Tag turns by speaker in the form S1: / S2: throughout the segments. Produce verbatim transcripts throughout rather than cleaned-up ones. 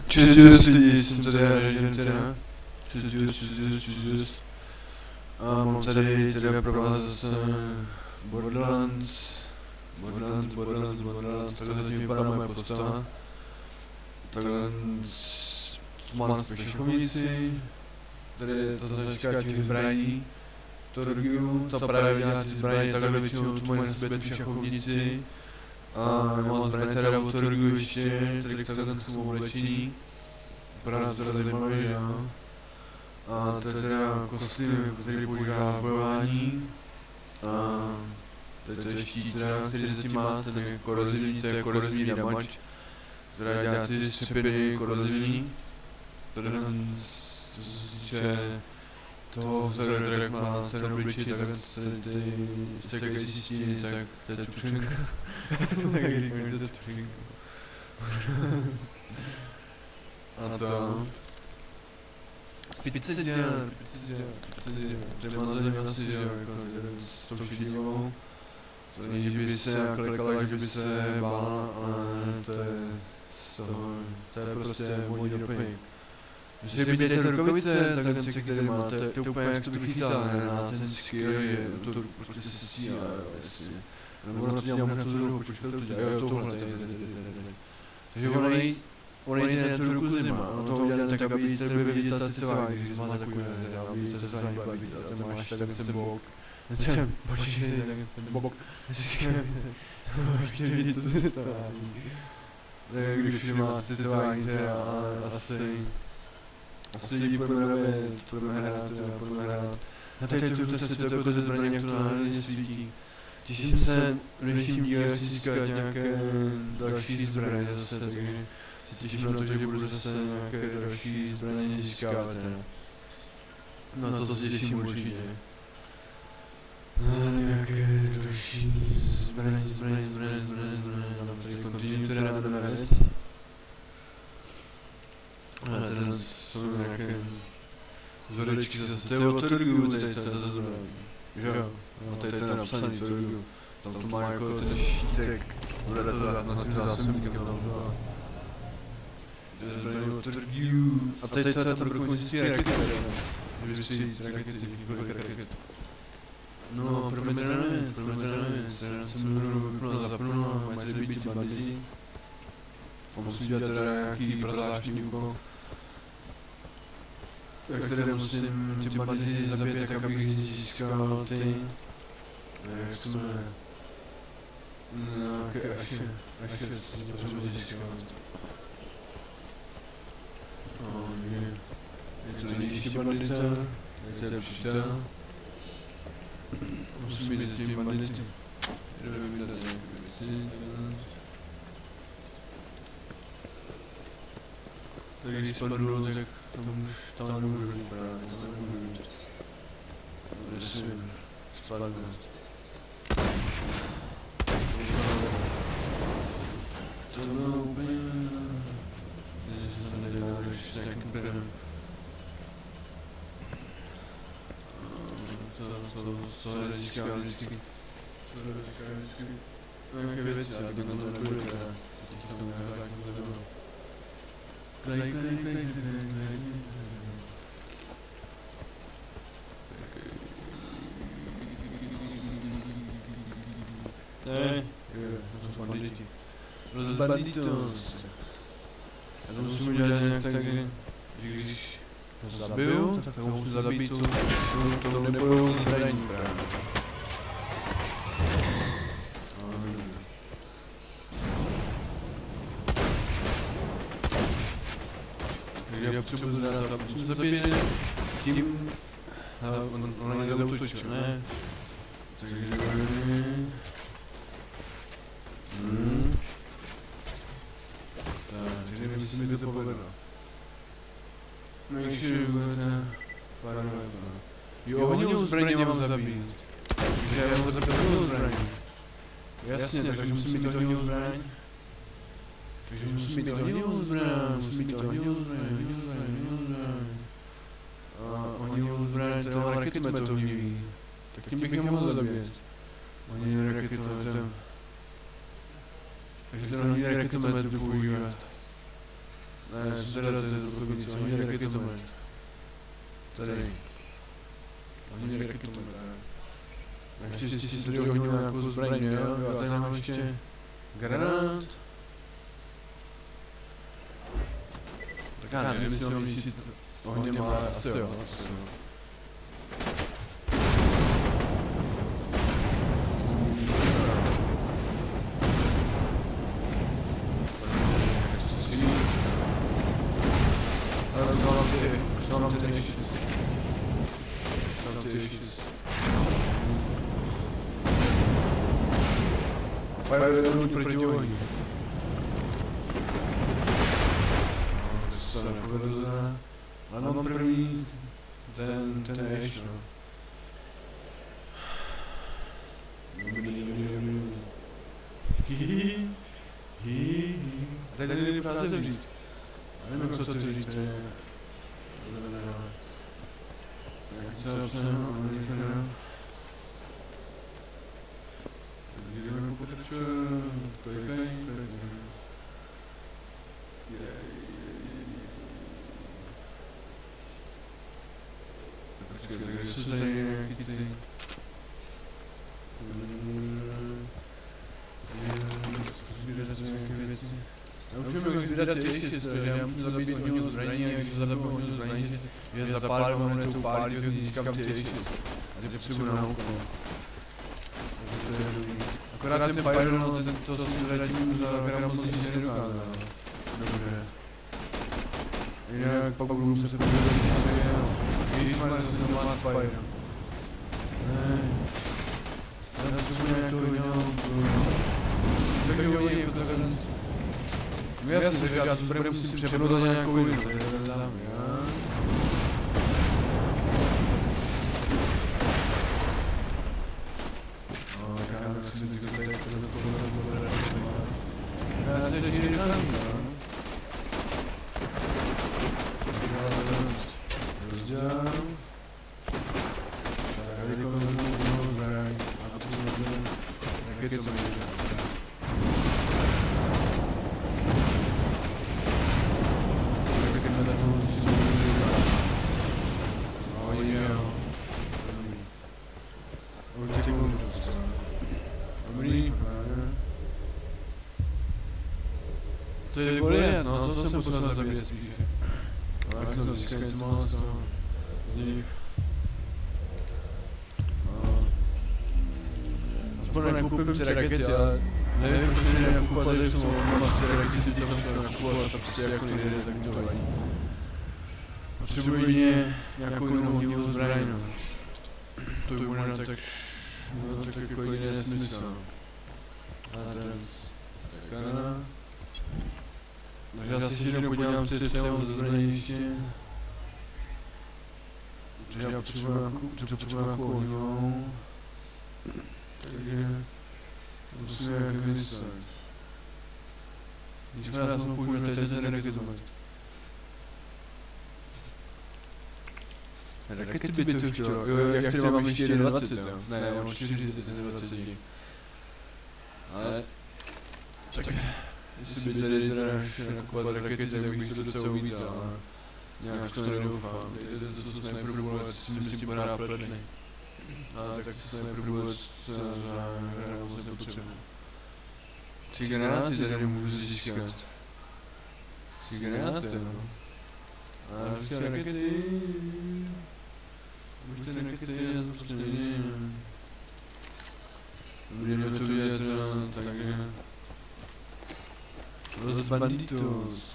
S1: Čus lidi, jsem tady režim teda. Čus, čus, čus, čus, čus. A mám tady teda pro vás Borderlands. Borderlands, Borderlands, Borderlands, takhle zatím vypadá moje postava. Takhle má na spíš šachovnici. Tady je to začká těch zbraní. Torgiu, ta právě dělá ty zbraně, takhle většinou tu mají na sobě tu šachovnici. A mám zbraně teda od Torgiu ještě, tady takhle k tomu oblečení. Vypadá to teda zajímavé, že jo. A to je teda kostým, který používá v bojování. A to je štít teda, který zatím má, ten je korozivní, to je korozivní damač. Teda dělá ty střepiny korozivní. Teda co se týče toho vzoru, jak má ten obličej, tak ty stěkající stíny, tak to je čupřinka. To tak říkám, že to je čupřinka. A to... Pizza dělá, pizza dělá, pizza dělá, Remazaný asi dělá, jako s tou šedivou. To není, že by se jako klikala, že by se bála, ale to je z toho, to je prostě můj doplněk. Když vidíte ty rukavice, tak ten cik, který má, to je úplně jak to vychytá, na ten skill je, to prostě se střílá, jasně. Nebo na to dělám na tu druhou, počkej, to dělá, jo tohle, tady, tady, tady. Takže ono nej, ono nejde na tu ruku zima, ono to udělá tak, aby to by vidět ta cicování, když má takový, aby to cicování byla vidět, a ten máš tak ten bok. Ten, počkej, ten bok, ještě vidět to cicování. Když už má cicování, teda, ale asi... Asi lidi půjdeme hrát, půjdeme hrát, půjdeme hrát. Na této to se to jako ze zbraně, jak to náhodně svítí. Těším se, v dnešním díle chci získat nějaké další zbraně zase, takže se těším na to, že budu zase nějaké další zbraně získávat. Na to se těším určitě. Na nějaké další zbraně, zbraně, zbraně, zbraně, zbraně. Tady kontinu teda na red. Ale tady jsou nějaké vzorečky zase, to je od Torgiu, tady to zbraní, že jo? A tady to je napsaný Torgiu, tam to má jako ten šítek, bude to na tím zásobníkem, tam to to je zbraní od Torgiu. A tady to je tam dokonce tři rakety, že by střílí rakety, několik raket. No, pro mě teda nevím, pro mě teda nevím, teda jsem mnou vypnul a zapnul a mají tady být ti banditi. A musím dělat teda nějaký prazvláštní úkol, ve které musím ty bandity zabít, tak abych získal ty... Jak se to jmenuje? Nějaké aše, aše, co potřebuji získat. No, je, je to nejnižší bandita, je to je přítel. Musím být těmi bandity. Jdeme vydat nějaké věci. Tak když spadnu, tak tam už tam nemůžu jít právě, tam nemůžu jít. Nesmím spadnout. To bylo úplně... Když se tam nedělá, když s nějakým pěrem. To, to, to je získá vždycky. To je získá vždycky. Nějaké věci, ale to tam nebude teda. Teď tam nějak nebude. Klej, klej, klej, klej, klej. Ne, to jsou banditi. Rozbanditos. Já to musím udělat nějak tak, že když to zabiju, tak to musím zabít tu, tu, tu nebojovou zbraní právě. Já potřebuji zadat a musím zabít tím... Ona mě zautočil, ne? Takže... Hmm. Tak, takže nevím, jestli mi to povedlo. Make sure you got a... Fire weapon. Jo, ohňovou zbraně mám zabít. Takže já ho zabít ohňovou zbraní. Jasně, takže musím mít ohňovou zbraň. Takže musím mít ohňovou zbraň, musím mít ohňovou zbraň, ohňovou zbraň, ohňovou zbraň. A ohňovou zbraň, to má raketomet ohnivý. Tak tím bych nemohl zabít. Ohňový raketometem. Takže ten ohnivý raketomet budu používat. Ne, zvedat je do provincie, oni raketomet. Tady. Oni raketomet, tak. Naštěstí si tady hodil nějakou zbraň, jo? A tady mám ještě granát. Tak já nevím, jestli mám říct ohně má, asi jo, asi jo. Ale to mám ty, už to mám ty nejštěst. Už mám ty nejštěst. Fire download proti ohni. To se nepovedlo za... Ale mám první... Ten, ten ještě, no. Hihihi. Hihihi. A teď tady nejde práce říct. Já nevím, co to říct, to je... Jak se obsahnu, ale nechám. Jdeme pokračovat, to je kaj, to je kaj. Počkej, takže jsou tady nějaký ty... Zbírat nějaké věci. Já už vím, jak zbírat ty ještě, že já musím zabít ohňovou zbraní a když zabiju ohňovou zbraní, že za pár moment to upálí, tak získám ty ještě. A ty potřebuji na oko. Takže to je dobrý. Akorát ten Pyro, no, ten, to si zatím za gramotný si nedokázal. Dobře. Jinak pak budu muset podívat do časy, ježišmarja, zase jsem má Pyro. Ne. Já potřebuji nějakou jinou... Tak jo, oni jako takhle... No jasně, takže já tu zbraň musím přepnout na nějakou jinou, takže to znám, já... Já se ještě říkám, no. Rozdělám. Tak, tady kozmu jinou zbraň. A to znamená, jak je to může. Tak jak na to může to může. No jo. Už teď můžu postavit. Dobrý. To je Goliat, no, to jsem potřeboval zabít spíš. No, jak to získá něco málo z toho, z nich. Aspoň nekoupím ty rakety, ale nevím, proč mě nekoupat, že jsou mám ty rakety, tam se nakupovat a to prostě jako nejde, tak mi to vadí. Potřebuji jině nějakou jinou ohnivou zbraň, no. To by bude tak, no, tak jako jiný nesmysl, no. A ten, tak ten, takže já si ještě podívám, co je třeba ze zbraní ještě. Protože já potřebuji nějakou ohnivou. Takže musím nějak vymyslet. Když jsme já jsem půjdu, teď je ten raketomet. Rakety by to chtělo, jo, jak tady mám ještě dvacet, jo. Ne, já mám čtyřicet dvacet. Ale... Tak... Jestli by tady teda našel nakupovat rakety, tak bych to docela uvítal, ale nějak to nedoufám. To jsou sniper bullet, si myslím, s tím podá pletny. A tak sniper bullet za hra moc nepotřebuji. Tři granáty tady můžu získat. Tři granáty, no. A už ty rakety... Už ty rakety, já to prostě nevidím. Budeme to vidět, takže... Los banditos.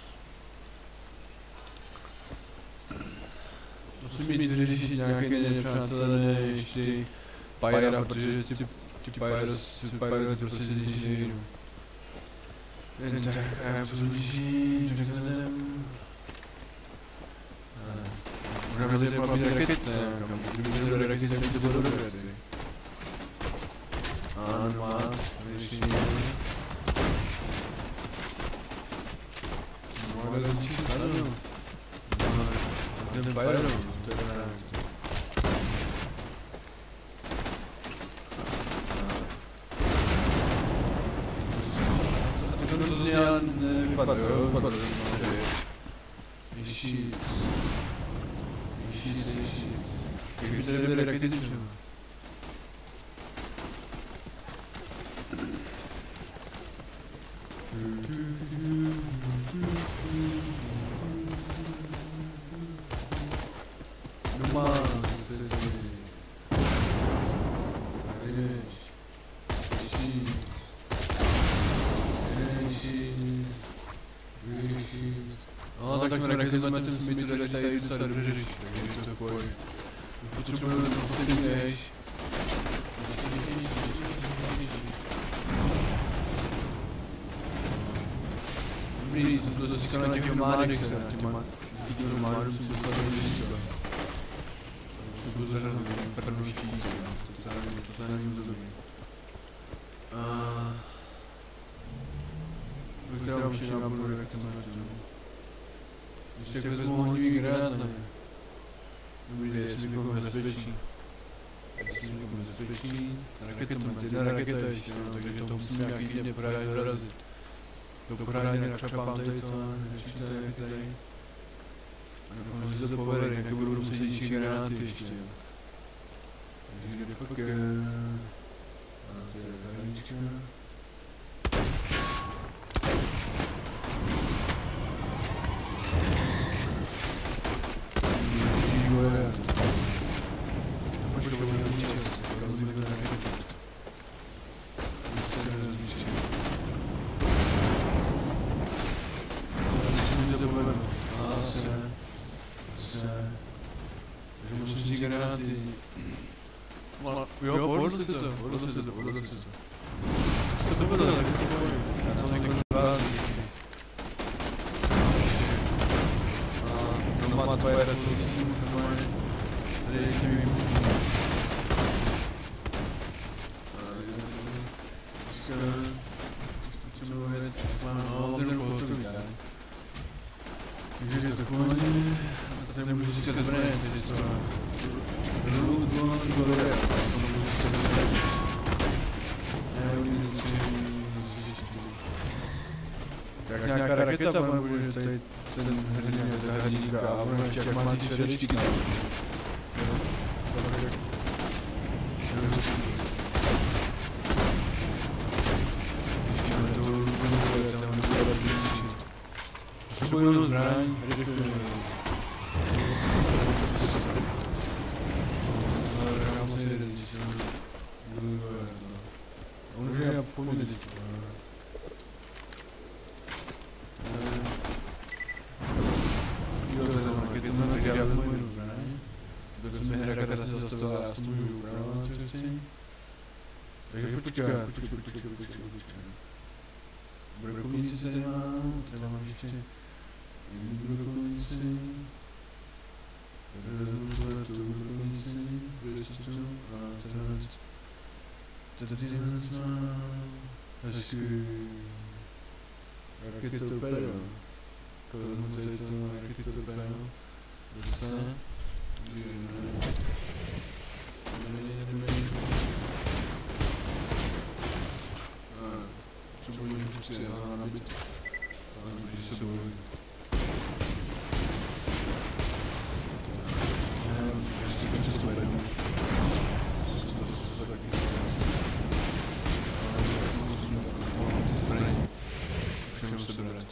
S1: Musím mít vyřešit nějaké nepřátelé ještě Pyra, protože ty, ty Pyros, ty Pyros prostě když nejdu. Jen tak, a já posloužím, řekneme... Možná by to byla raket, ne? Kdyby to byly rakety, tak by to bylo dobré, ty. Ano, má, vyřešení. Máme začít, ano. Ten Pyro, to je dobré. Ty to docela nevypadlo, jo? Vypadlo, že Ježíš. Ježíš, ježíš. Jak by tady byly rakety třeba. Doma se tady. Jdeš. Ježíš. Ježíš. Ježíš. No tak jsme rakety zametem jsme to dali tady docela dobře řešit, takže to takový. Potřebujeme ten poslední než. Dobrý, jsem to získal na těch nomádech se, na těma díky nomádům jsem docela dobře získal. To bylo zařadno, prdnou štíce, to tady nevím za dobrý. Která už je náboru, jak to máš, no. Když tak vezmu ohnivý granát na ně. Dobrý, jestli někoho bezpečí. Jestli někoho bezpečí. Rakety to máte, jedna raketa ještě, no, takže to musím nějaký dně právě dorazit. To pořádně nakřapám tady to, nečíte jak tady. A doufám, že to povede, jaké budou muset díší granáty ještě. Takže kde fakt je... A to je hranička. Granáty. Jo, povedlo se to, povedlo se to, povedlo se to. Co to bylo, tak to povím. Já to někdo dva A nomad pojede to zjistím, normálně. Tady je někdy výbušný. Co bylo věc, no, ten pohotový, tak. Takže je to takový, a tady můžu získat zbraně, tady co Root one Gloria, to můžu získat zbraně. Já nevím, jak nějaká raketa, nebo že tady ten hrdina, ta hrdinka, a ono ještě jak má ty srdečky. Potřebuji jenom zbraň, já musím jít říct, on už je pomět teď. Takže já vezmu jenom zbraň. Protože mi hra zase zastavila, já to můžu upravovat, co chci. Takže počkej, počkej, počkej, počkej, počkej. Brokovnici tady mám, tady mám ještě jednu brokovnici. Tady vezmu tu brokovnici, přečtu a tady tady mám hezky raketopedo. Vezmu tady to raketopedo. Zase. Třeba jim chci nabít. Když se bojí. Ještě často vedou. To taky zbraní. Všem sebrat.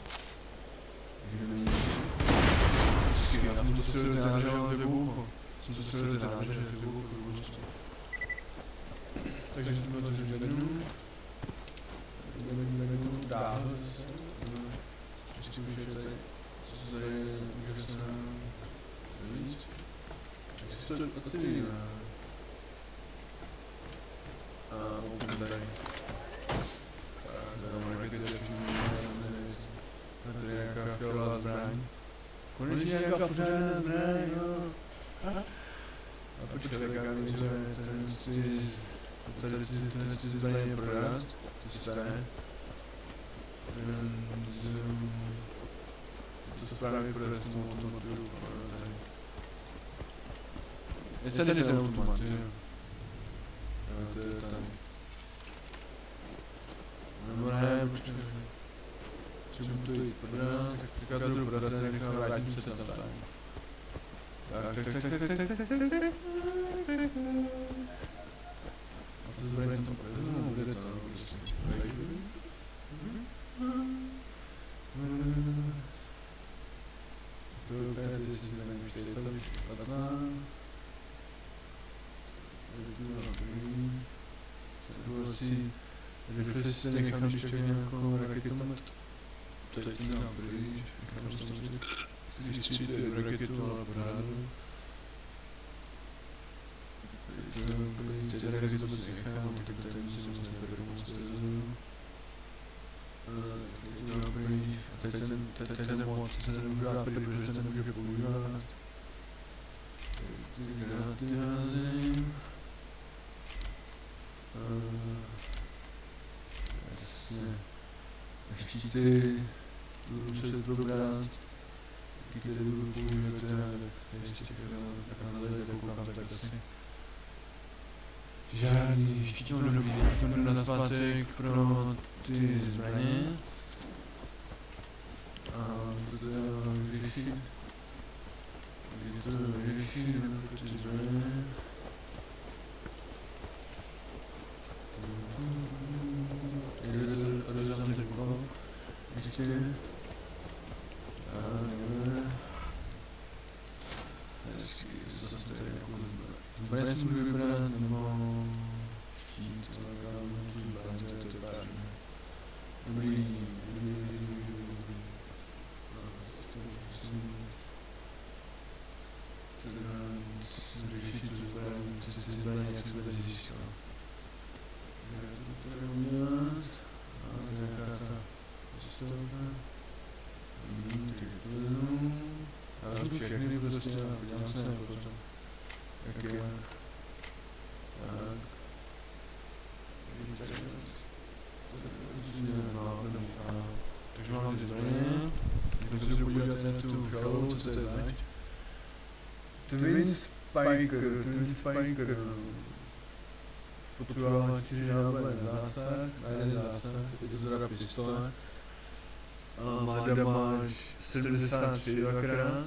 S1: Já jsem to střelil ten náře, mám dvě boucho. Jsem to střelil ten náře, dvě boucho. Takže jsme to jednu. Dál zase. Ještě už je tady, co se tady může se víc. Jak se to otevírá? A open tady. Tak, dáme rakety, a tady je nějaká fialová zbraň. Konečně nějaká pořádná zbraň, jo. A počkej, tak já nejdříve ten chci... Tady ty zbraně prodat, ty staré. To správně prodat tomu automatu. Je tady ten automat, jo. Jo, to je tady. Nebo ne, počkej. Třeba to jít prodat, tak Kadru prodace nechám, vrátím se tam tam. Tak, tak, tak, tak, tak, tak, tak, tak, tak, tak. A co zbraň tam vezmu, bude to prostě. To tady si zbraň už tady celý špatná. Zadovolcí, reflex se nechám ještě nějakou raketomet. Teď ten dám pryč, nechám se tam zjistit raketu, ale pořádu. Teď tady raketu vůbec nechám, tak tady musím zase neberu moc tezu. Teď to dám pryč, a teď ten, teď ten moc, teď ten nemůžu dát pryč, protože ten nemůže používat. Teď ty granáty házím. Jasně. Štíty budu muset probrat, taky tady budu používat teda, tak ještě tak na lede koukám, tak asi žádný štítí mám dobrý, teď to jdu na zpátek pro ty zbraně a to teda mám vyřešit, kdy to vyřešit pro ty zbraně. Odevzdám ten kolo, ještě, a nevím, hezky, to zase tady jako zbraně si můžu vybrat, nebo štít, ale já mám tu zbraně, to je párně. Dobrý, dobrý, teda řešit tu zbraně, ty zbraně, jak se bude získat. Já to tady udělat. A nějaká ta zastávka. Hmm, tak to jdu. Já jsem všechny prostě a podívám se na potom. Jak je. Tak. Vidíte, takže mám ty zbraně. Můžeme se podívat na tu chalu, co to je zač. Twin Spiker, Twin Spiker. Potřebovala čtyři náboje na zásah, na jeden zásah, je to teda pistole. A má damage sedmdesát tři dvakrát.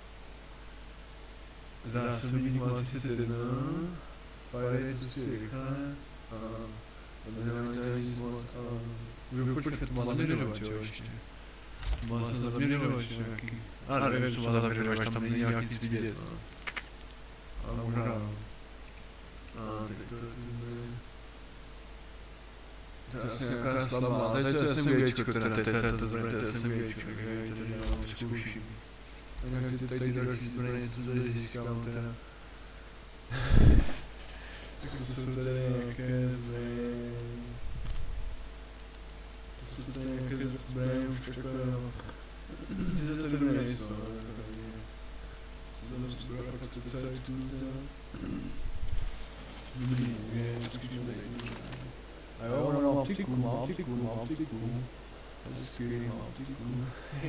S1: Zásobník má třicet jedna. Fire je prostě rychlé. A to nemá tady nic moc. Můžu počkat, to má zaměřovač, jo, ještě. Má se zaměřovač nějaký. A nevím, co má zaměřovač, tam není nějak nic vidět. Ale možná. A tak to je to je asi nějaká slabá, tady to je SMGčko, teda, to je SMGčko, takže tady já zkouším. A nějak ty tady další zbraně, co tady získám teda. Tak to jsou tady nějaké zbraně. To jsou tady nějaké zbraně už takové, no. Ty to tady nejsou, no. To jsou zbraně fakt docela tu, teda. Dobrý, je, zkusíme tady. A jo, ona má optiku, má optiku, má optiku. Hezky, má optiku.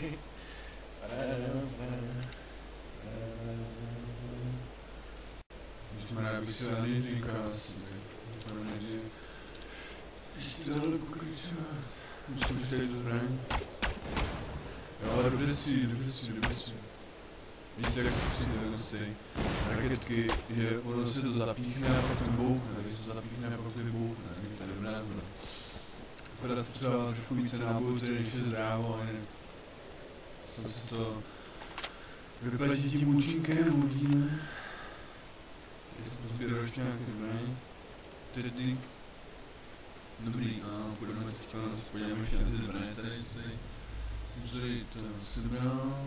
S1: Ježišmarja, bych si dal nejdříka asi. To nejde. Ještě dál pokračovat. Musím už tady to zbraň. Jo, dobře stříl, dobře stříl, dobře stříl. Víte, jak to přijde ten stej. Raketky, že ono se to zapíchne a pak to bouchne, když se to zapíchne a pak to bouchne, to je dobrá zbraň. Akorát potřeboval trošku více nábojů, tedy než je zdrávo, a jinak jsem se to vyplatí tím účinkem, uvidíme. Jestli to sběral ještě nějaké zbraně. Tedy dobrý, a budeme teď na nás podíváme ještě na ty zbraně tady, tady jsem tady to sebral.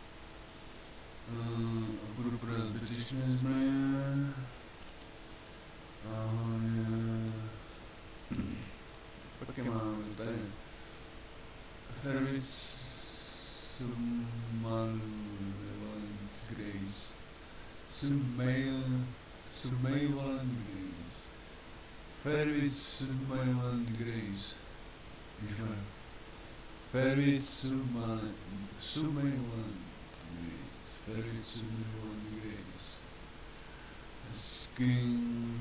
S1: Uh, a budu prodat zbytečné zbraně. A hlavně... Pak je máme tady. Herwitz Malevolent Grace. Malevolent Grace. Herwitz Malevolent Grace. Ježišmarja. Herwitz Malevolent Grace. Herwitz Malevolent Grace. Skin.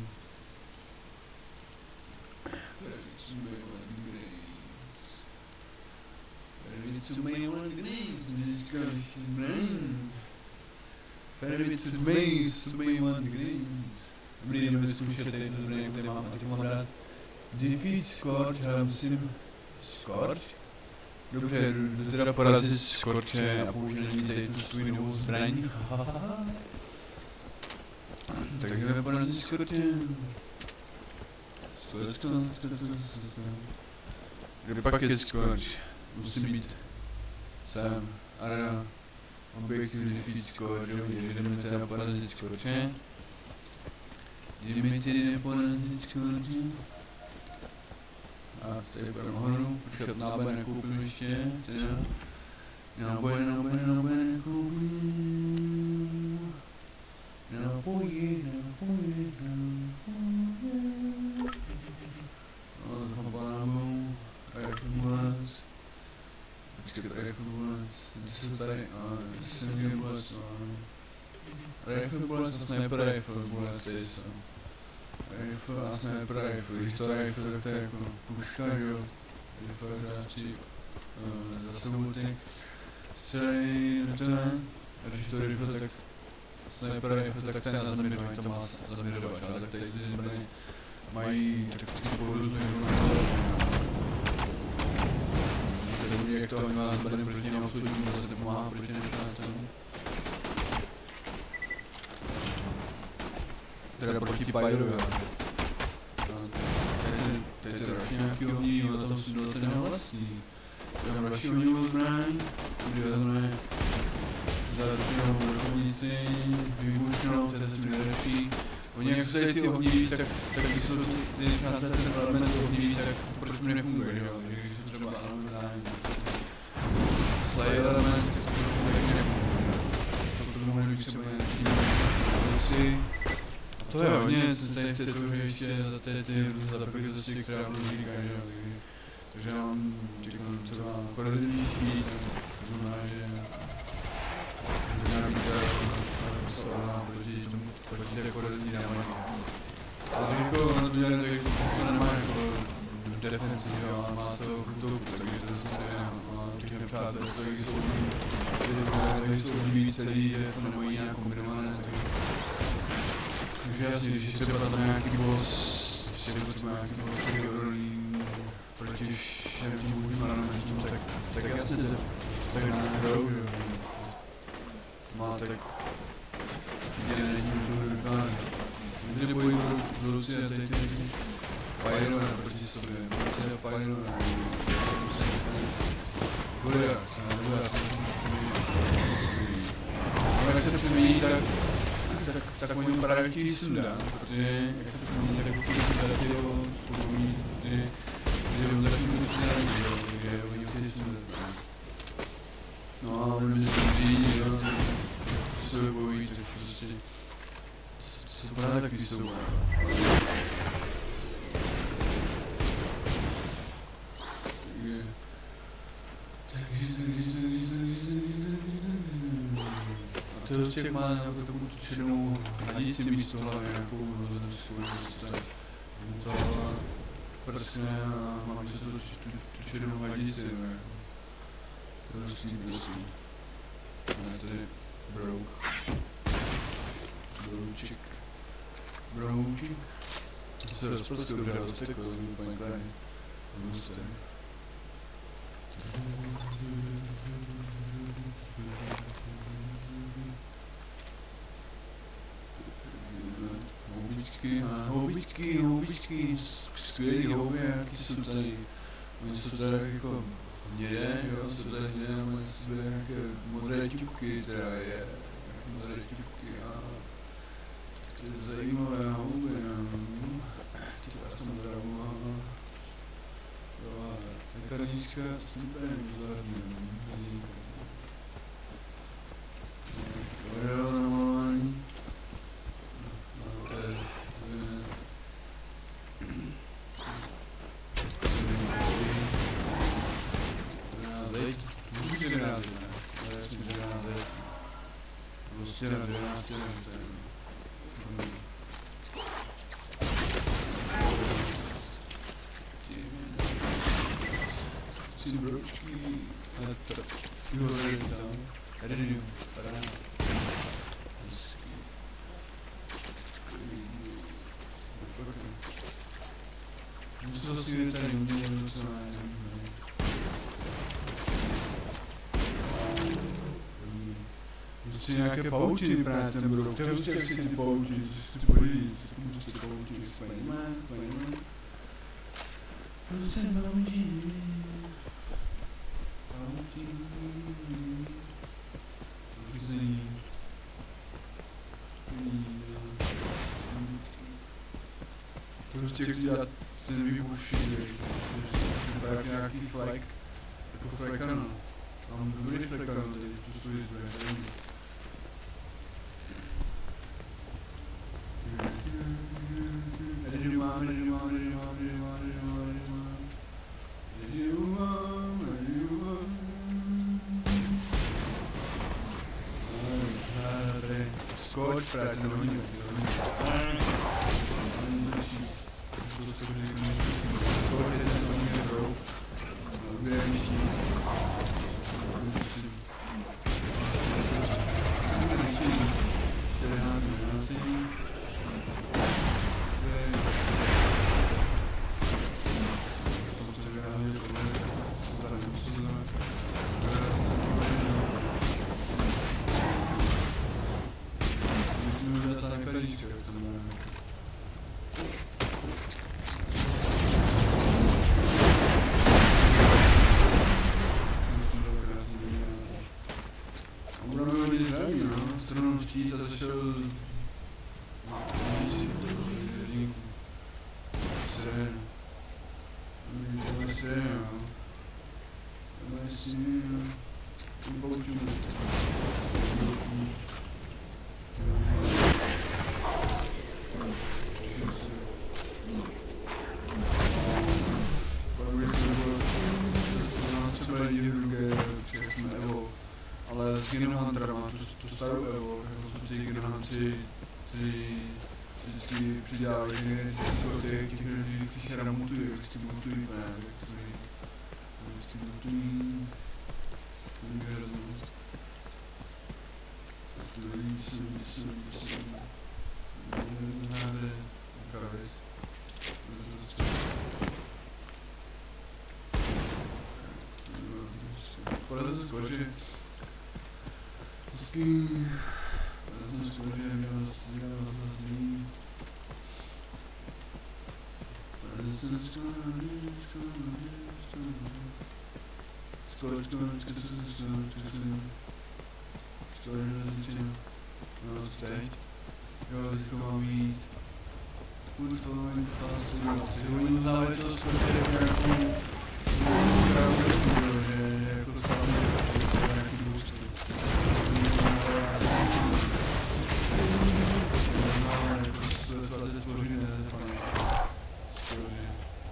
S1: Herwitz Malevolent Grace. Ferry to me one degrees, and it's got his brain. Ferry to me, to me one degrees. Dobrý den, vyzkoušete, dobrý den, tady mám, a teď mám rád. Defeat Scorch, já musím... Scorch? Dobře, jdu teda porazit Scorche a použít tady tu svůj novou zbraň. Tak jdeme porazit Scorche. Kde pak je Scorch? Musím být sám. Ara, objektiv defeat Scorch, jdeme teda porazit Scorche. Jdeme tedy porazit Scorche. A tady budeme nahoru, počkat náboje nekoupím ještě, teda. Náboje, náboje, náboje nekoupím. Náboje, náboje, náboje. No, toho banámu, rifle bullets. Počkat, rifle bullets, ty jsou tady, a sniper bullets, rifle bullets a sniper rifle bullets, tady jsou. Rifle a sniper rifle, když to rifle, tak to je jako puška, jo. Rifle zástří za sebou těch střelej, a když to rifle, tak sniper rifle, tak ten na zamírovač, tam má zamírovač, ale tak tady ty zbraně mají taktický pohodu, takže jak to oni má zbraně proti něm absolutní, to nepomáhá proti nepřátelům. Teda proti Pyrovi. Tady je to další nějaký ohní, a tam jsou ten vlastní. Tam další ohnivou zbraň, kdy vezme zaručenou vrchovnici, vybušnou, to je zase nejlepší. Oni jak jsou tady ty ohniví, tak když jsou ty přátelé ten element ohniví, tak to proti mě nefunguje, jo. Když jsou třeba anovrání Slayer element, tak to proti mě nefunguje. To by mohli být třeba nějaký to je hodně, co tady v této hře ještě za ty ty záležitosti, která budou říkají, jo. Takže já mám, říkám, třeba korodilní to znamená, že to měla být postavná proti tomu, proti té korodilní dámaži. Ale jako ono to dělá tak, to nemá jako defensiv, jo, ale má to útok, takže to zase má těch nepřátel, které jsou hodní, které jsou hodní celý, že to nemají nějak kombinované, takže jasně, když je třeba tam nějaký boss, když je třeba nějaký boss, který je odolný proti nějakým bůžím elementům, tak, tak jasně, tak nehrou, že má tak jde není úplně vykládá. Tady bojí v ruci a tady ty Pyrone proti sobě, proti a Pyrone. Bude, nebude asi no, jak se přemění, tak tak, tak oni právě chtějí sundat, protože jak se přemění, tak pokud tady jo, spolu míst, protože protože on začne být přemění, jo, takže oni chtějí sundat. No a oni se sundají, jo, to se bojí, tak prostě jsou právě taky jsou. Takže, takže, takže, takže, takže, to člověk má nějakou takovou tu černou hranici místo hlavy, nějakou svou to prsne a mám místo tu, tu, tu černou hranici, to je prostě prostě. Ne, to je brouk. Brouček. Brouček. To se rozprskl, že roztekl, úplně kraj. Husté. Houbičky, houbičky, houbičky, skvělý houby, jaký jsou tady. Oni jsou tady jako hnědé, jo, jsou tady hnědé, mají své nějaké modré čupky, teda je, modré čupky a tak to je zajímavé houby, ty vás tam modrou a jo, karnička s tím pěnem vzhledem, jo, namalovaný. Prostě na dvanácti Tři broučky. Jo, tady to. Tady jdu. Tady. Co to si tady udělám, co nevím. Prostě nějaké poučiny právě ten budou. To je už jak si ty poučiny, co si ty bojí, co si ty poučiny, co nemá, co nemá. Co se poučiny, poučiny. To už není. To prostě jak dělat ten výbuch všude. To je nějaký flek, jako flekano. Mám dobrý flekano tady, to stojí zbraň. Tady jdu mám, tady jdu mám, tady jdu mám, tady jdu mám, tady jdu mám, tady jdu mám, tady jdu mám. Tady skoč, práce, no hodně, hodně. Geno Hunterama, tu, tu starou Evo, jako jsou ty Geno Huntři, kteří vždycky přidávají těch těch lidí, kteří hra mutují, jak si mutují, ne, jak si mutují, nevím, rozumím. Stojí, stojí, stojí, stojí, náhle, kravěc. Poradil se skočit. Hezky, já jsem skočil, měl dělal zní. Poradil jsem skočit, skočit, skočit, skočit, skočit, skočit, no teď, jo, teďko mám jít. Buď to mám fásit, si hodím záležitost, skočit nějakou, že jako sám nějaký bůsty. Svatě stvoří nezapane. Stvoří.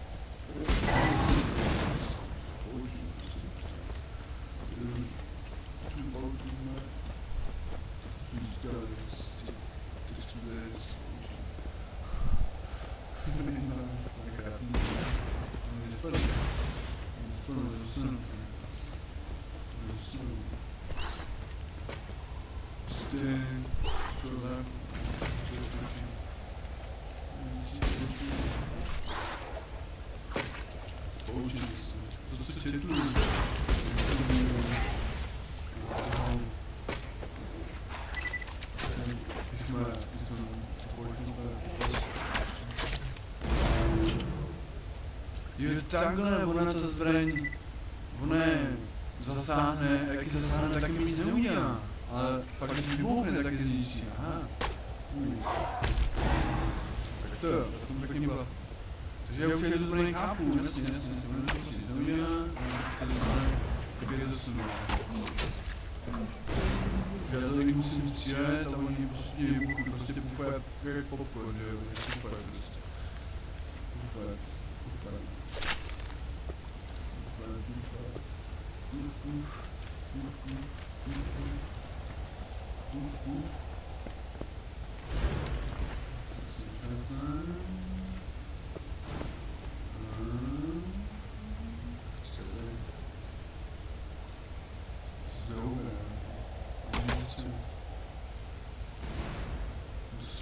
S1: Jo, takhle, ona ta zbraň, ona zasáhne, jak ji zasáhne, tak mi nic neudělá. Ale pak když vybuchne, tak ji zničí. Aha. Tak to jo, to tomu taky nebyla. Takže já už je tu zbraň chápu, jasně, jasně, jasně, to prostě nic neudělá, a to zbraň, tak je to sunul. Já to taky musím střílet a oni prostě vybuchují, prostě pufuje jak popcorn, že jo, pufuje prostě. Pufuje, pufuje.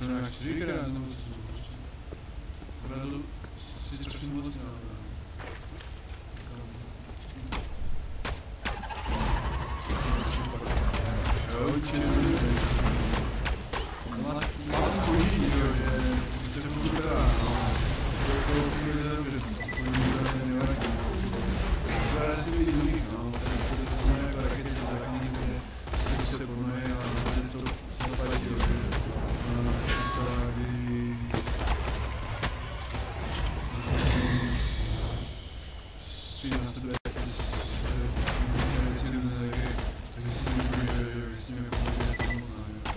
S1: Třeba jak čtyřikrát, nebo co to prostě. Opravdu si strašně moc dělám. Jo, čili... Mám to jiný, jo, že... že to budu teda, no. To je to úplně dobře, to je nevadí. To je asi být druhých, no. Tady to samé jako rakety, to taky někde, kde se podnoje a tady to zapadí, jo, že... Tady... Si na sebe, věci různé, takže si myslím, že s tím jako může samotná, jo.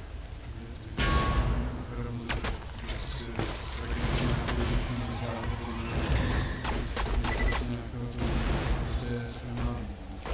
S1: Opravdu to prostě taky nějaký základ, prostě nějakého to prostě zkremáví.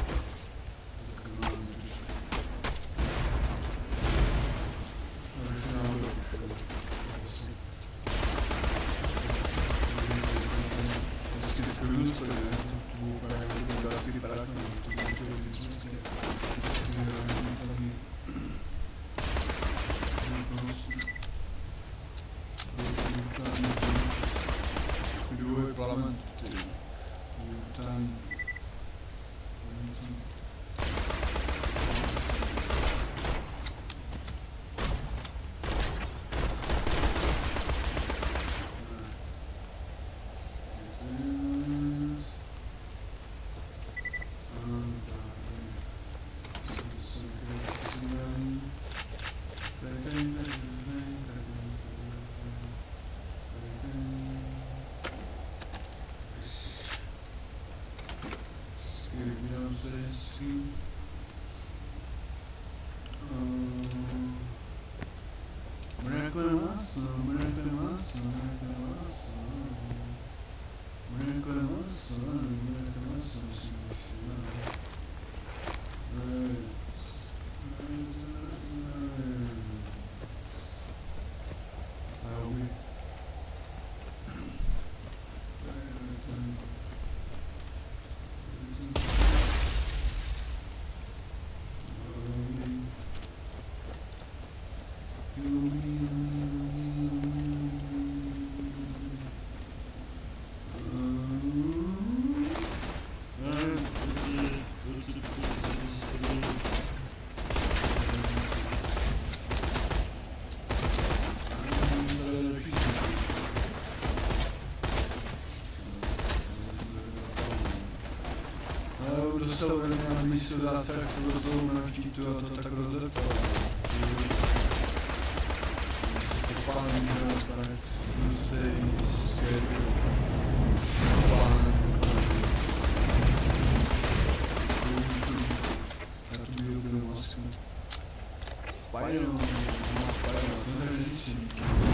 S1: Dostal na místo dá se jak to do toho na štítu a to tak rozdeptalo. Pán, tak, tlustej, skvělý, pán, já to bych byl masku. Pajno, no, pajno, to nevěděčí.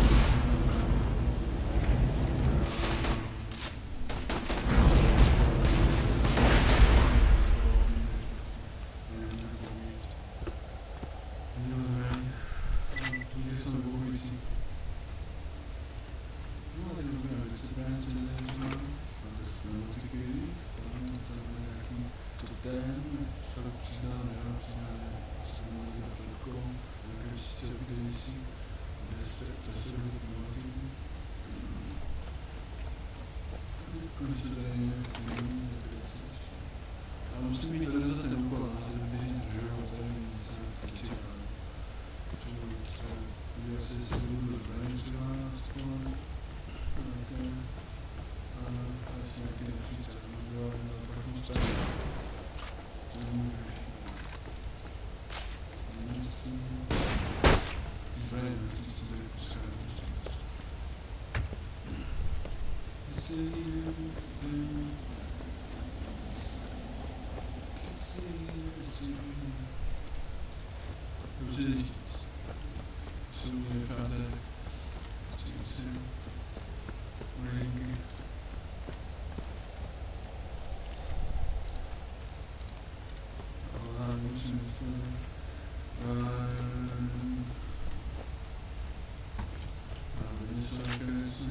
S1: Musím mít tady za ten úkol, na se vyřešit, že jo, tady se počítá. Já se si budu zbraně třeba aspoň, nějaké, a asi nějaké další ceny, jo, na takovou stranu. To nemůžu řešit. Zbraně, to se tady potřebuje. Dobře, jsou mě přátelé, stříci, malinky. Ale musím to... A něco také věci.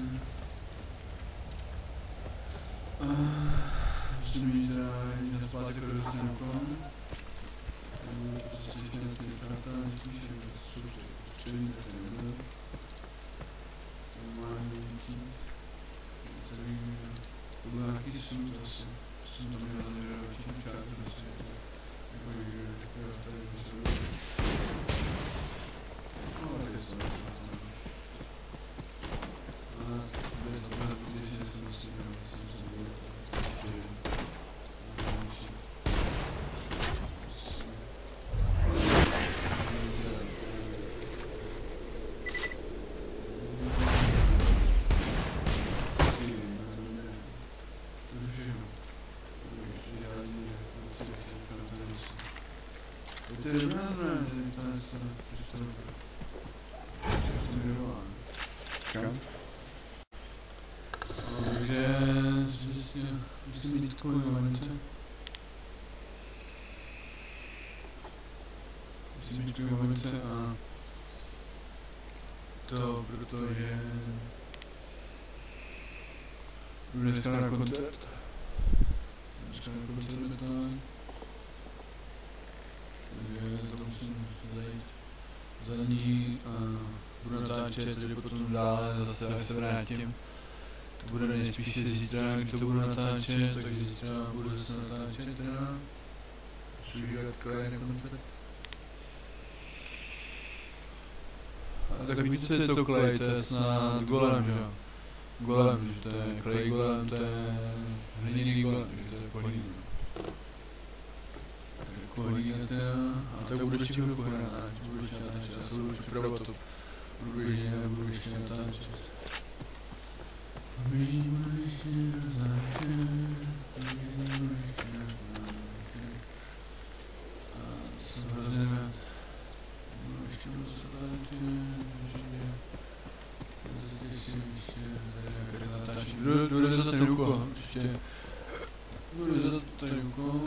S1: Musím mít teda jít na zpátek do ten úkol. Prostě ještě na ty karta, nespíš, že jsou střední, tak to nebude. ty brán, to je se, to je Kam? Takže vlastně musím mít takový momente. Musím mít takový momente a to, protože jdu dneska na koncert. Dneska na koncert metal. Takže to musím zajít za ní a budu natáčet, takže potom dále zase, až se vrátím. To bude nejspíš zítra, kdy to budu natáčet, takže zítra budu zase natáčet teda. Musím udělat kraje na koncert. A tak víte, co je to klej, to je snad golem, že jo? Golem, že to je klej golem, to je hliněný golem, že to je kolín. Kolín teda, a tak budu ještě chvilku hrát, budu ještě natáčet, já se budu připravovat to. Budu ještě, budu ještě natáčet. Budu ještě natáčet, budu ještě natáčet. A jsem hrozně rád. Budu ještě natáčet, ještě, ještě, tady nějaké natáčení. Budu, budu za ten ruko, určitě. Budu za ten ruko.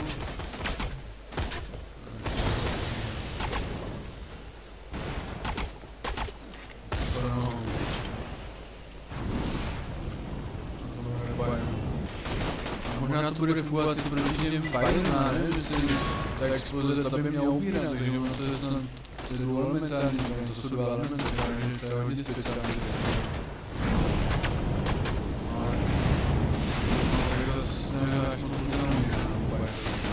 S1: Možná to bude fungovat si proti těm Biden, nevím, jestli ta exploze ta by měla ubírat, takže ono to je snad, to je dvouelementární, to jsou dva elementy, takže to je hodně speciální. Tak zase nedáš moc to nemůže, no, Biden.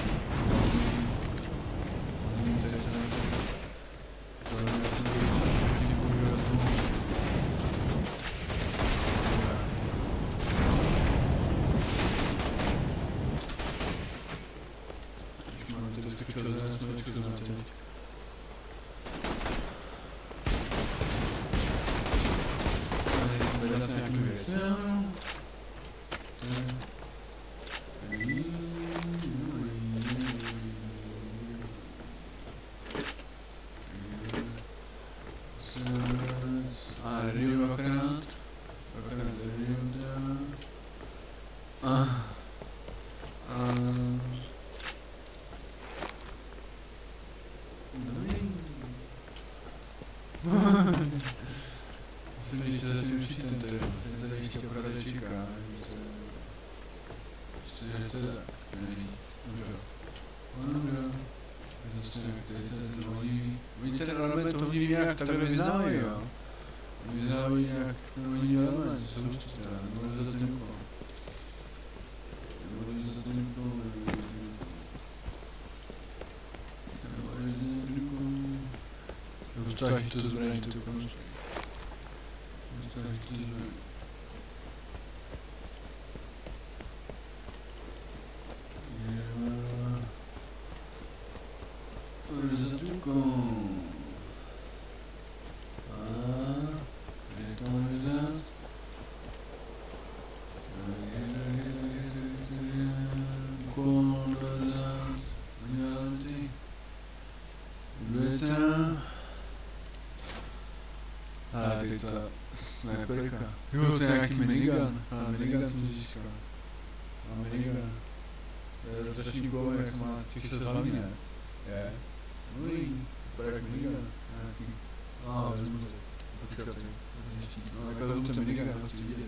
S1: Oni tady to nemůže. To nemůže, já jsem to ještě používat tomu. Čo to je smečko na teď. Tady jsme zase nějaký věc. A Rio dvakrát. Dvakrát Rio dá. A... A... Musím ještě začít učit ten téma, ten tady ještě akorát čeká, ještě že to je tak, není, může, může, prostě nějak tady ten oni, oni ten element, oni nějak takhle vyznávají, jo, oni vyznávají nějak nový element, jsou určitě, nebo za to někoho, nebo za to někoho, Roztáhni to zbraní, to konstruj. Roztáhni to zbraní. Pojď za tukou. A tady to máme dát. Tady, tady, tady, tady, tady. Úkol dát. Uděláme ty. Budete. A teď ta sniperka. Jo, to je nějaký minigun. A minigun jsem získal. A minigun. To je rotační koule, jak má těch se zvaný, ne? Je. No jí, to je jak minigun. Nějaký. A vezmu to. Počkat si. No, jak vezmu ten minigun, jak ho chci vidět.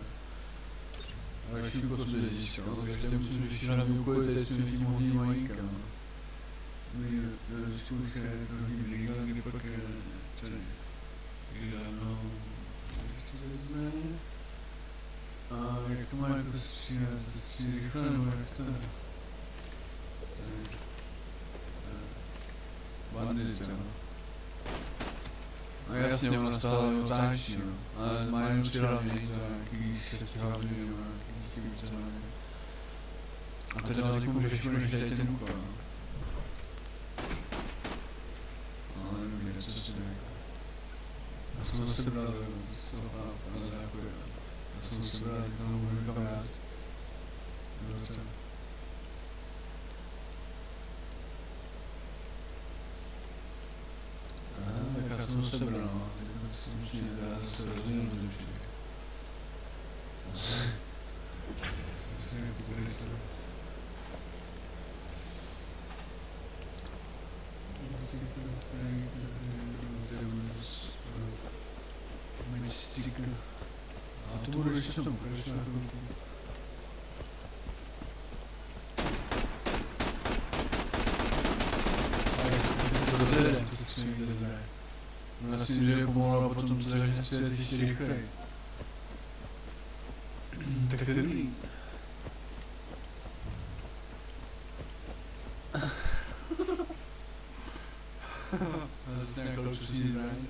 S1: Ale další úkol jsem zde získal. No, takže teď musím řešit hlavní úkoly, teď jsem tím hodně majíka. No, zkoušet, to hodně minigun, kdy pak je tady. No, ještě to vezme. A jak to má jako střílet, to střílí rychle, nebo jak to? Tady. Bandit, jo. No jasně, ona stále otáčí, jo. Ale má jenom tři hlavně, to je nějaký šest hlavní, nebo nějaký více hlavně. A teda teď můžeš ještě tady ten úkol, jo. Ale nevím, co se jde. Já jsem ho sebral, z toho pana jako já jsem ho sebral, jak tam můžu kamarád. jsem ho sebral, no, tak to slušně, já zase rozdělím do duši. Zase nějakou kvalitu. Mystika. A to bude ještě v tom pokračovat na chvilku. A jak to rozjede, to chci někde zraje. No já si myslím, že je pomalu a potom to začne chci jet ještě rychleji. Tak to je dobrý. A zase nějaká luxusní zbraň.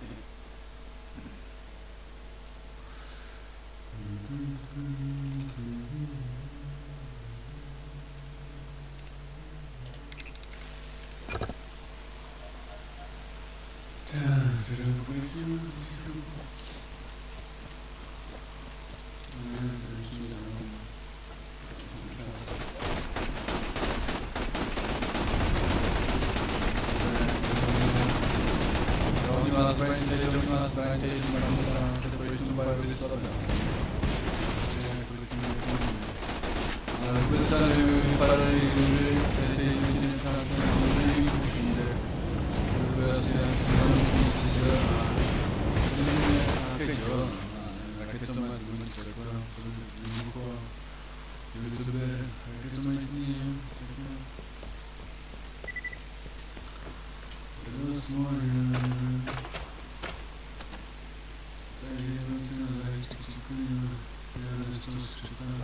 S1: Ale vůbec třeba nevypadají dobře, tady teď mě necháme dobře výbušní, tak to bude asi nějaký místě dělat a to je nějaké dělo, raketa má důvodnice, takhle, to je výbucho a kdyby to bude raketometní, tak to dost možné. Takže jenom si na zahečky přiklidíme, já z toho skřepám.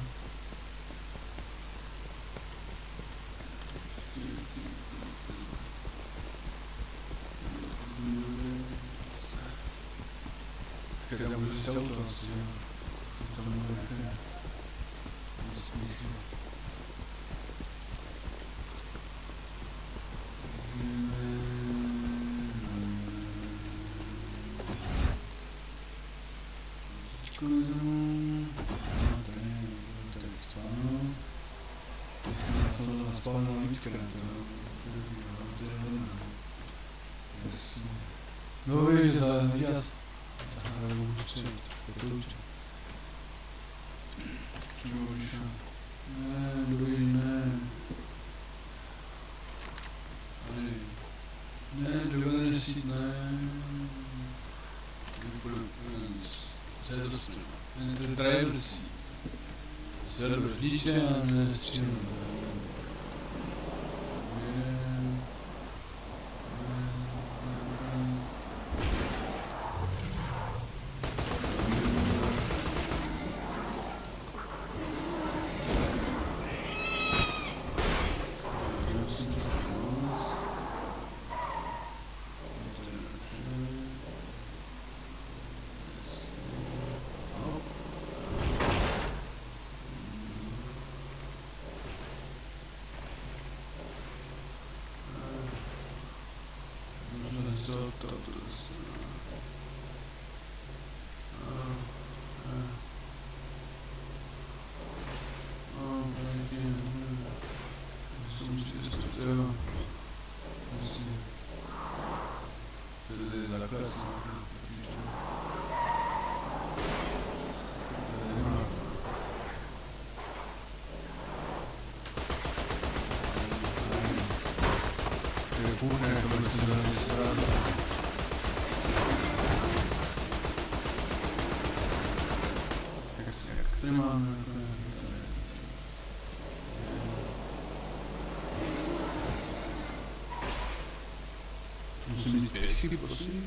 S1: Tak já můžu říct auto asi, jo. To tam bude také. No víš, za jas. Ale určitě, to určitě. Čuša. Ne, dobrý, ne. Ale ne, dovolený sít, ne. Zedostroj. Ne, to je driver seat. Zedostroj, a ne, střílno. Půjde, to bude to velmi srát. Jak to máme? Musím mít pěšky, prosím.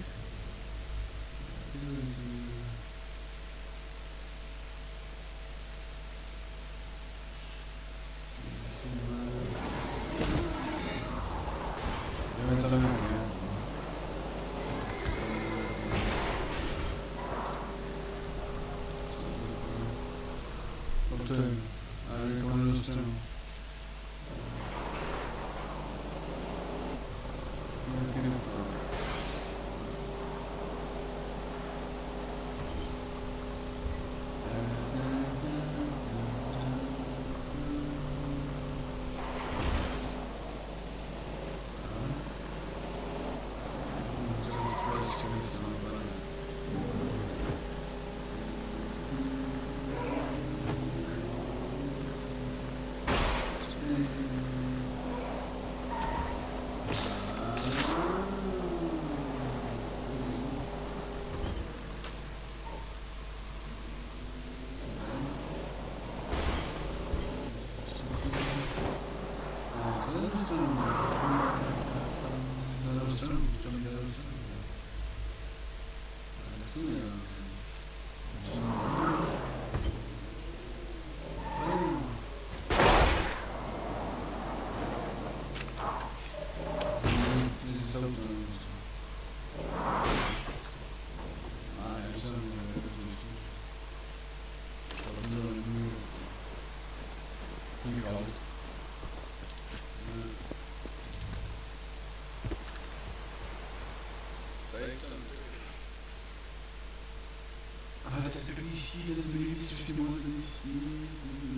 S1: hier sind wir strašně moc liší.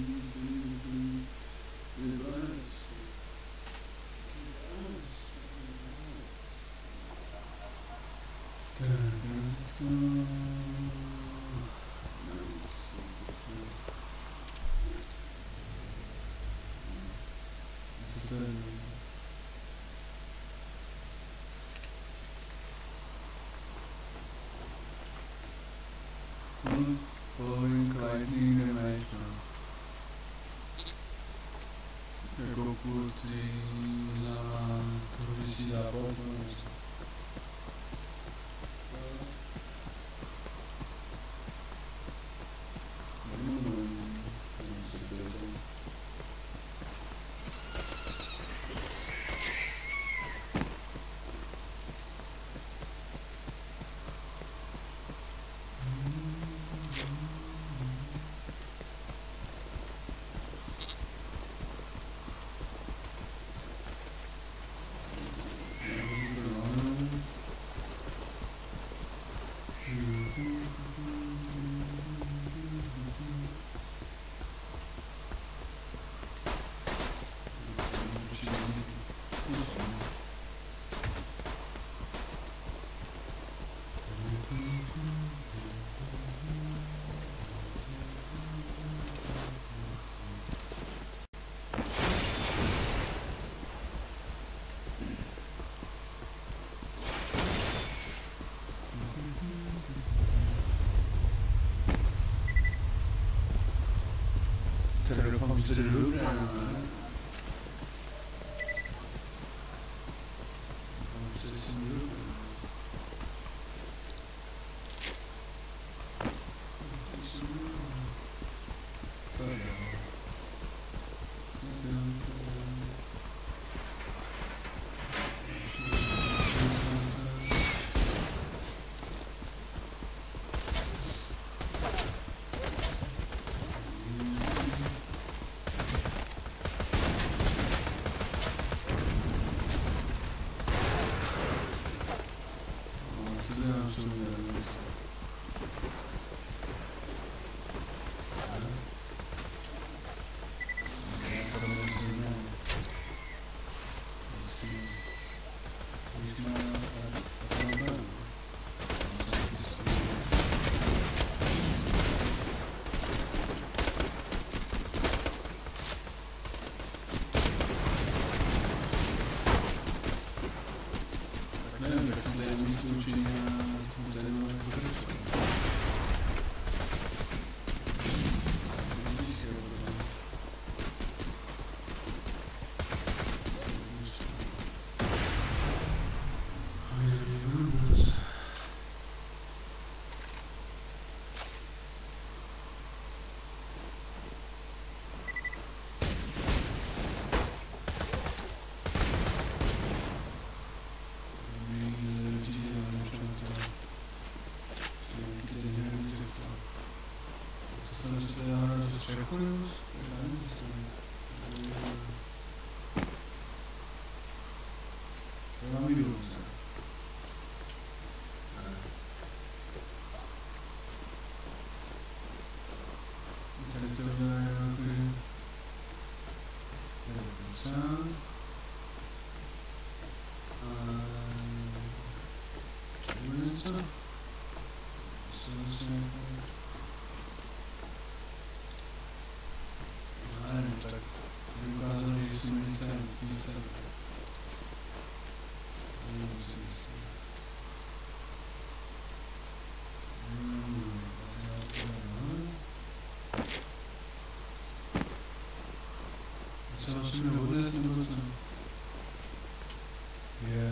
S1: Following lightning animation. Jako kurty na provisí západnost. Tady doufám, že to jde dobré, ne? Doufám, že to jsem dobré. Tak jo. Co musíme odnést nebo to? Je.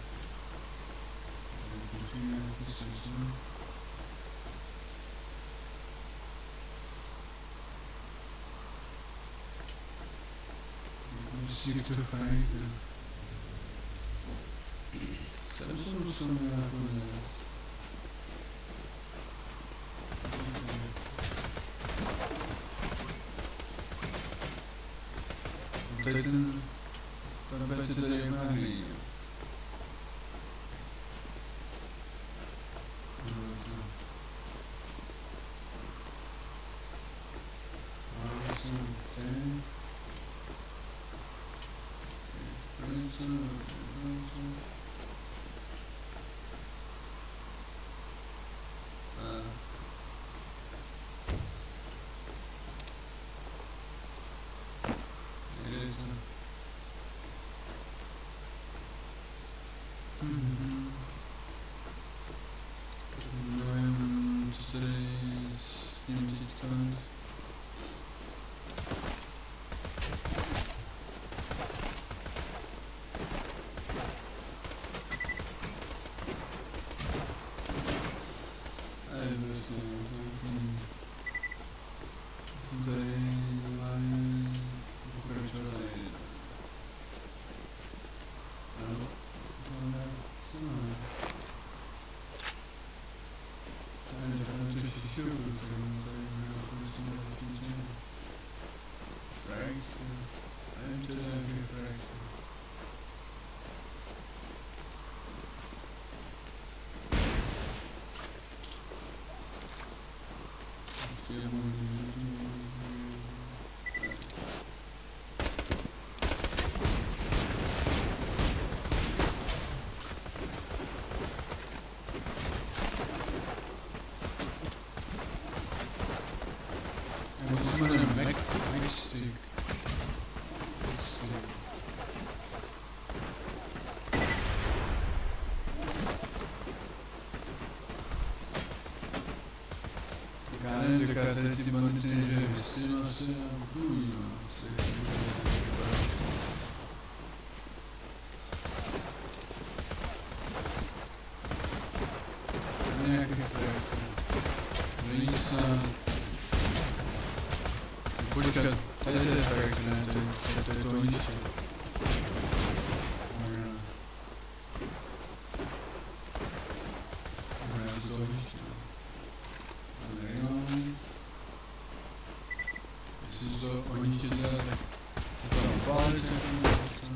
S1: Musíme nějaký smysl. Musí to fajn. Jsem se musel nějak odnést. Tady ten kabel se tady má hry. Mhm. Nevím, co tady s ním teď stane. Met een Mac, Mac-stick. Cara, de cara, tem que manter de vestido, Počkat, tady je tak, ne, to je to ničí. Dobré, to to ničí. Nevím. Jestli to o ničí teda, tak to tam pálit, tak to je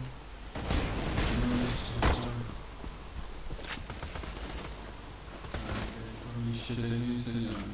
S1: to. O ničí tady nic neděláme.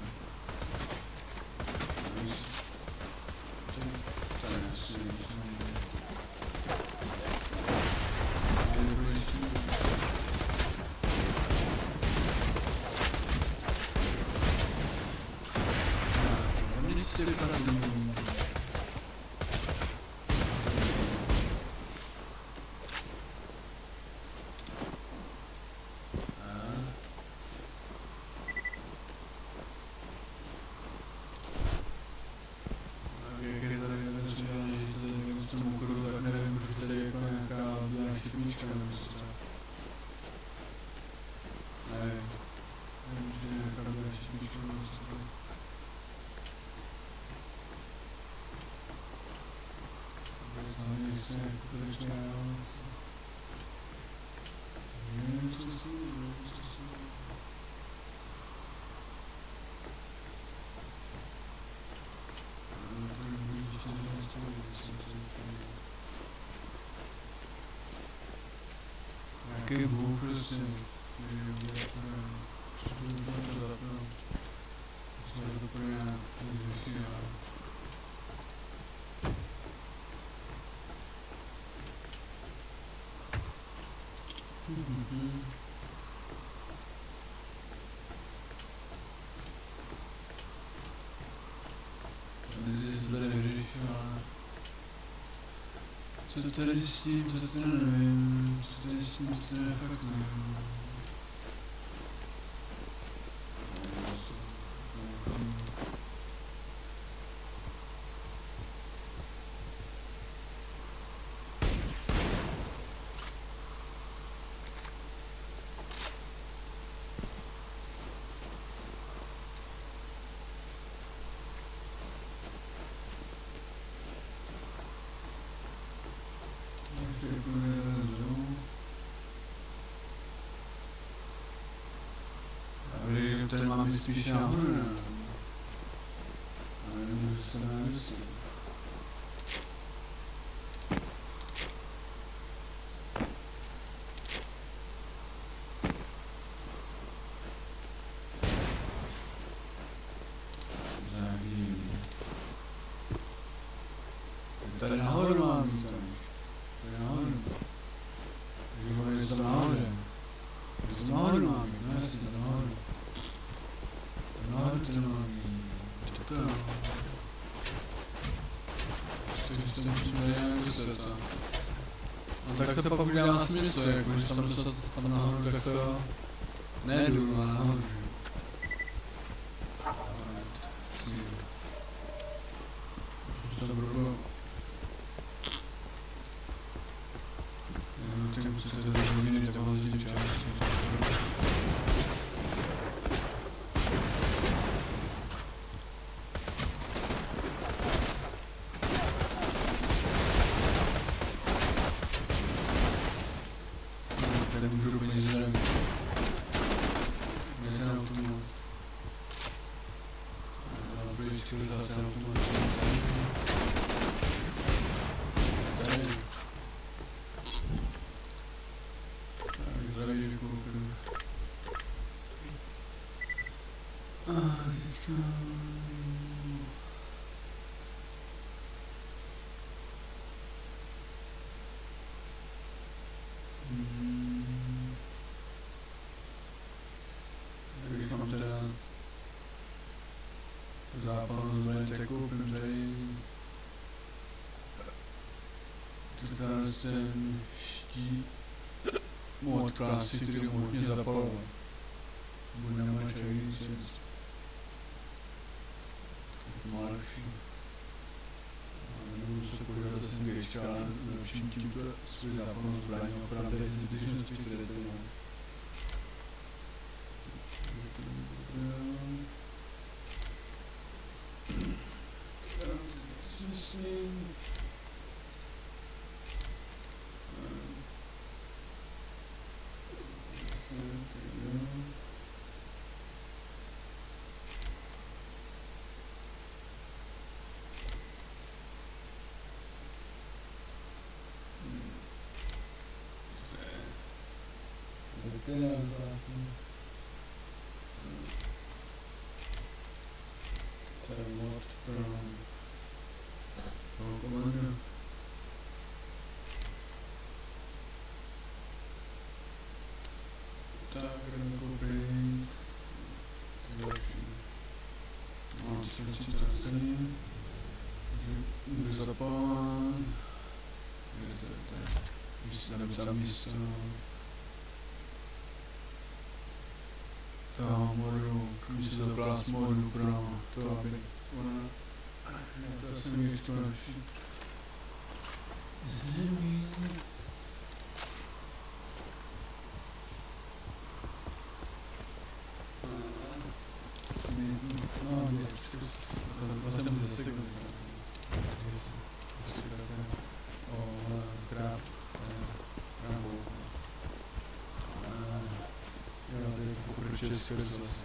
S1: Jaký bůh prostě, to pro mě nevyšší. Tady se tady vyřešila. Co tady s tím, co tady nevím, co tady s tím, co tady fakt nevím. Tady máme spíš nahoru, ne? Ale nemůžu se navystit. Tady nahoru mám jít tam. Tady nahoru. Takže je to nahoře. Je to nahoru mám jít, no jasně, to nahoru. Nahoru to mám jít. To to. Takže to musím tady nějak dostat. No tak to pak udělá smysl, jako když tam dostat tam nahoru, tak to nejdu a nahoru. To bylo... Tak musíte to změnit, tak ho zjistím části. Tak můžu úplně zdraví. Kde ten automat? Dobrý, čili ten automat. Tady. Tady vykoupím. A teďka... Hmm. Když mám teda zápalnou zbraň, tak koupím tady tady ten štít mod krásy, který umožní zapalovat. Buď na moje čající. Tak to má lepší. A nebudu se podívat zase gejčka, ale lepším tímto svůj zápalnou zbraň a právě zbytečnosti, které tady mám. Myslím... Tady mod pro... pro komandu. Tak, jdeme koupit... Zlepší. No, teď si to stejně. Budu zapalovat. Kde to je tady? Když se napsal místo... toho modu, když se zapala z modu pro to, aby ona... Já to asi mi ještě lepší. Zemí... No, ne, to zase může seknout. O, kráp, krábou. Jo, teď to pokročuje skrz zase.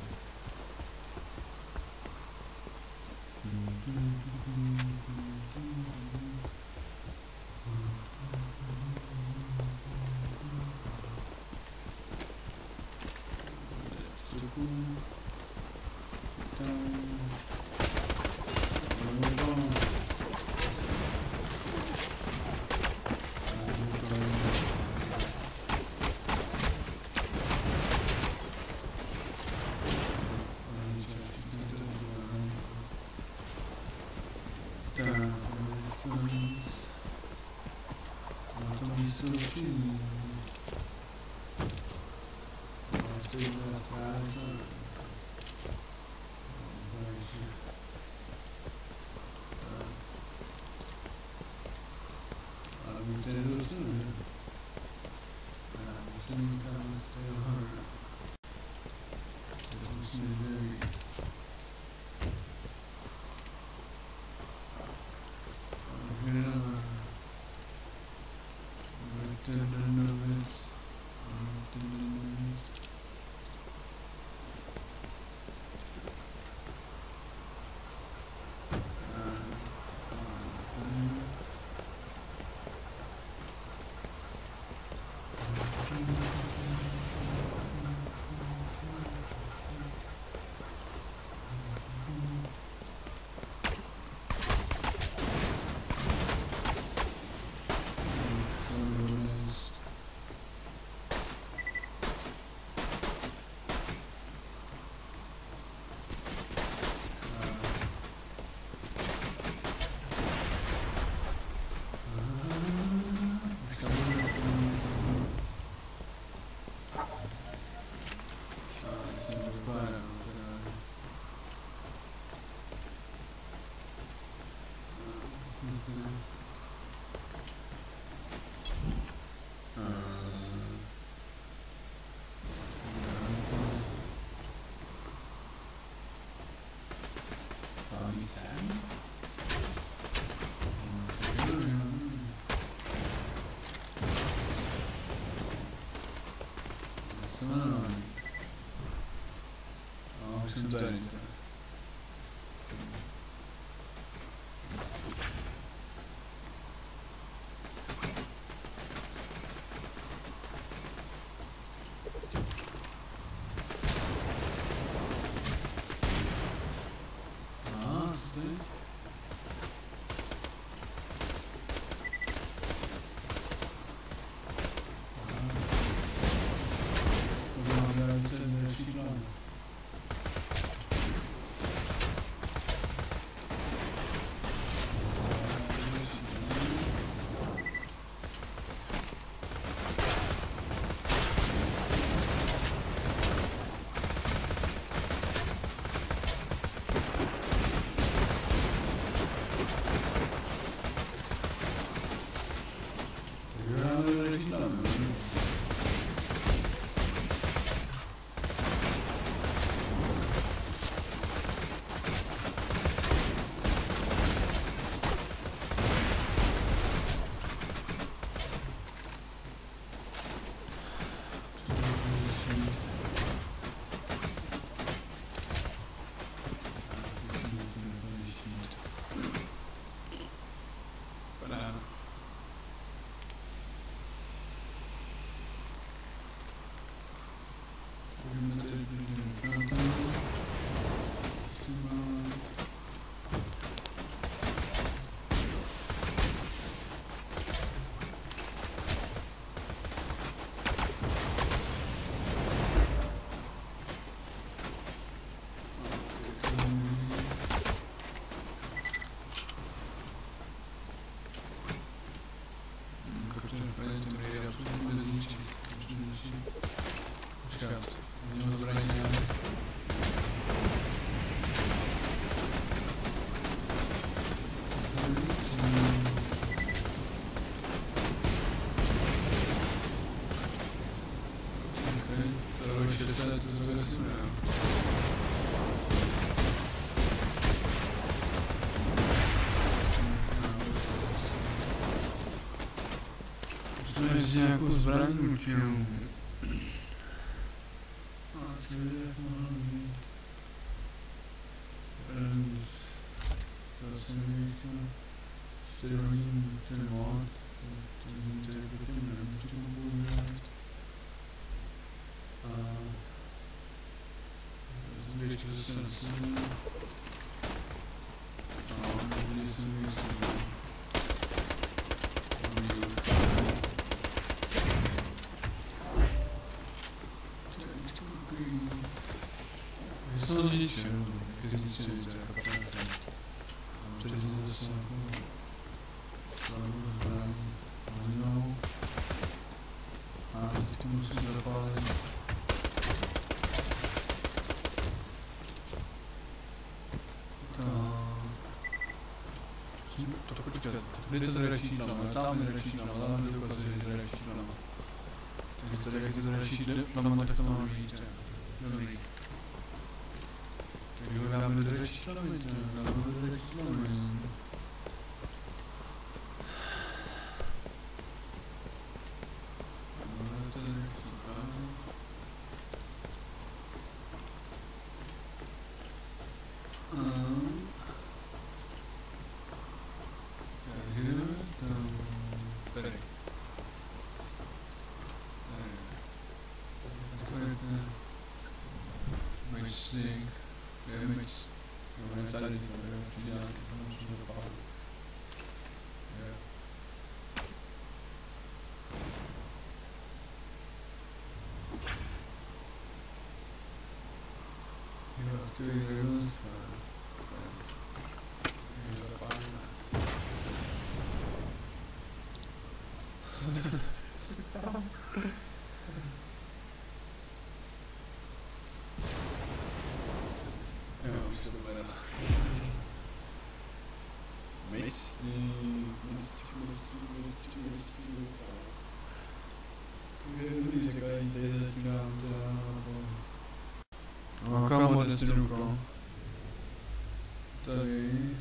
S2: to normální. No, už jsem tady. Ah, co tady? Mezi nějakou zbraní určitou. A co je jak mohlo být? Zase mi to čtyři hodin ten mod, ten tady potom nemůžu mohu udělat. A zběžte zase na sebe. A nebude se mi zběžit. Co ničem, když ničem jde, kapitán. A teď zase jako slavu zbraň, hlinou. A teď to musím zapálit. To, to počkat, kde to tady číslama, tam je číslama, tam mi dokazuje, že tady číslama. Takže tady jak je to tady číslama, tak to má být. Dobrý. Tak jo, dáme do číslami, dáme do číslami. Matchstick, damage, no, tady, nějak, musím dopávat. Jo, ty je No kam od Destinuko? Tady...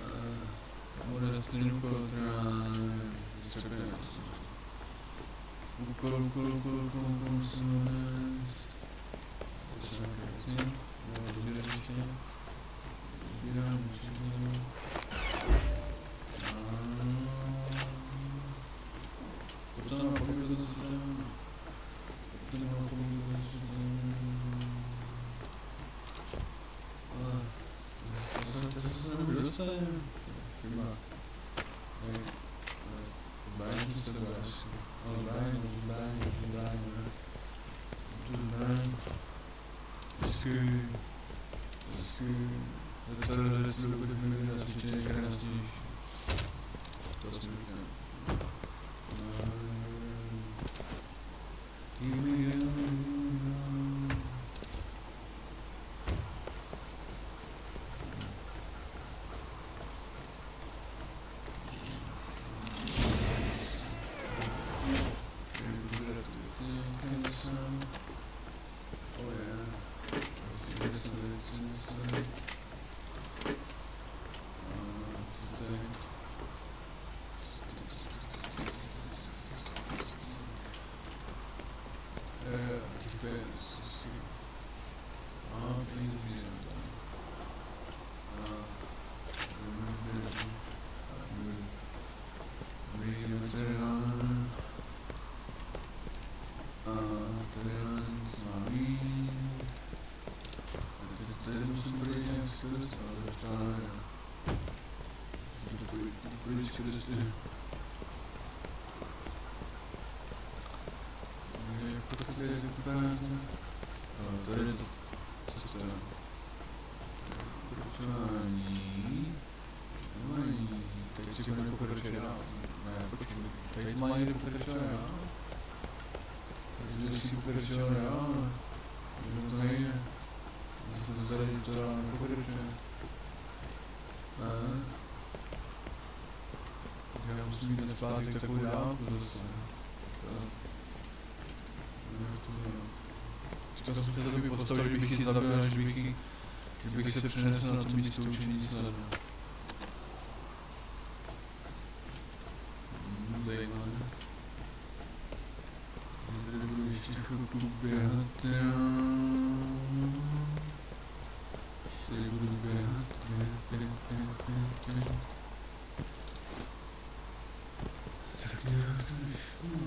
S2: Od Destinuko, teda... úkol, úkol, úkol, úkol, úkol, musíme nést. To jsou nějaké věci, nebo rozbírat ještě. Rozbírám, rozbírám. To nám pomůže ten systém. To nám pomůže ten systém. Ale... To se nebude dostane. Chyba. Hej. Zbraň se sebe asi. Ale zbraň, zbraň, zbraň. Zbraň. Vždycky. Vždycky. Tady věci dokud mi vydat ještě někde nastíš. To si říkám. Tady je to cesta. Pokračování. Nemají. Teď si ho nepokračuje dál. Ne, počkej. Teď má někde pokračovat dál. Takže si pokračovat dál. Jenom to nejde. Zase to tady to dál nepokračuje. Ne. Takže já musím jít zpátek takovou dálku zase. Chtěl jsem se tady postavit, že bych ji zabil, že bych, ji, že bych se přenesl na to místo učení snadno. Hmm, zajímavé. Já tady budu ještě chvilku běhat, já. Tady budu běhat, běhat, běhat, běhat, běhat, běhat. Tak nějak trošku.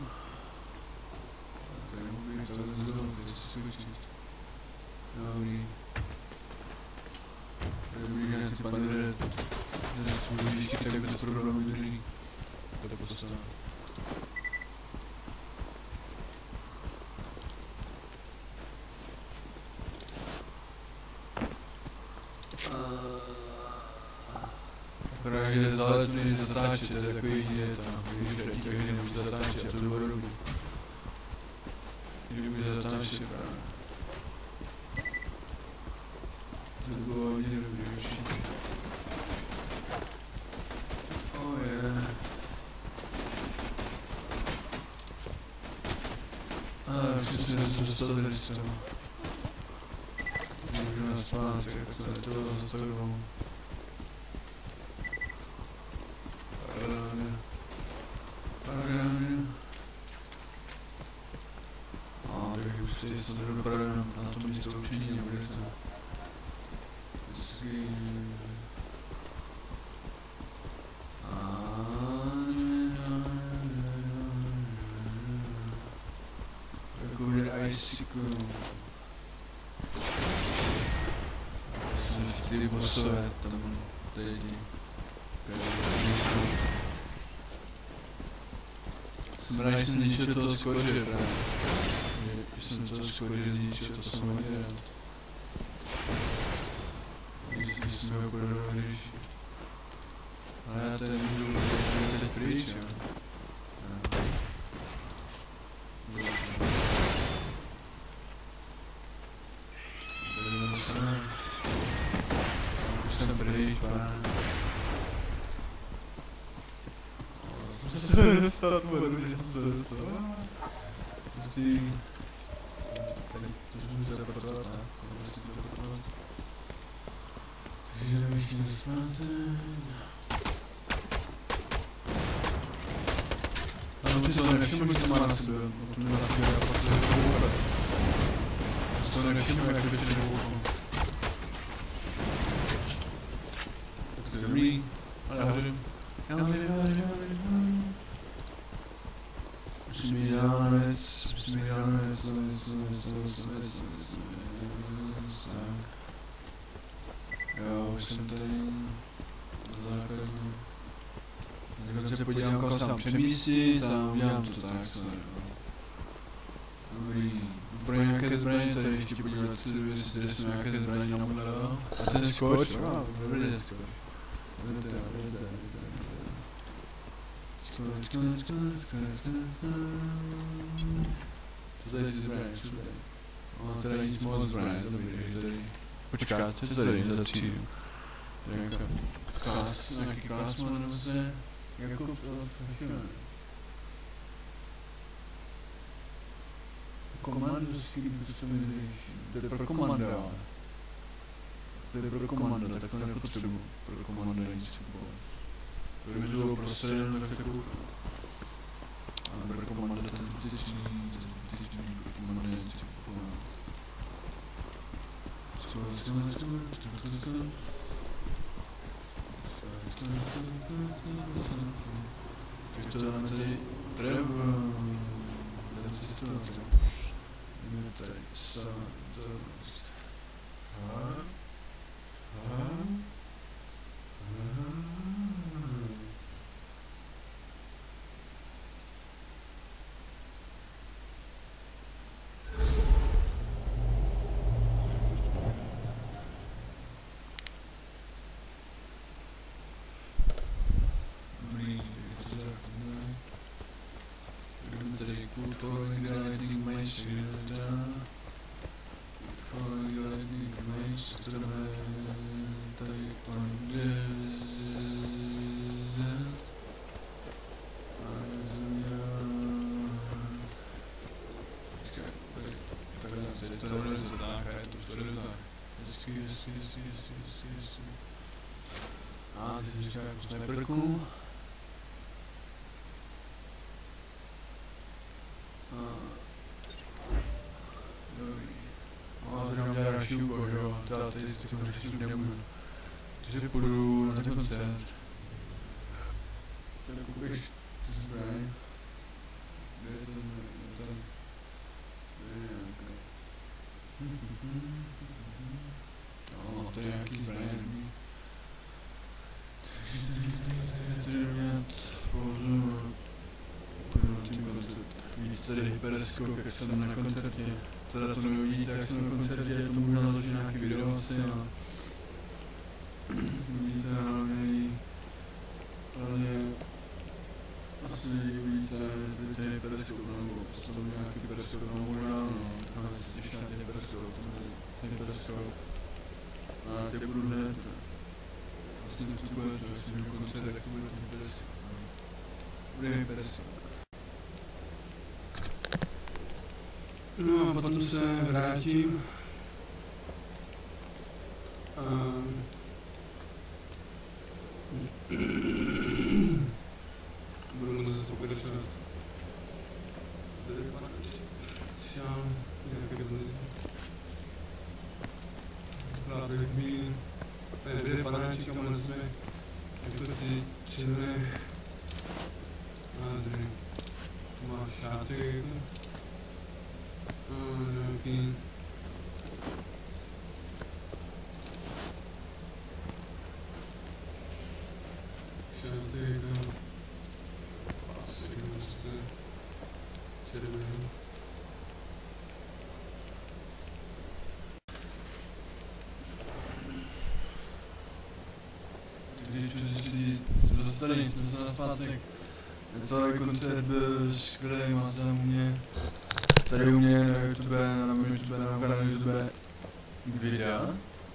S2: Tady mohu být ale zrovna, teď si skočit. Dobrý. Dobrý, já si pane Red. Red svůj výšky, tak bez problémů drží. To postav. Akorát jde zálet, nejde zatáčet, to je takový jediné tam. Víš, jaký každý nemůže zatáčet, a to bylo dobrý. Kdyby zatáčet právě. To bylo hodně dobrý určitě. Oh yeah. A přesně jsme dostali z toho. Můžu nás zpátek, tak jsme to zastavili. Parádě. Parádě. Takže už tady se nedopadám na to místo učení a bude to hezky. Takové icicle. Jsem chtěli bosové tam lidi. Jsem rád, že jsem ničil toho skoře právě. Když jsem to skoře zničil, to jsem hodně rád. Když jsme ho prodali, když... Ale já tady můžu jít teď pryč, jo. Jdeme se. Už jsem pryč, pán. Jsem se dostal, to bude dobře, že jsem se dostal. Prostě... To můžu zapatrovat, ne? Musím to zapatrovat. Takže jdeme ještě zpátek. No ty to nevšiml, že to má na sebe, no to nemá na sebe, a pak to je koukat. To to nevšiml, jak běží nekoukal. Tak to je dobrý, ale já hořím. Já hořím, já hořím, já hořím. Musím jít dál na věc, musím jít dál na věc, na věc, na věc, na věc, na věc, na věc, na věc, tak. Jo, už jsem tady na základní. Teď se podívám, koho sám přemístit a udělám to tak, co ne. Dobrý. Pro nějaké zbraně tady ještě podívat, jestli jsou nějaké zbraně na můj level. A ten skoč, jo, dobrý ten skoč. Vidíte, vidíte, vidíte. Skoč, skoč, skoč, skoč, skoč. Co tady ty zbraně, co tady? No, tady nic moc zbraně, dobrý, tady. Počkat, co tady za třídu? Tady nějaká klas, nějaký klas má nebo se? Jako to všechno. Komandovský, co myslíš? To je pro komanda, ale. To je pro komanda, tak to nepotřebuji. Pro komanda nic kupovat. Kdyby to bylo prostě jenom tak takovou. Ale pro komanda to je zbytečný, to je zbytečný, pro komanda nic kupovat. Skoč, skoč, skoč, skoč, skoč. Teď to dáme tady drevo. Jdeme si z toho dřeva. Jdeme tady sám dost. Ha? Ha? Ha? A teď říká jako sniperku. Dobrý. A teď nám dělá další úkol, jo. Já teď si ho řešit nemůžu. Takže půjdu na ten koncert. Tak koukeš tu zbraň. Kde je ten, kde je ten, kde je nějaký. No, to je nějaký zbraně. Takže tady mět pozor pro tím koncert. Víc tady hyperskok, jak jsem na koncertě. Teda to neuvidíte, jak jsem na koncertě, to možná naložit nějaký video asi a uvidíte hlavně, hlavně asi uvidíte ten hyperskok, nebo to nějaký hyperskok, no možná, no, takhle ještě na ten hyperskok, to bude hyperskok. A já tě budu hned, vlastně to bude, to jestli budu koncert, jak to bude hyperskok. Bude hyperskok. No a potom se vrátím a budu mu zase pokračovat. Tady pana ještě sám nějaké vlny. Lábek mín. Ne, tady panáček a máme jsme jako ty černé. A tady tu máš šátek. A nějaký šátek a asi prostě červený. Když přešli zastavený, jsme se na zpátek. Tady koncert byl skvělý, máte tam u mě. Tady u mě na YouTube, na mém YouTube, na mém kanálu YouTube videa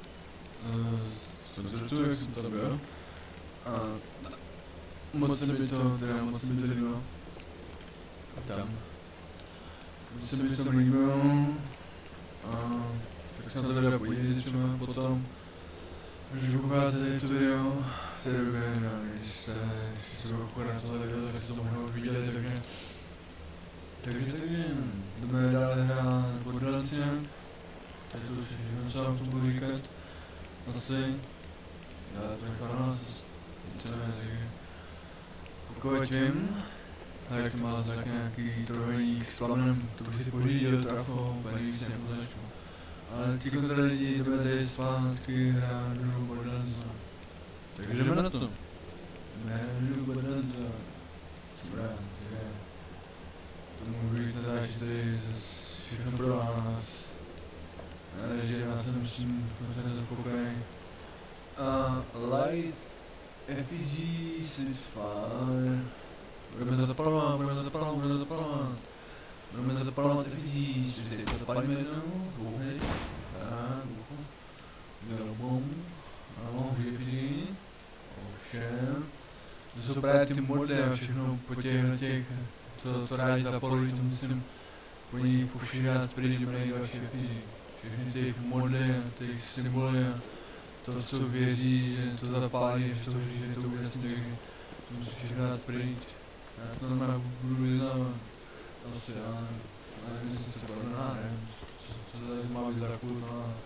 S2: z koncertu, jak jsem tam byl. A moc se mi to, teda moc se mi to líbilo. Tam. Moc se mi to líbilo. A tak se na to teda podívejte třeba potom. Když koukáte tady to video, Cerugen, když se, když se akorát tohle video, tak se to mohlo vidět, takže... Takže takže, jdeme dále hrát Borderlands nějak. Tak to už je všechno, co vám to budu říkat. Asi. Já to nechám nás, chceme, takže... Pokud vím, tak to má tak nějaký trojník s plamenem, to bych si pořídil trafo, paní se nepozačku. Ale ti kontra lidi jdeme tady zpátky hrát do Borderlands. Takže jdeme na to. Jdeme do Borderlands. Dobrá, takže... To můžu jít natáčet tady zase všechno pro vás. Takže já jsem s tím prostě zapokojený. A Light F E G Spitfire. Budeme zapalovat, budeme zapalovat, budeme zapalovat. Budeme zapalovat F E G, což teď zapalíme jednou, dvouhej. Tak, duchu. Udělal bom. Ano, F E G. Ovšem. To jsou právě ty mody a všechno po těch těch, co to rádi zapalují, to musím po nich pošírat pryč, že mají další F E G. Všechny těch mody a těch symboly a to, co věří, že to zapálí, že to věří, že to úžasný, takže to musím všechno dát pryč. Já to normálně budu vyznávat. Asi, ale nevím, jestli se prodá, nevím, co to tady má být za kult, no a...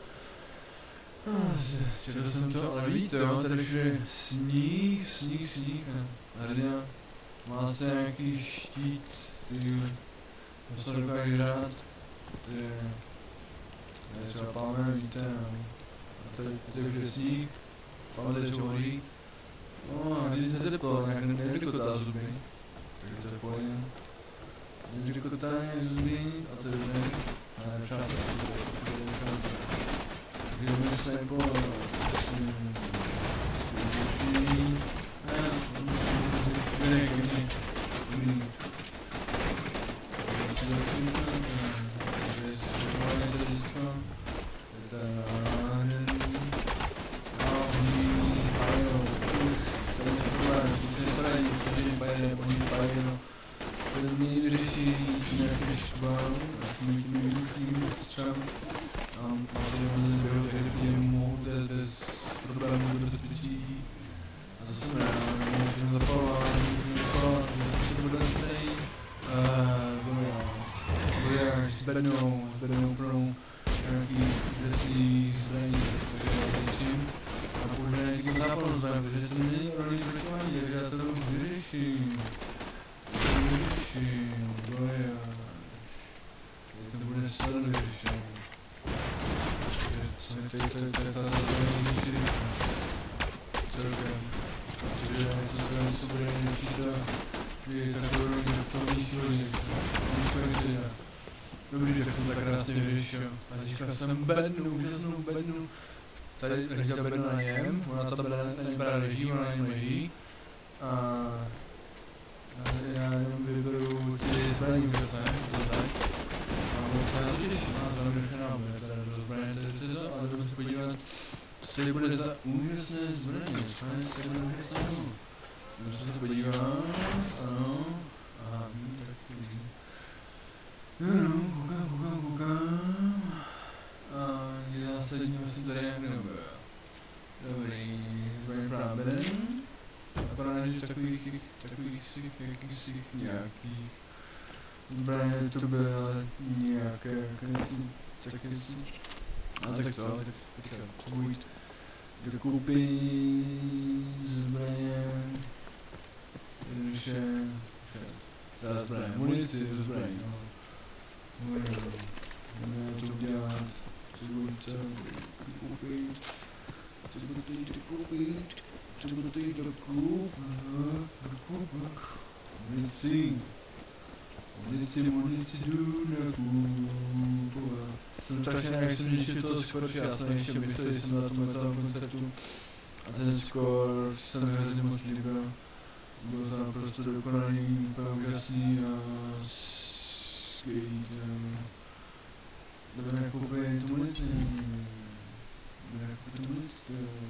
S2: Četl jsem to, ale víte jo, tady už je sníh, sníh, sníh a hrdina má se nějaký štít, který se dokáže hrát, který je třeba plamen, víte, a tady, tady už je sníh, plamen tady třeba hoří, no a když se teplo, nějak nevykotá zuby, takže to je pohodně. Nevykotá zuby a to je dobré, a nepřátel, to je nepřátel. Jdeme se po... Služí... Ne, ne, ne, ne, zbednou, zbednou plnou nějaký desí zbraní, takže něčím a použiju nějaký zápalnou zbraní, protože to není rovný zbraňování, takže já to vyřeším. Vyřeším, doje. To bude snadno vyřešit. Co je teď, to je ta zbraní vyřešit. Celkem. Protože něco zbraní se bude nepřítel, je takovou rovný do toho nižšího někde. Dobrý, že jsem tak krásně vyřešil. A získal jsem bednu, úžasnou bednu. Tady ležela bedna na něm, ona ta bedna není právě leží, ona na něm leží. A... já jenom vyberu ty zbraní úžasné, to tak. A moc se na to těším, a to vyřešená bude, teda do zbraně, takže to, ale jdeme se podívat, co tady bude za úžasné zbraně, co je tady bude úžasného. Jdeme se to podívat, ano. A takový. No, koukám, koukám, koukám. A nic zásadního jsem tady jak nebyl. Dobrý, zbraň práben. Akorát než takových, takových sich, jakýchsi nějakých zbraně to byly, ale nějaké, jakési, taky si... A tak to, tak počkej, potřebuji jít dokupit zbraně, jednoduše, počkej, zbraně, munici do zbraní, no. Jdeme to udělat, potřebuji to koupit, potřebuji to koupit, potřebuji to jít do kup, munici, munici, munici jdu nakupovat. Jsem strašně jak jsem řešil toho skoro, já jsem ještě myslel, že jsem na tom metalovém koncertu a ten skor se mi hrozně moc líbil. Byl to naprosto dokonalý, úplně úžasný a skvělý. Jdeme nakoupit tu munici. Jdeme nakoupit tu munici.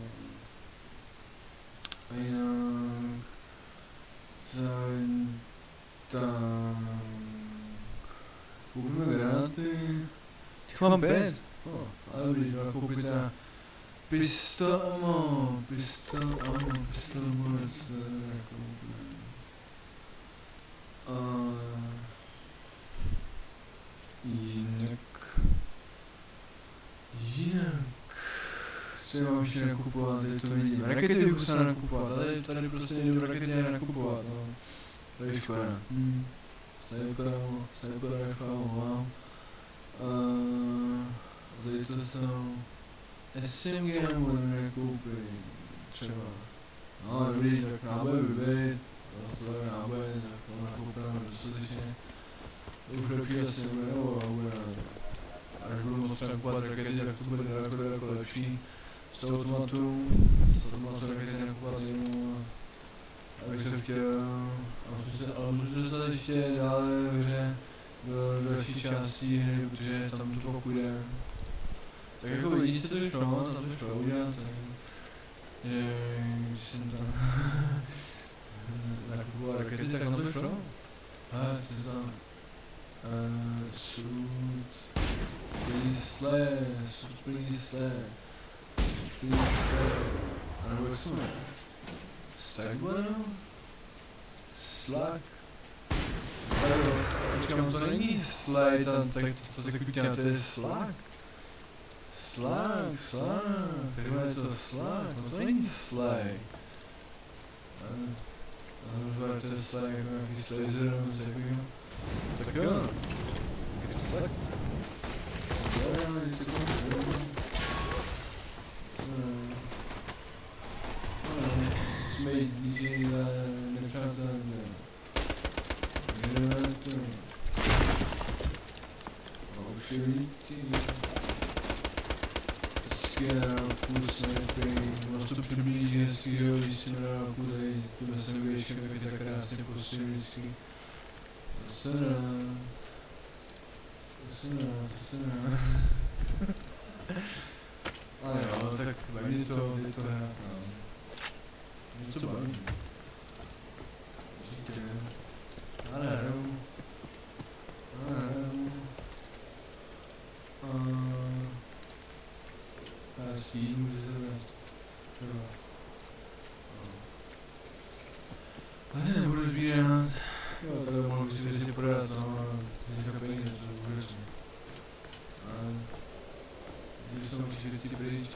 S2: A jinak... Zaň... Tak... Koupíme granáty. Těch mám pět. Oh, ale dobrý, jdu nakoupit teda Pistol, ano, pistol, ano, pistol bude se nakoupit. A jinak, jinak, co mám ještě nakupovat, teď to vidím. Rakety bych musel nakupovat, tady, tady prostě někdo rakety nakupovat, no. To je škoda. Hmm. Sniper, sniper nechám, mám. A tady to jsou S M G budeme nakoupit, třeba. No dobrý, tak náboje vybejt, to je náboje, tak to nakoupíme dostatečně. To už roky asi nebude, nebo bude. Až budu moc třeba nakupovat rakety, tak to bude daleko, daleko lepší. Z toho automatu, z automatu rakety nakupovat jinou. Abych se chtěl, ale můžu se dostat ještě dále v hře do další části hry, protože tam to půjde. Tak jako vidíte, to šlo, tam to šlo udělat, tak že když jsem tam nakupoval rakety, tak tam to šlo. A co tam? Uh, shoot, please slay, shoot, please slay, please slay. A nebo jak se jmenuje? Stack bueno? Slack? Počkám, to není slay, tam, tak to tak pěkně, to je slack. Slack, slack, takhle je to slack, no to není slay. A to je slack jako nějaký slazer, nebo co takového. Tak jo, je to slack. Já nevím, jestli to můžu. Jsme jít na nepřátelné. Jdeme to. Ošelíky. Hezky na dálku snajpy. Ono to přiblíží hezky, jo, když jsem na dálku tady. Tuhle se neběžkem, jak je tak krásně postřelí vždycky. To se dá. To se dá, to se dá. A jo, tak baví to, je to hrát, no. Mě to baví. Určitě. Já nehraju. Já nehraju. Já si jít můžu se vést. Třeba. Já se nebudu sbírat. Jo, tady mohl si věci prodat, no, ale získat peníze, to je úžasné. Ale když jsem určitě věci pryč.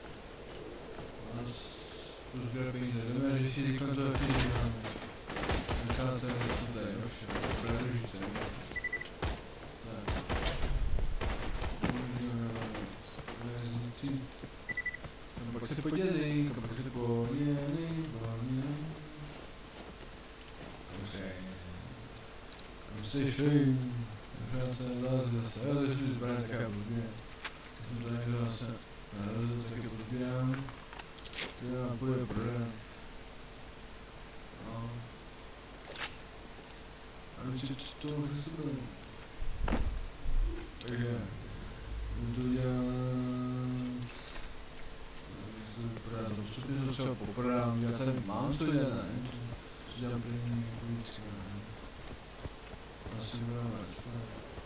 S2: A sbírat peníze, jdeme řešit teďka to jak si děláme. Necháte to tady, roště, predržíte. Tak. Můžeme vezmít. A pak se podělej, a pak se podělej, podělej. Dobře. Dobře šli. Dobře se zase zase, jo, takže zbraně taká blbě. Jsem to někdo zase narazil, taky podbírám. Já půjde prodám. No. A ještě to se bude. Takže budu to dělat. To vypadá to, postupně to třeba poprodám, já tady mám co dělat, ne? Co dělám první vždycky, ne? Asi budeme rád.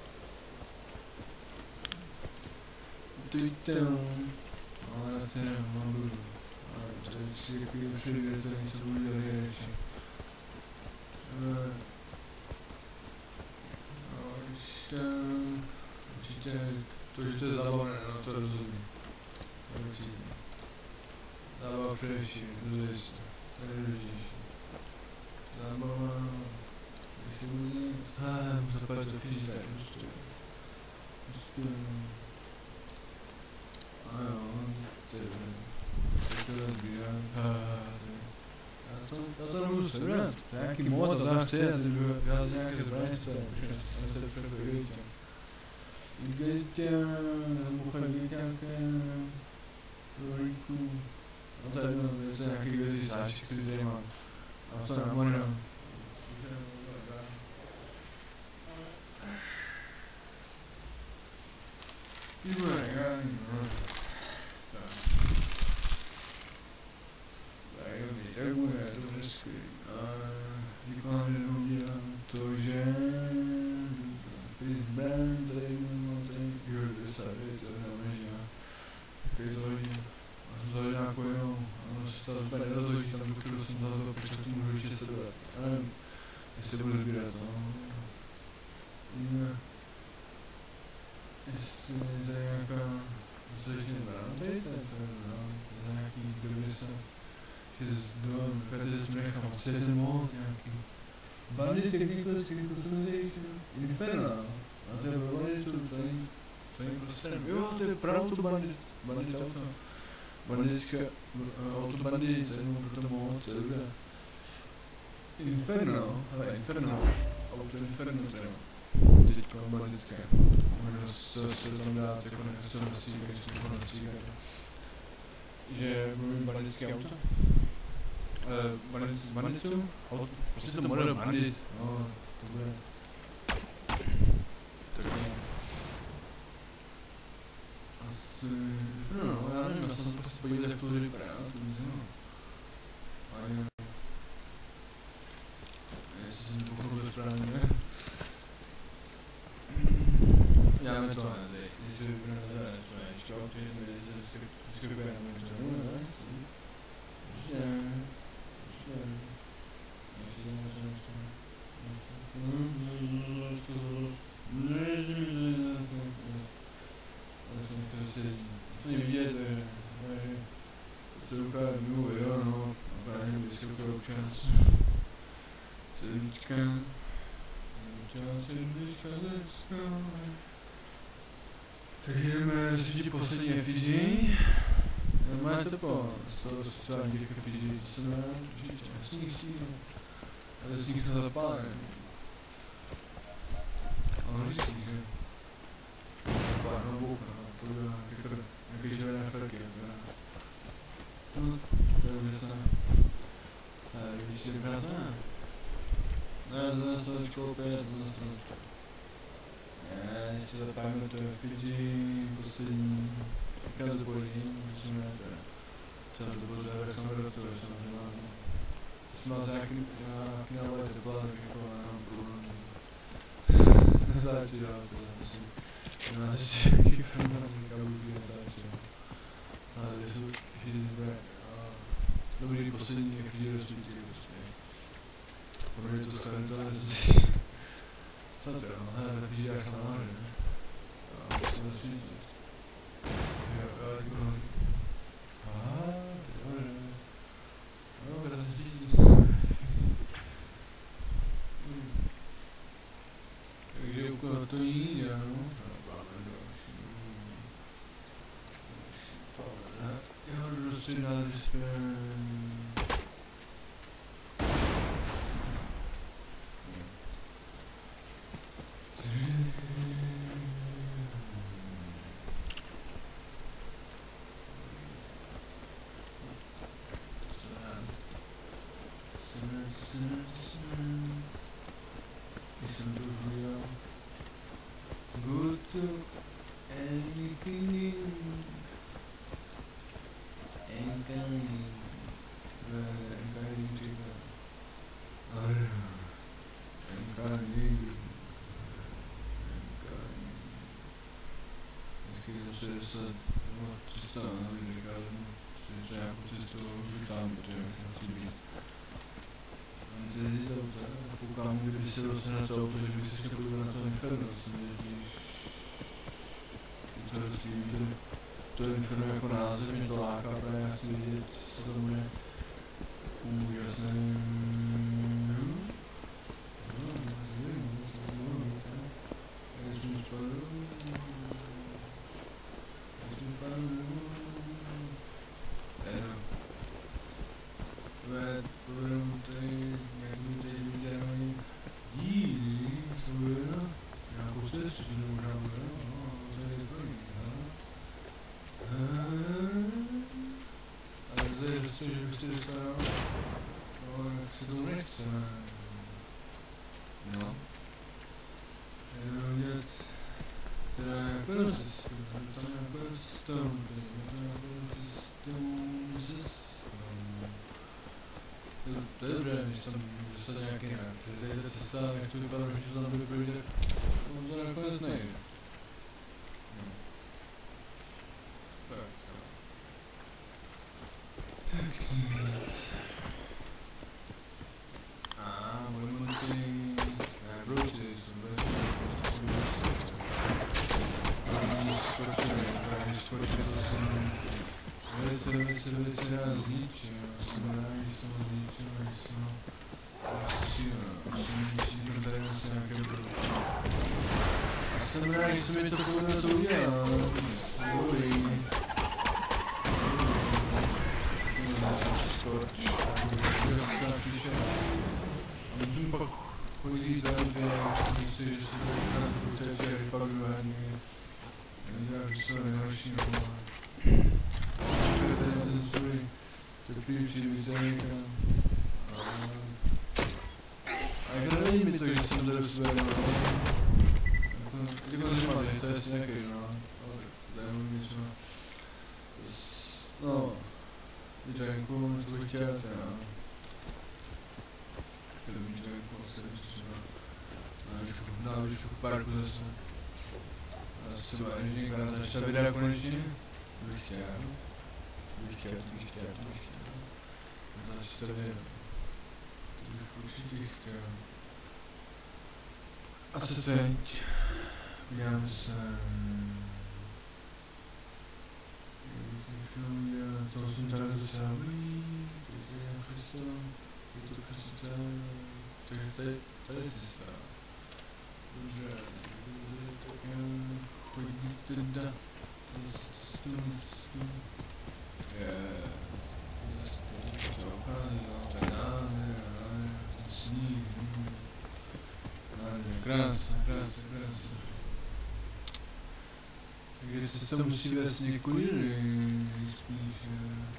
S2: Teď tam. Ale já se nemám budu. Ale to je vždycky takový vešli, kde to něco budu dělat ještě. No, ještě... Určitě to, že to je zábavné, no to rozhodně. Určitě. Zábava především, to je jistě. To je důležitější. Zábava... Ještě budu dělat... Haa, musím zapálit to fyzika, prostě. Prostě... A jo, to je... To je sbírám. Haa, já to, já to nemůžu sebrat. Nějaký mod, to tam chci, a teď budu vyházet nějaké zbranice. Já se všechno vyvětím. Igetě, nebucha igeťáke, rolíku. No to je jedno, to je nějaký gazí sáček, který tady mám. A to namorím. Ty bude regální, no. Tak. Tak jo, tak bude, to bude skvělý. A říkám, že neudělám to, že... Zbraň, tady mám tady... Jo, to je starý, to je neměžná. Jak je to hodně. za nějakou jinou, ono se to úplně nerozloží, tam dokud jsem za to, protože to můžu ještě sebrat. Já nevím, jestli budu sbírat, no. Ne. Jestli to je nějaká, jestli to ještě nebrány, to je to nějaký devadesát šest dom, každý se to nechám, asi je ten mod nějaký. Bandit Technical Customization Infernal, a to je ve Banditu, to není, to není prostě, jo, to je pravda to Bandit, Bandit auto. Banditská, auto Bandit, to je jenom pro to mod, to je dobré. Inferno, ale Inferno, auto Inferno teda. Teďko banditské. Můžu se, se tam dát jako se nastříkat, ještě jako nastříkat. Že budu mít bandické auto. Uh, bandit z banditu? Auto, prostě to model bandit, no, to bude. Takhle. Asi, no, já nevím, já jsem to prostě podívat, jak to vypadá, to mě no. A jen... Jestli jsem pochopil správně, ne? Dáme to na tady, když to vypadá na zadné straně, ještě auto, že jsme vždycky vždycky vypadá na mé straně, no, ne? Ještě ne, ještě ne, ještě ne, ještě ne, ještě ne. To není vidět, to je ukázat mimo, jo, no, a právě vyskakuje občas. Sedmička, sedmička, sedmička, takže jdeme řídit poslední effigy. Normálně teplo, z toho sociálních těch effigy, to se nedá říct, sníh, sníh, ale sníh se zapálí. Ale hezký, že? Taková hloubouka, to je jako nějaký živené ferky, no, to je úžasné. Tak, vidíš, že vypadá to ne? Ne, to je stolečko opět, to je stolečko. Ne, ještě zapálíme to Fiji, poslední, teďka to bolí, musíme to je. Třeba to bylo závěr, jak jsem vedl to, že jsem měla. Když máte nějaký nové tepla, tak jako mám problém. Nezáleží, jo, to je asi. Nemáte si nějaký fenomenální kabelky, nezáleží, jo. Ale kde jsou Fiji zbraně, dobrý poslední, jak Fiji rozsvítí, prostě. Pro mě to skvělé, to je co to jo, hele, tak Fiji jak se nahoře, ne? A musím rozsvítit. Jo, jo, tak bylo. Aha, dobře. Jo, kde se řídí. Takže úplně to ní, já no. Máme další. Další tohle. Jo, prostě dali jsme... Jsem to udělal. Go to anything. Anything. Anything. Anything. Vždycky šedesát, no, tři sta, nevím, říkám, že nějakou cestu tam, protože chci být. Chci jezdit auta, a koukám, kdyby se dostal na to auto, že bych se ještě podíval na to Inferno, jsem jezdíš. To je hezký, to je Inferno jako název, mě to láká, právě já chci vidět, co to bude úžasné. To je dobré, když tam se nějaký jinak. Tady je ta cesta, jak to vypadá, že to tam bude projít, tak to nakonec nejde. Tak, já zničil, samuráji jsem zničil, jsem asi, asi myslím, že tady musím nějaké brody. A samuráji se mi to pohodlo to udělal, dobrý. Skoč, tak píše. A můžu pak chodit za lidé, že si, že si to vypadá do té vypadování. Já že jsou nejhorší nebo tady ten svůj teplější výzajek a jako nevím mi to, že jsem tady své, no. Jako zajímavé, to je asi nějaký, no. Ale to je můj něco. No, výzajku, to bych chtěl, no. Chtěl výzajku, asi na výšku v parku zase. Třeba inženýrka natáčet ta videa konečně. To bych chtěl. To bych chtěl, to bych chtěl, to bych chtěl. Natáčet ta videa. To bych určitě chtěl. A co teď? Podívám se. To jsem tady docela ují. Tady je Christo. Je to Christo. Takže tady, tady je cesta. Dobře. Tak jen chodí teda cestu, cestu. Je, to obchází, no, to je nádher, nádher, ten sníh, nádher, krása, krása, krása. Takže cesta musí vést někudy, spíš,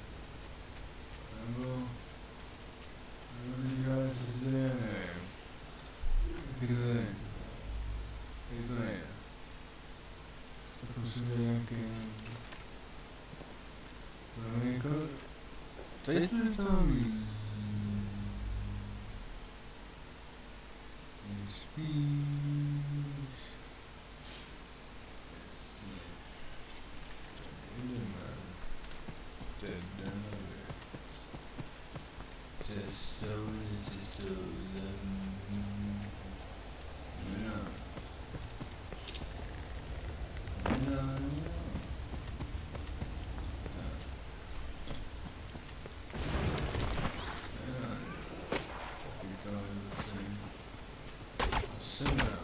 S2: nebo, nebo říkáme, co zde je, nevím. Jak to je? Jak to nejde? Tak musím být nějaký... No jako... Teď to je tam... Nejspíš... Jasně... Jdeme... Teda na věc... Cestou, cestou, no. No, no. Tak. Ja. Taky to jsem. Jsem rád.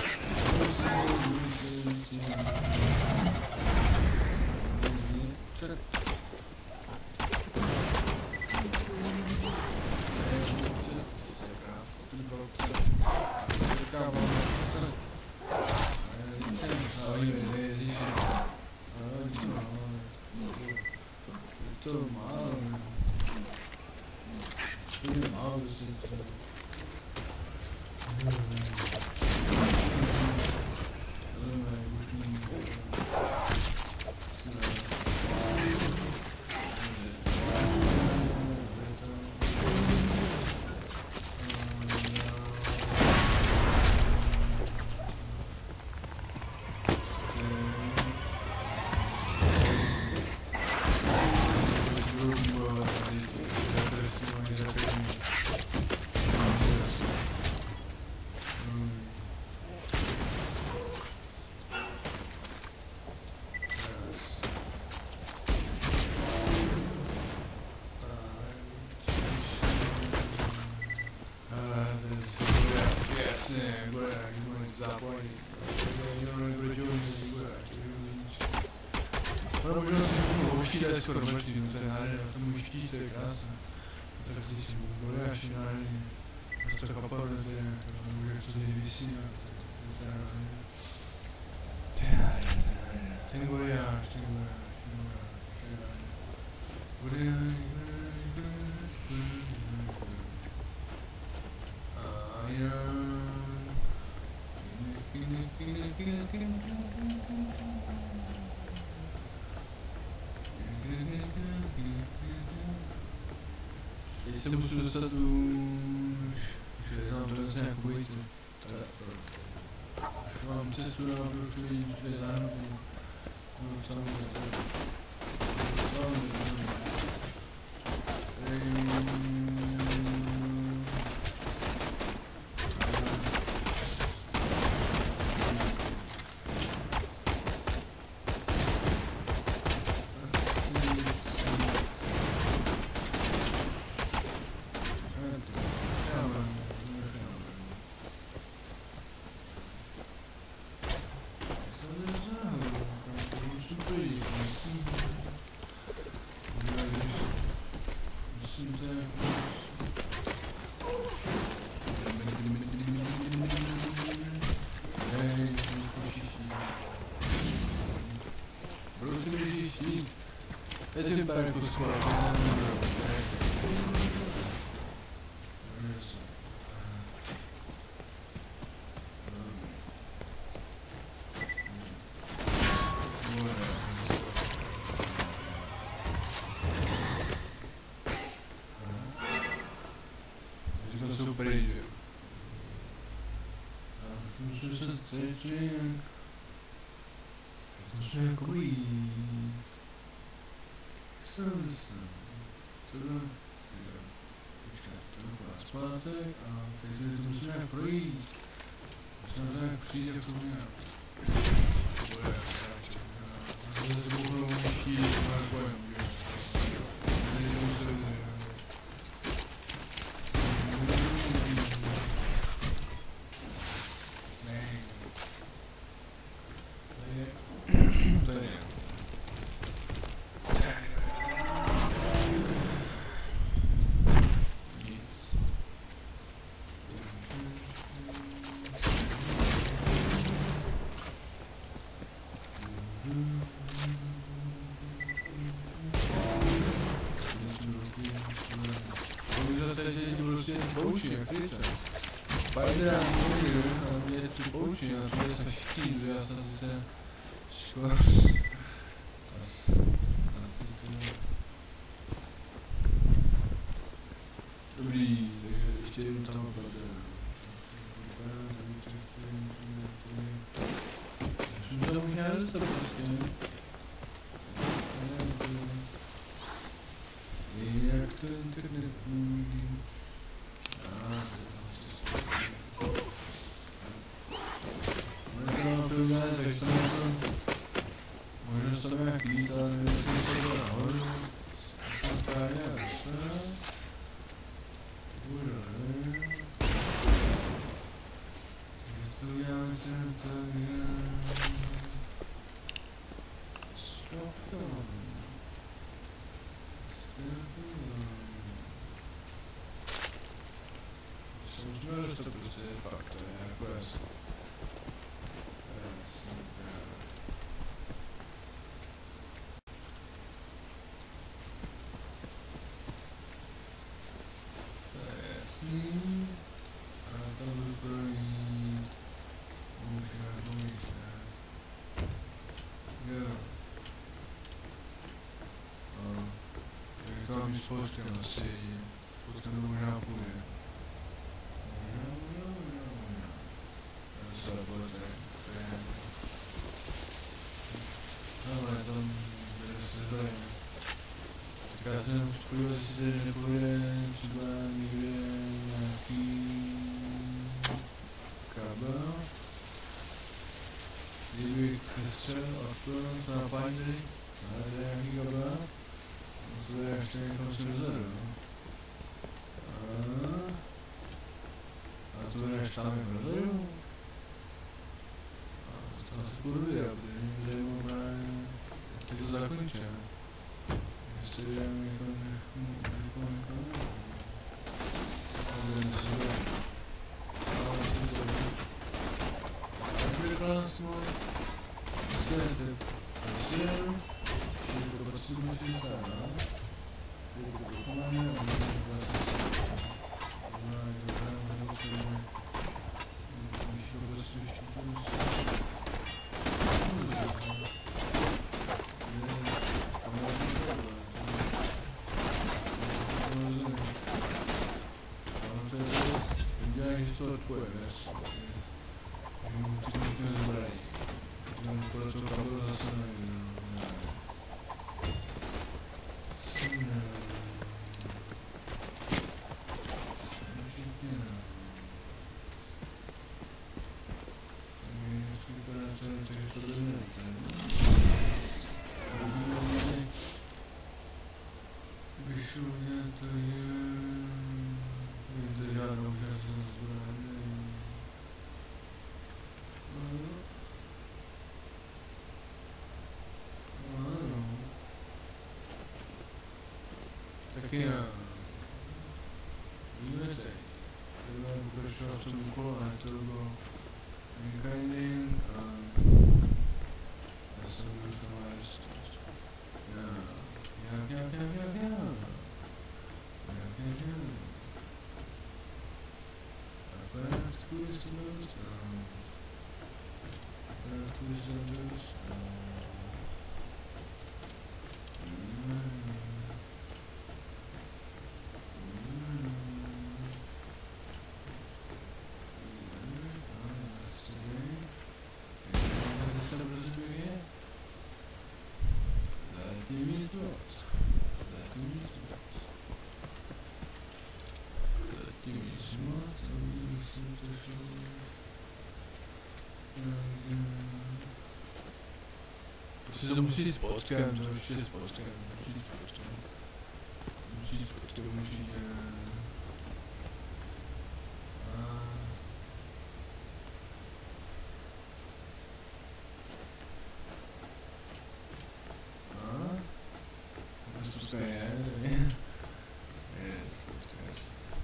S2: To málo. To je málo, že to... Ale už není. Jasně, bude, když bude něco zápojení. Nikdo nebude dělat nic, bude, ale možná si tomu hoští, ale skoro mrtvý, no to je nádherné, tomu hoští, to je krásné. Tak když si bude až nádherný, to tak kapadne, to je, to může, to z něj visí, to je nádherné. To je nádherné, to je nádherné. Ten bude jáš, ten bude jáš, ten bude jáš, to je nádherné. Bude jáš, bude jáš, bude jáš. Teď se musím dostat už, že nám to zase nějakou bojíte. Už mám cestu na prošlu jít, že je zároveň. No, samozřejmě, samozřejmě. Этим парку скоро. Poučí, jak říct. Pajde, já můžu, mě tu poučí, a to je se chtít, že já jsem si ten skoro... Asi... Asi to... Dobrý, takže ještě jdu tam opět. Už mi to možná dostat prostě. Jak to internet můj... Takže to možná... Možná tam nějak jít, ale nevím, jestli to bylo nahoru. Jsem právě dostat. Bude, ne? Takže to uděláme ten tak, Stopka. Jsem jsme dostat prostě, fakt, to je jako jasný. Společně asi, společně to možná půjde. Já se pojďte, to je... Ale tam, kde se zdají. Tak já jsem spojil, jestli tady nepojde třeba někde nějaký... kabel. Kdyby kresel odpůl na napájde, ale tady nějaký kabel. To je ještě někam si dozadu, no. A to je ještě tam jako dozadu. A to asi buduje, protože mě zajímá právě, jak to zakončí. Jestli jdeme někam, někam, někam. A budeme si dojít. A vlastně to je. Tak je krásno. Světe. Prosím. Všechno potřebujeme si stát, no? Máme, a taky ne. Víme teď. Budeme pokračovat v tom úkolu a to bylo Unkinding a já jsem už to má dostat. Já, já si to musí s počkem, to určitě s počkem, určitě s počkem. Musí s počkem, určitě. To je, je, je, to je,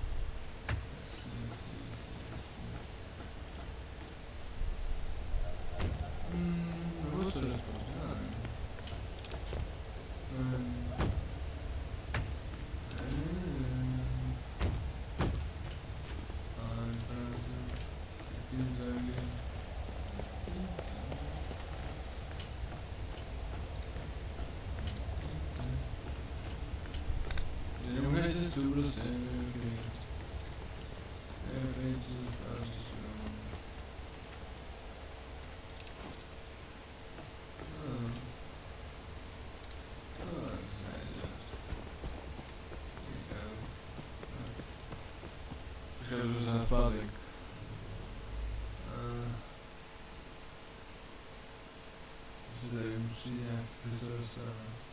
S2: nebo co to je, já nevím. Tu prostě nevědět. Nevědět, co to je. No. No, zajdět. Počkej, to se zpátek. Se tady musí nějak to dostat.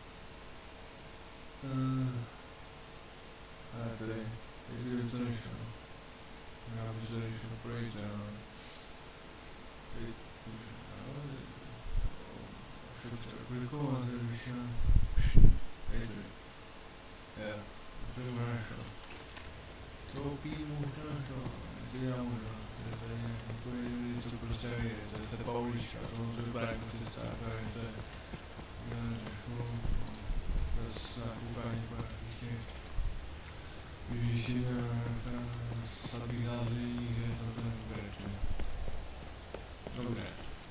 S2: Ale tady, kdyby to nešlo. Já bych to nešlo projít, ale... Teď už, ale... Však to aplikovat, když já... Hej, tady. Jo, to by nešlo. Toupí možná šlo, ty já možná. Tady několik, co prostě vyjde, to je ta Paulička, to vypadá jako cesta, to je... Já nešlo... Zase na koukání pár těch... Vyšší slabý záření je to nebude. Dobré.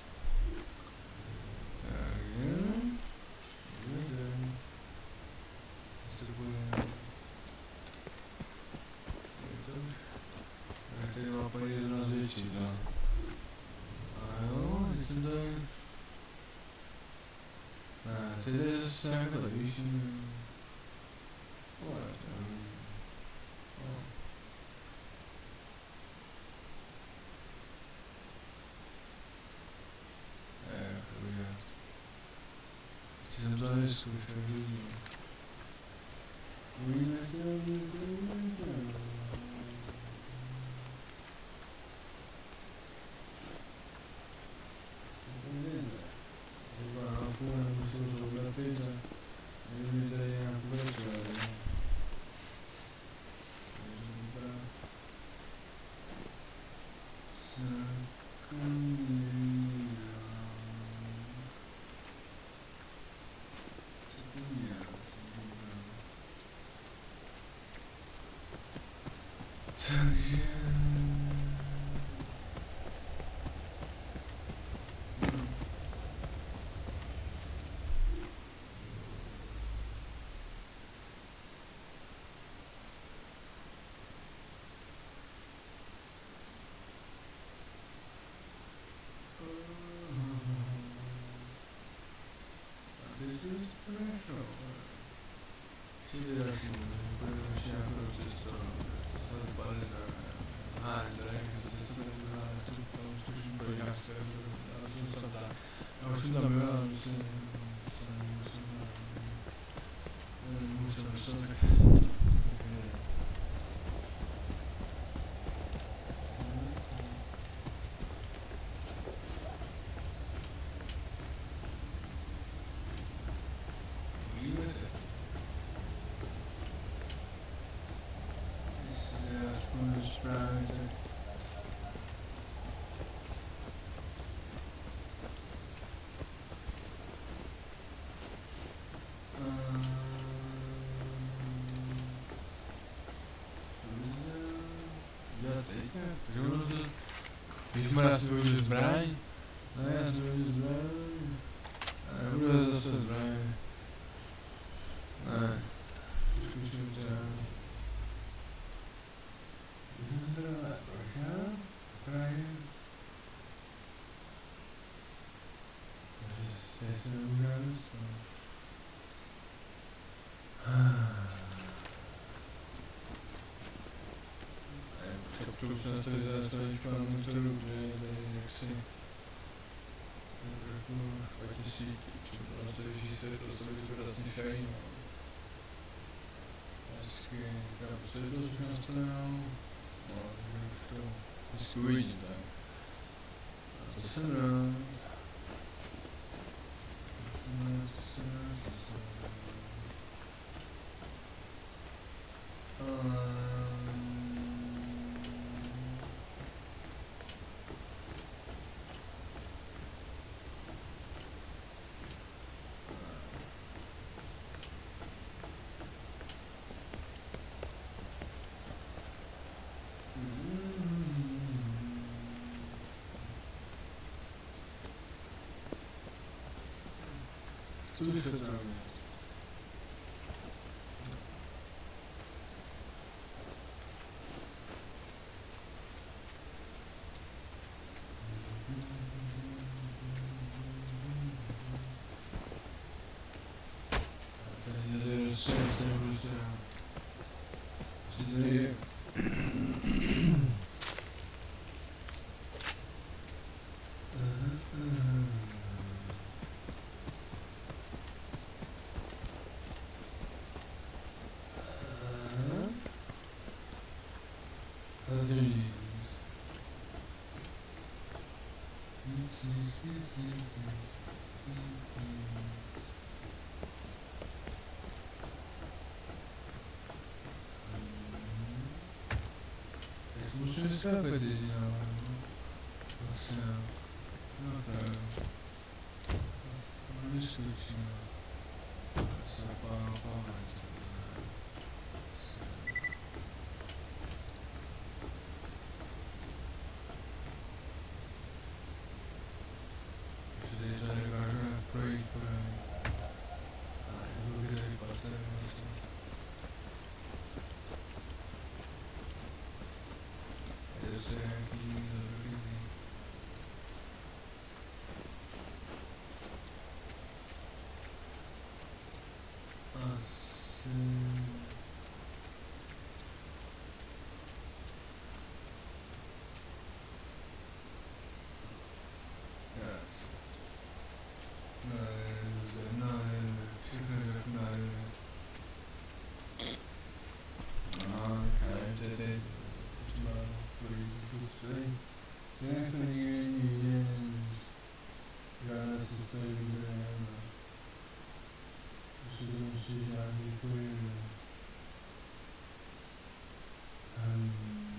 S2: Takže... Jdem. Zde bude... Tak tady má paní jedna z větší, no. A jo, teď jsem tady... Ne, teď je zase nějaká tak vyšší. Ale to... Ještě jsem to nevyzkoušel, uvidíme. Uvidíme to, uvidíme to. Třeba nápůl, nemusím to ulepit a nevím, že tady nějakou věc, ale... Takže... Já už jsem tam byl, ale myslím, že musím dostat, tak... Uvidíme teď. Jestli se aspoň správně, tak... Když má já si využiju zbraň, ne, já si využiju zbraň, ne, nebudu zase zbraň, ne, zkusím to já. Jdem teda na prošel, právě. Takže se neudělám dostat. Potřebuji se nastavit za straničku na monitoru, že je tady jaksi trošku špatně síť, třeba světlo, to bych to krásně šajno. Hezky, teda po světlo už je nastavenou. No, takže už to hezky uvidím, tak. A to jsem rád. To jsem rád, to jsem rád, to jsem rád. Ale... Co by se tam je? Tady tady rozsvět, tady budu se rád. Co tady je? Adrian. Yes, yes, yes, yes, yes. Jak musím skákat jediná, no? Vlastně, no právě. No neskočí, no. Se pár pár, projít právě. A nebo kde je patr, vlastně. Je zase nějaký dobrý. Asi... Yes. Ne, ne, všechno řeknu ne. No, kážete teď. Už má projít tu tady. Jinak to nikdy není vidět. Žádná cesta je nikde nejde. Už to musí žádný projít. Hmm.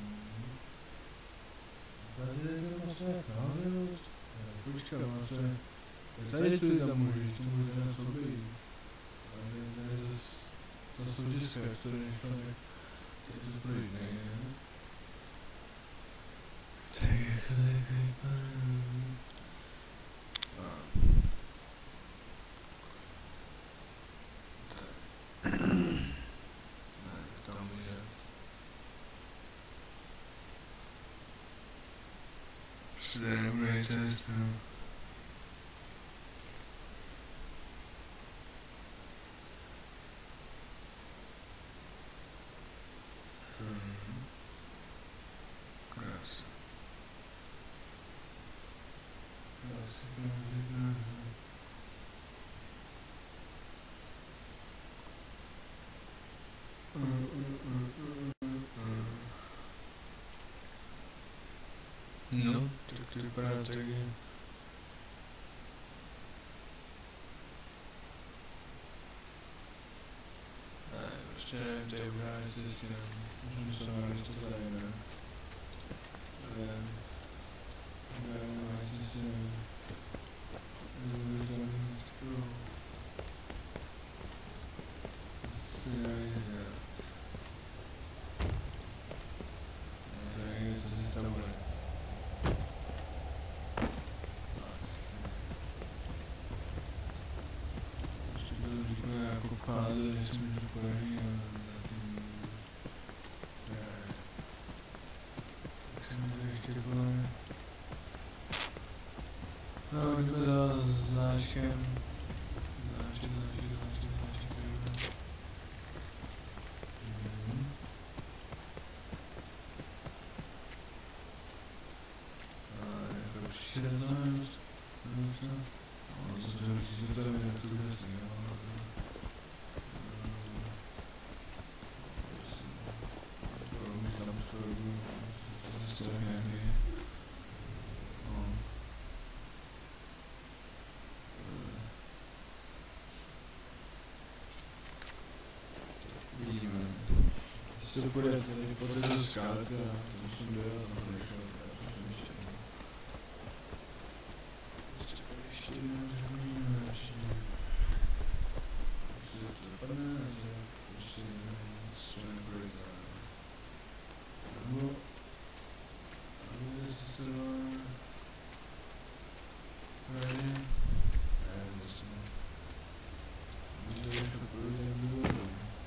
S2: Tady je to vlastně jak náhodou. Počkej, vlastně. Tady tu tam můžeš, to může něco být. Ale tady zase, zase ložiska, jak to jdeš tam, jak tady to projít nejde. Tak jak to tady vypadá. Ne, tam je. Zde nebude cesta. Hmm. Krásně. Krásně, krásně, krásně. Uh, uh, uh, uh, uh. No, tak to vypadá tak, že... Ne, prostě nevím, to je ubrání cesty, ne. Můžeme se máme to tady, ne. Nevím. Nevím, ubrání cesty, nevím. Nevím, to nevím, to... Asi nevím, ne. Tady to cesta bude. Asi. Ještě to říkám jako pádl, že jsme to podaří a na tím... Ne. Tak jsem tady ještě kolem. No, jdeme dál s náčkem. Náček, náček, náček, náček, náček. Mhm. A jako příště to nevím, nevím co. No, to to je, to je, to je, to je, to je, prostě půjde tady po této skále, já to musím byl a tam nešel, ještě ještě ještě jednou řekneme, ještě ještě to dopadne, že ještě jsme nebyli za nebo nebo jestli se dáme hraně, ne, myslím, že to půjde za důvodu.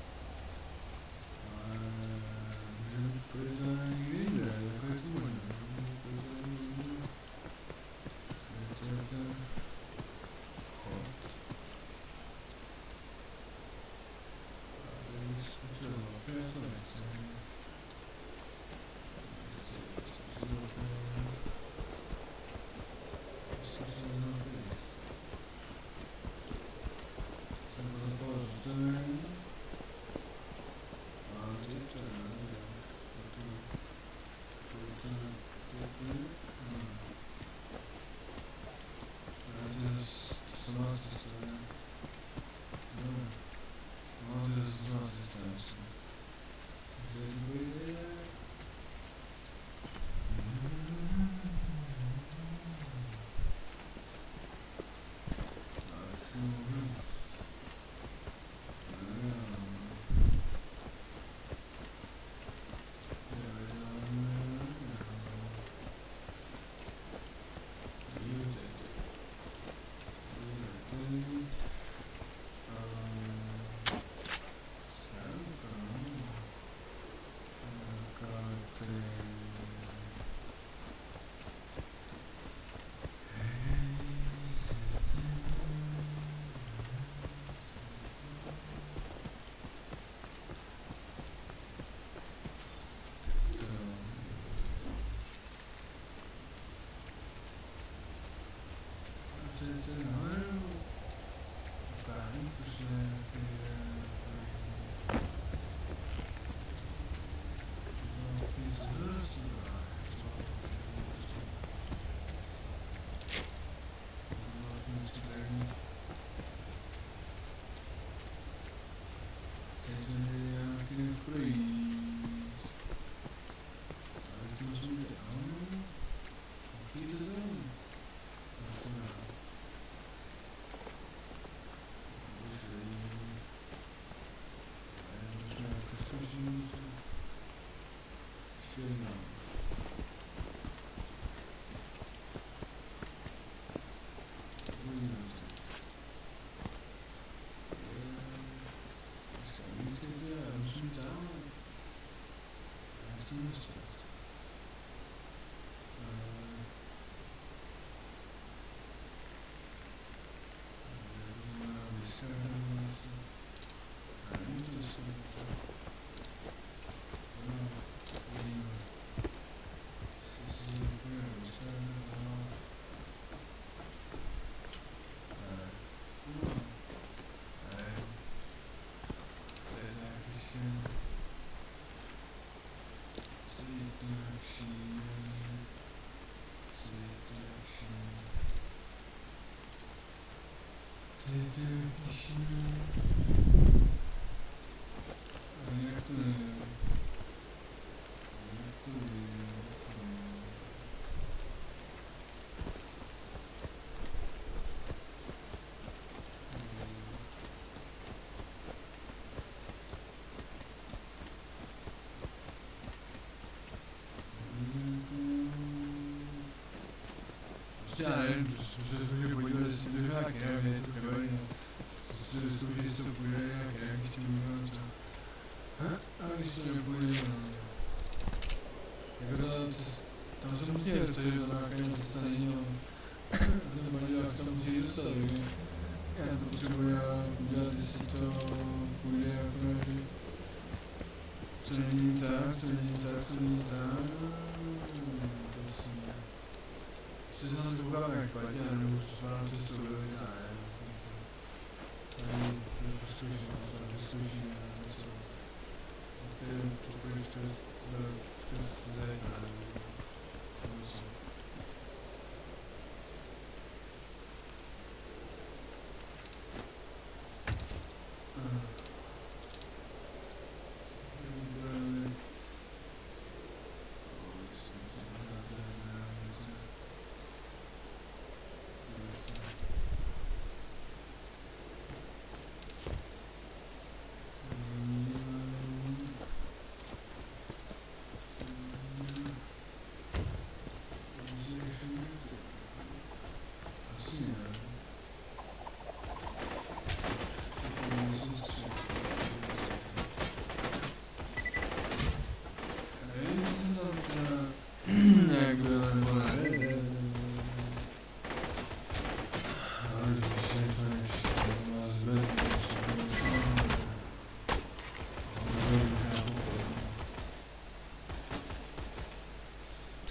S2: Já nevím, že podívat, jestli to nějak je, mě to nebaví, prostě vyzkoušet, jestli to půjde nějak je, když to můžeme co. A když to nepůjde, no. Jako ta cesta, tam se musí dostat, že to nějaká cesta není, no. Ten panílák se tam musí dostat, takže já to potřebuji udělat, jestli to půjde, jako že to není tak, to není tak, to není tak. Že se na to koukáme jak špatně, nebo se na cestu byli, já nevím. Tady je prostě už něco, něco. Jeden trochu ještě přes zeď, já nevím. Něco. Dobrý.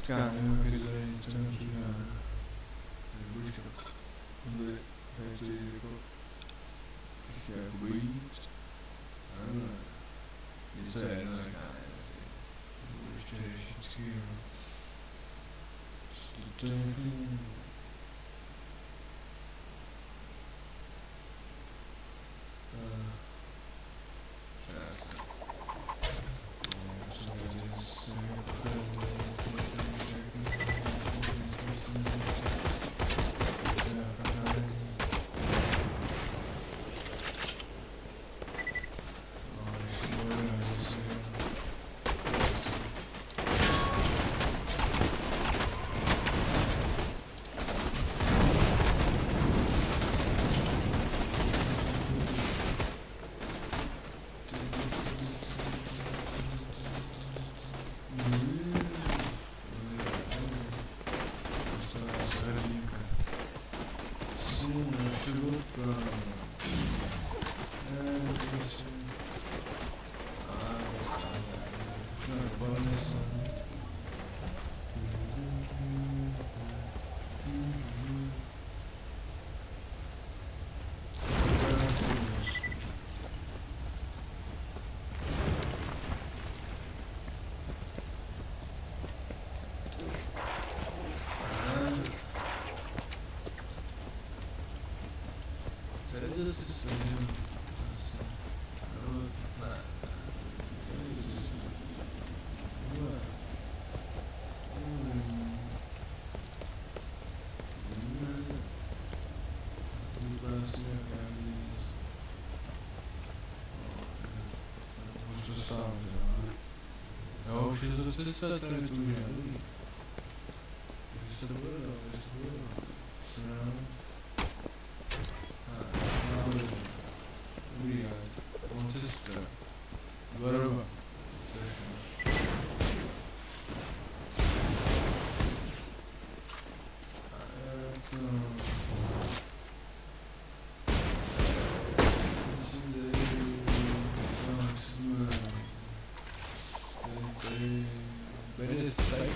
S2: nevím, jaký tady nic neudělá. Buďka. Bude tady jako ještě jako bojíc. Ale nic to je jedno, tak já nevím. Budu ještě vždycky, jo. To je nějaký... This is the new. No, už je to cesta tady tu, že? Když to bylo, když to bylo. No. Dobrý, ale on cesta. Varova. A jak to... Myslím, tady... Tak jsme... Tady, tady... Bede sajt,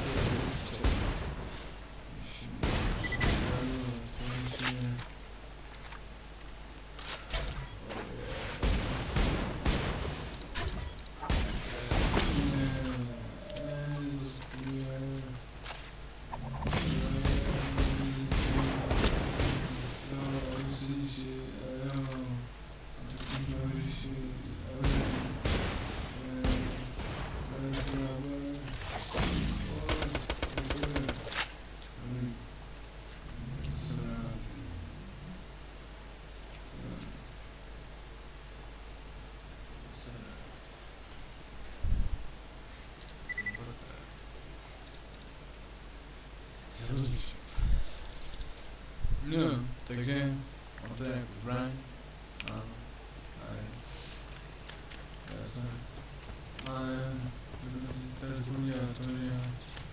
S2: no, takže on to je jako zbraň. Ano. Aj. Jasné. Ale... Tady to budu dělat, to dělat.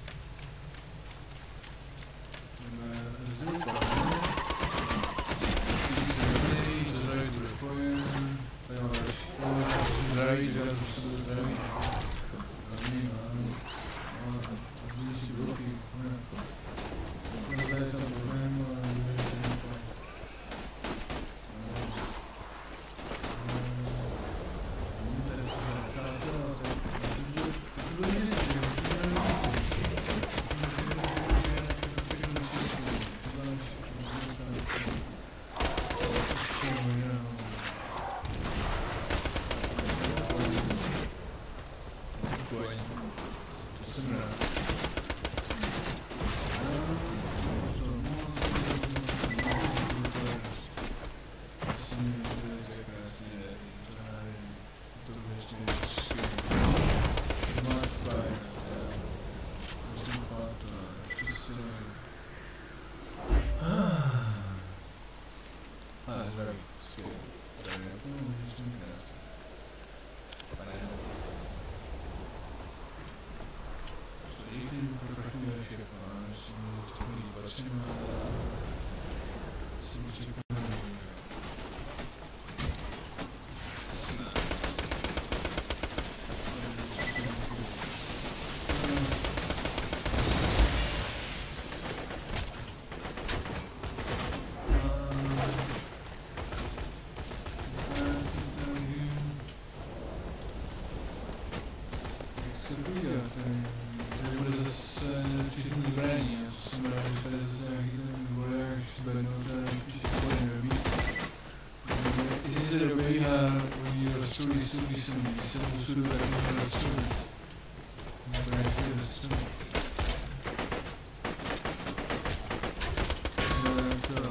S2: Jdeme zruka. Zdraví, to zdraví bude pojem. Tady máš zdraví, to zdraví, zdraví. Zdraví, ano. Ano, a zdraví si bloky. Tady tam budeme, ale... jsem, když jsem, když jsem usudu, tak můžu zastřelit. Nebo nechci zastřelit. To...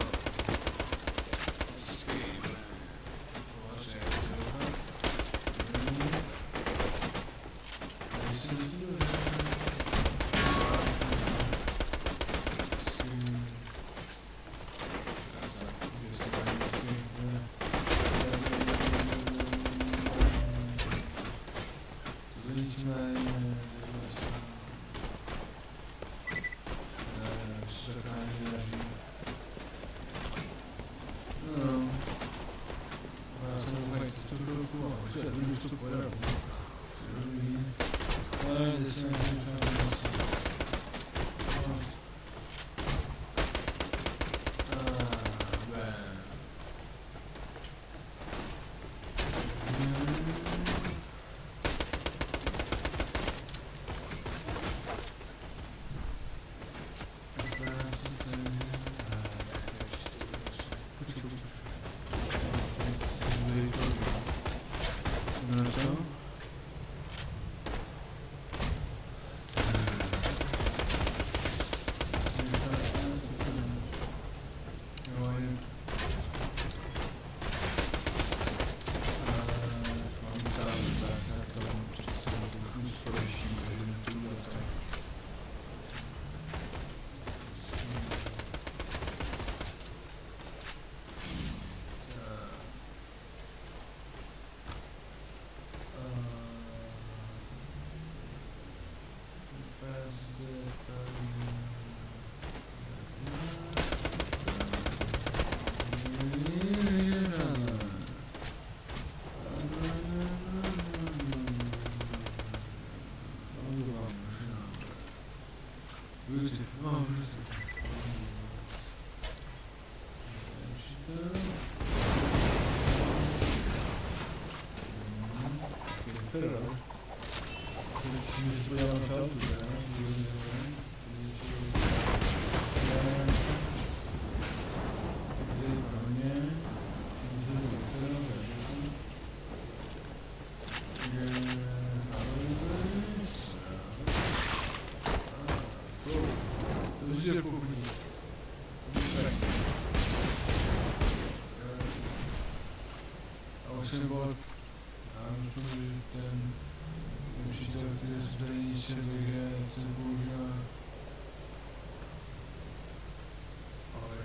S2: Jsem byl, já myslím, že ten přítel, který zde nic je, ten bohužel. Ale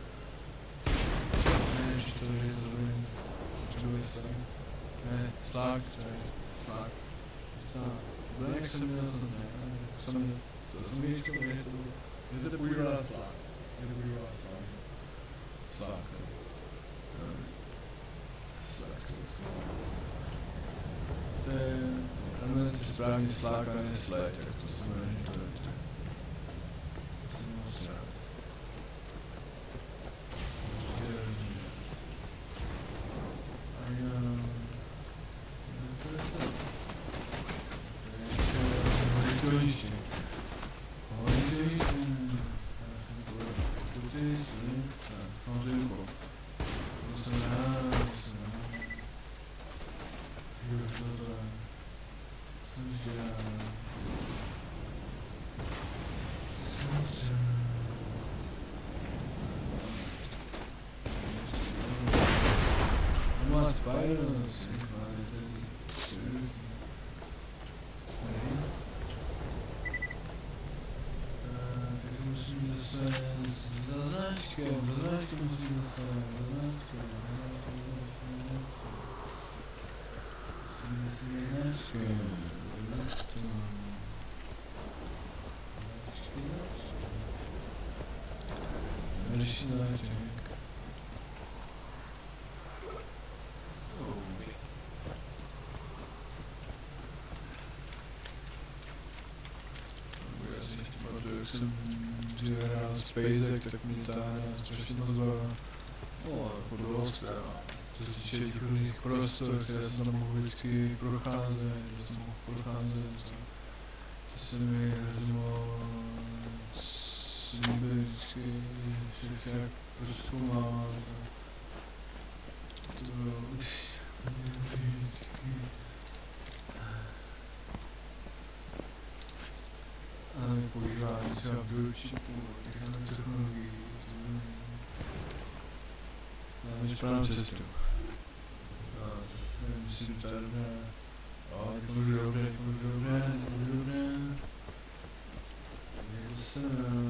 S2: ne, že to je to druhý strany. Ne, slák, to je slák. Black jsem měl jsem ne, jsem měl, to jsem ještě měl, je to, je to půjdu na slák. Je to půjdu na slák. Slák, to je, ano, to je správně slák a ne sled, tak to znamená, že to je to. To jsem moc rád. A já... To je to. To je to ještě. Hoď to ještě. To ty jsi, samozřejmě. To jsem rád. Wat spijt. Tak musíme se za značkem, za značkem musíme se, za značkem, musíme značkem, značkem, značkem, značkem. Jak jsem dříve hrál SpaceX, tak mě ta hra strašně moc bavila. No, jako dost, co se týče těch různých prostor, které se tam mohu vždycky procházet, že jsem mohl procházet. To se mi hrozně moc líbí vždycky, že se jak prozkoumávat. To bylo vždycky. správnou cestu. No, tak musím tady dobře. Jo, teď můžu dobře, teď můžu dobře, teď můžu dobře. Je to se...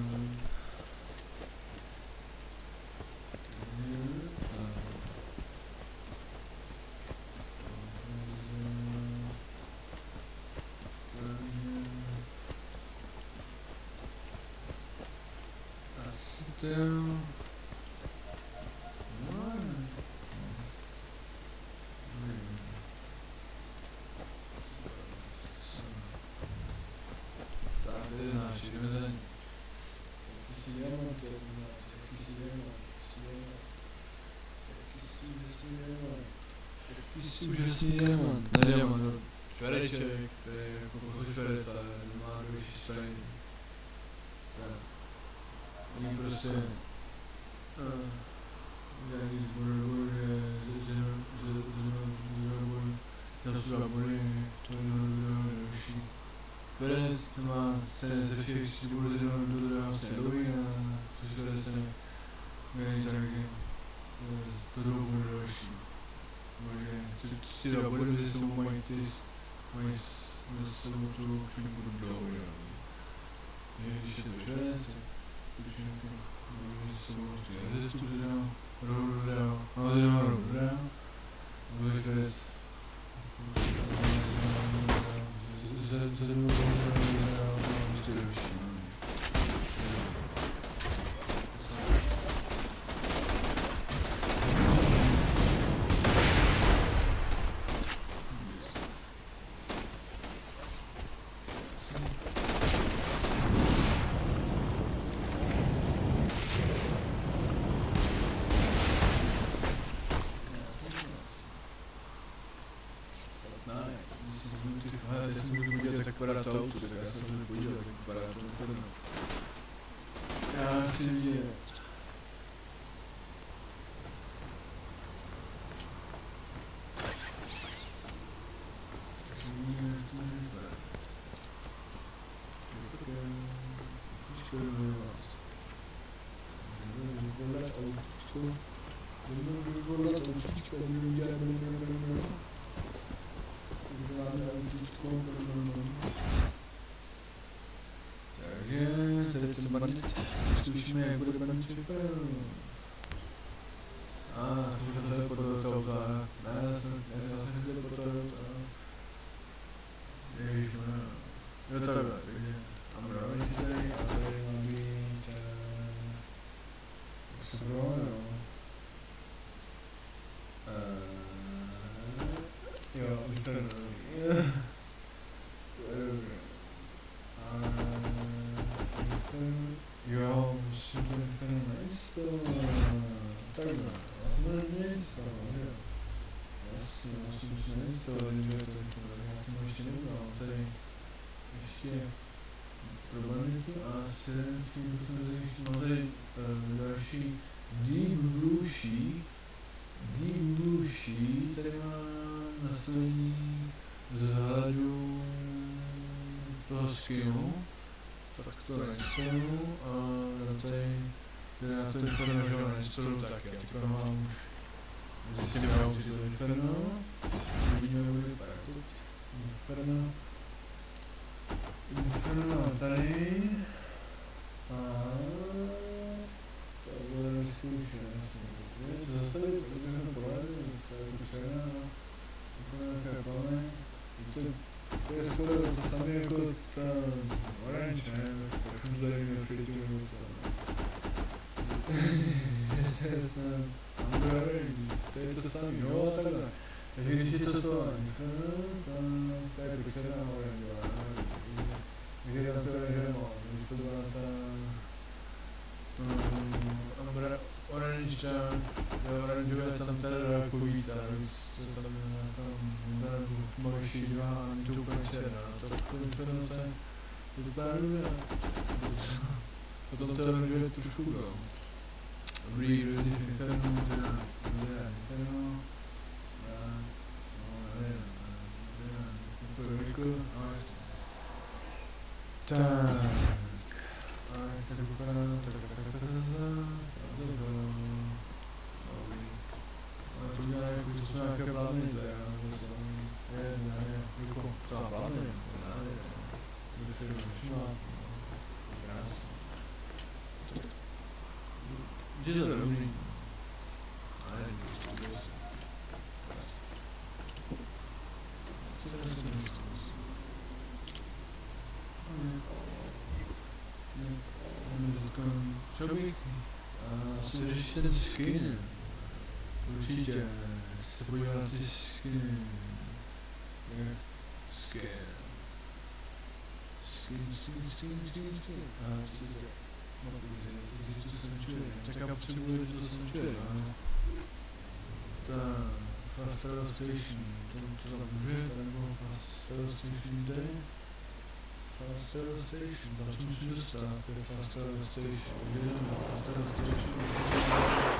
S2: Still. Tady náš, jdeme za ní. Jaký si diamant, jaký si diamant, jaký si úžasný diamant. Ne diamant, švereček, to je jako pochod šverec, ale má do vyšší strany. Oni prostě nějaký zbor, že zasuga body, to je další. Berec má se ze všech zborů ze do druhého stejně dobrý a což vede se není taky do druhou bude další. Takže ty dva body mezi sebou mají ty, mají mezi sebou tu chvíľku dobrou. Když je to šverec, tak když jsou prostě zestup zadal, rohu dodal, ale zadal rohu dodal, bude šverec, zadal rohu dodal, prostě další. Vypadá to auto, tak já jsem se podíval, jak vypadá to inferno. Já chci vidět. Tak si vidíme, jak to vypadá. Víčko vyvolat. Vyvolat autíčko. Vyvolat autíčko. Vyvoláme autíčko. Takže, tady ten bandit, zkusíme, jak bude bandit vypadat. A, zkusím tady podle toho auta, ne, já jsem chtěl podle toho auta. Ježišmá, jo takhle, takže, mám rovnici tady, a tady mám být, jak se bylo, jo. Jo, už to je dobrý. To je dobré. Jo, musím to inferno nainstallovat. Takhle, já jsem to neinstaloval, že jo. Jasně, musím to nainstalovat, že je to inferno, já jsem ho ještě neudělal. Tady ještě pro banditu a s tím potom tady ještě mám tady další Deep Blue Sheet. Deep Blue Sheet, tady má nastavení vzhledu toho skillu. Tak to neinstaluju a tady, teda to inferno, že ho neinstaluju, tak já teďka mám už zjistím na auty to inferno. Uvidíme, jak bude vypadat teď. Inferno. Inferno tady. A to bude rozkoušet, jasně. To zastavit, protože jsme poradili, to je potřeba, úplně nějaké plány. To je skoro to samé jako ta orange, ne? Tak jsem tady měl předtím to. Že jsem orange, to je to samé, jo takhle. Takže když je to to to je jako černá orange, když je tam to žemo, když to byla ta orange, ta oranžové tam teda jako víc, a víc to tam je tmavejší dva a není to úplně černá, tak to vypadá, to vypadá dobře. Potom to oranžové trošku go. Dobrý, dobrý, inferno, teda, inferno, no nevím, nevím, jako, no jasně. Tak, a jak to vypadá, tak, tak, tak, tak, tak, tak, tak, tak, jsou nějaké plány, to je, nebo co, je, ne, jako, třeba plány, ne, kdy se všimá, krásný. Je to dobrý. Ale je to krásný. Co to se mi Chtěl bych asi řešit ten skin. Určitě se podívat na ty skiny. Jak skin. Skin, skin, skin, skin, skin. A ještě to když to se nečuje. Tak já potřebuji, že to se nečuje. Ta Fast Travel Station, to tam může, nebo Fast Travel Station jde. Fast Travel Station, tam se musím dostat, to je Fast Travel Station, jdeme na Fast Travel Station.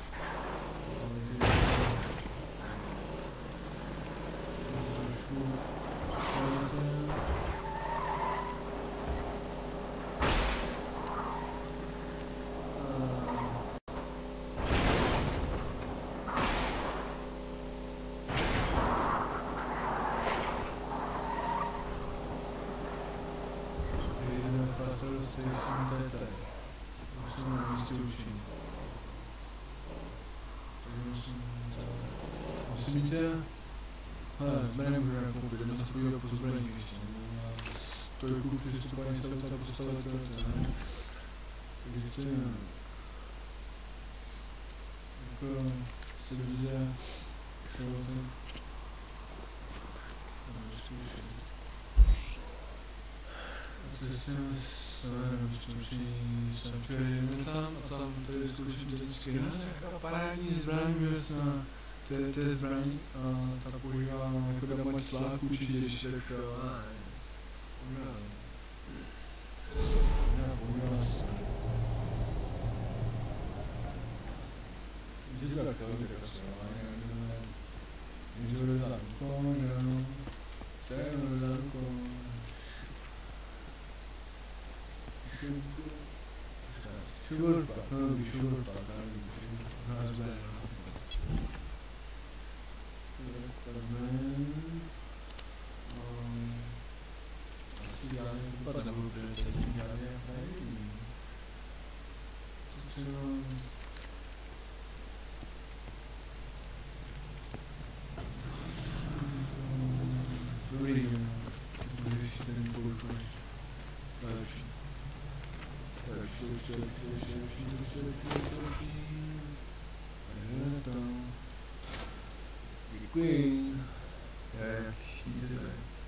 S2: Musíte... Ale zbraně můžeme koupit, jdeme se podívat po zbraních ještě. To je kluk, který stupání se docela postavit, to je. Takže to je... Jako... Se vidět... Šel ten... Cestujeme s... Sanctuary tam a tam tady zkouším ten skin. Taková parádní zbraň, věcná. To je, to je zbraň a ta používám jako damage slák určitě, když tak používám. Používám s... Vidíte to tak, to je krasové. Když ho dodám rukou, dělám. Stejně ho dodám rukou. Sugarpack, no dobrý, sugarpack, no dobrý, asi žádný vypad nebudu, protože teď žádný nevím. Co třeba... Dobrý, budu řešit ten bulku. Lepší. Lepší, lepší, lepší, lepší, lepší, lepší, lepší, lepší. Je to... Děkuji. Jak šíte.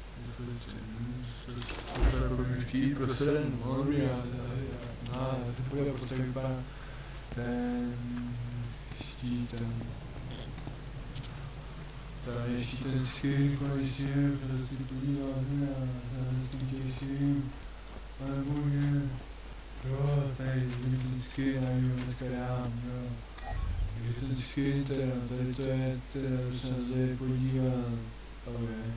S2: Super budu chtít prostě ten morby a já se podívat prostě jak vypadá ten štít, ten tady štít ten skin konečně, protože si to podíváme a já se tím těším. Ale bože, jo, tady vidím ten skin a jo, dneska dám, jo. Takže ten skin teda, tady to je, teda se na zde podívat, ale je.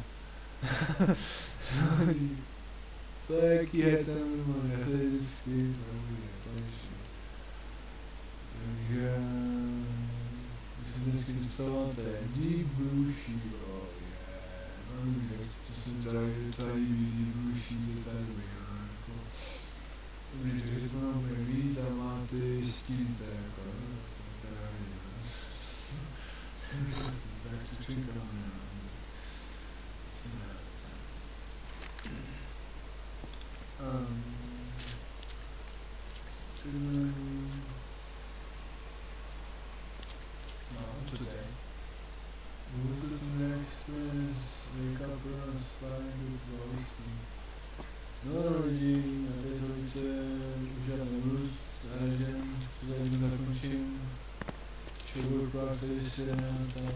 S2: Co jaký je ten můj, jak je ten skin, konečně. Takže, když jsem ten skin dostal, to je Deep Blue Shield, oh yeah, no víš, to jsem tady, tady Deep Blue Shield, tady jako. Dobrý, takže to nám bude víc a má ty skin, to je jako, tak to čekám. Um, no, today. Who's the next is wake up and spine with roasting. No rodí, na té trojice už já nebudu zařažen, tady to zakončím. Sugarpack, který se tam...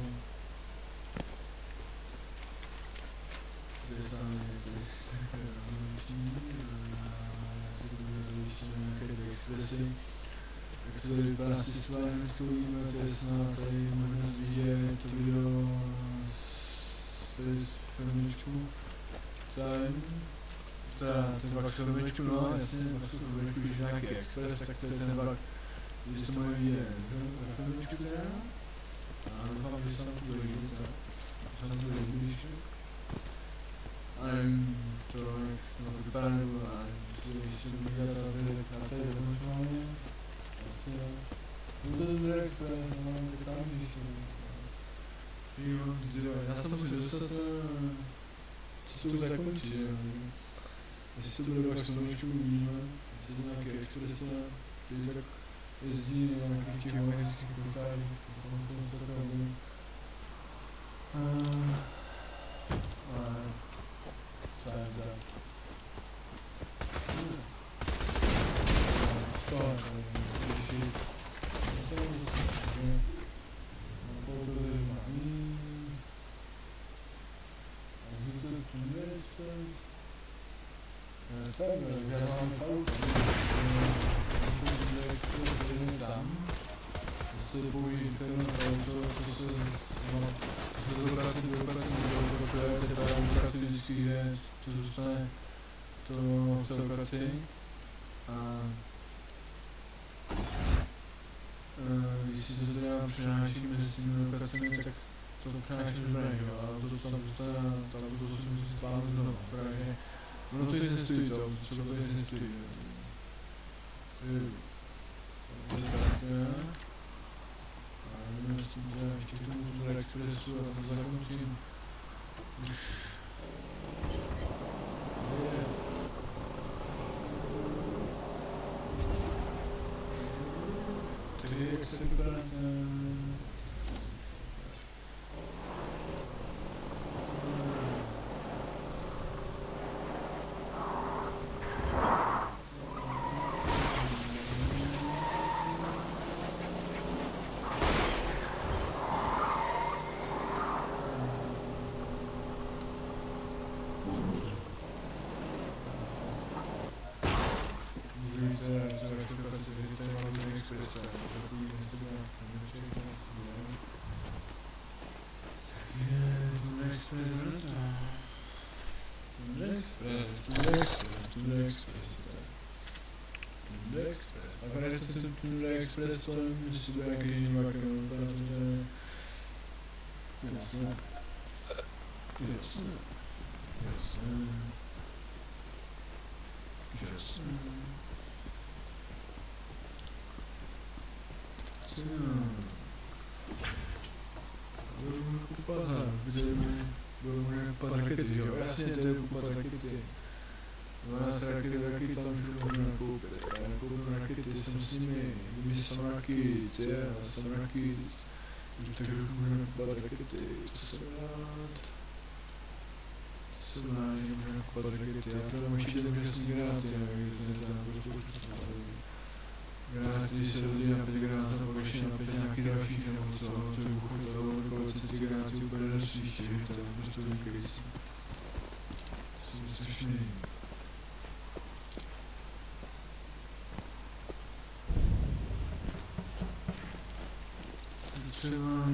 S2: Tady sami, tady se takové rozliční, já si to budu rozličit na nějaké ty expresy. Jak to tady vypadá s tím svalem, stojíme, to je snad tady možná vidět to video z filmičku. Time. Teda ten pak filmičku, no jasně, pak tu filmičku, když je nějaký expres, tak to je ten pak. Když to moje vidět na filmičku teda. A doufám, že se tam to bude vidět. Jo, já se musím dostat, co to zakončí, jo. Jestli to bude pak slovenčku uvidíme, jestli to nějaký express, který tak jezdí na nějakých těch amerických portálích, to takové bude. Ale, co je to? To je to, když to je to, tak, já mám auto, tam, se bojí firma auto, to se do práce, do práce, do práce, do práce vždycky jde, to zůstane to v celokraci a když si to teda přenášíme s těmi lokacemi, tak to přenáším zbraně, ale to tam zůstane, tam to si musí spánout znovu, protože ono to jít nestojí to, co to jít nestojí. A nevím, s tím teda ještě k tomu Tundra Expressu a tam zakončím. Už je. Tři, jak se vypadá ten... Tundra Express, Tundra Express, Tundra Express. A když to Tundra Express, to nevím, jestli to bude nějaký živák, protože... Jasně. Jasně. Jasně. Jasně. Jasně. Budu kupat, kde mi... Budou mě kupat rakety, jo? Jasně, to je kupat rakety. dvanáct rakety, rakety tam už můžu nakoupit. Já nakoupím rakety, jsem s nimi, kdyby jsem rakit, já jsem rakit. Takže už můžu nakupat rakety, to jsem rád. To jsem rád, že můžu nakupat rakety. Já to mám ještě ten úžasný granát, takže to je tam prostě už granát, když se rodí na pět granát a pak ještě na pět nějaký dalších nebo co, to je pochopitelné, nebo co ty granáty úplně rozsvíště, že to je prostě vynikající. To jsem strašný. Třeba...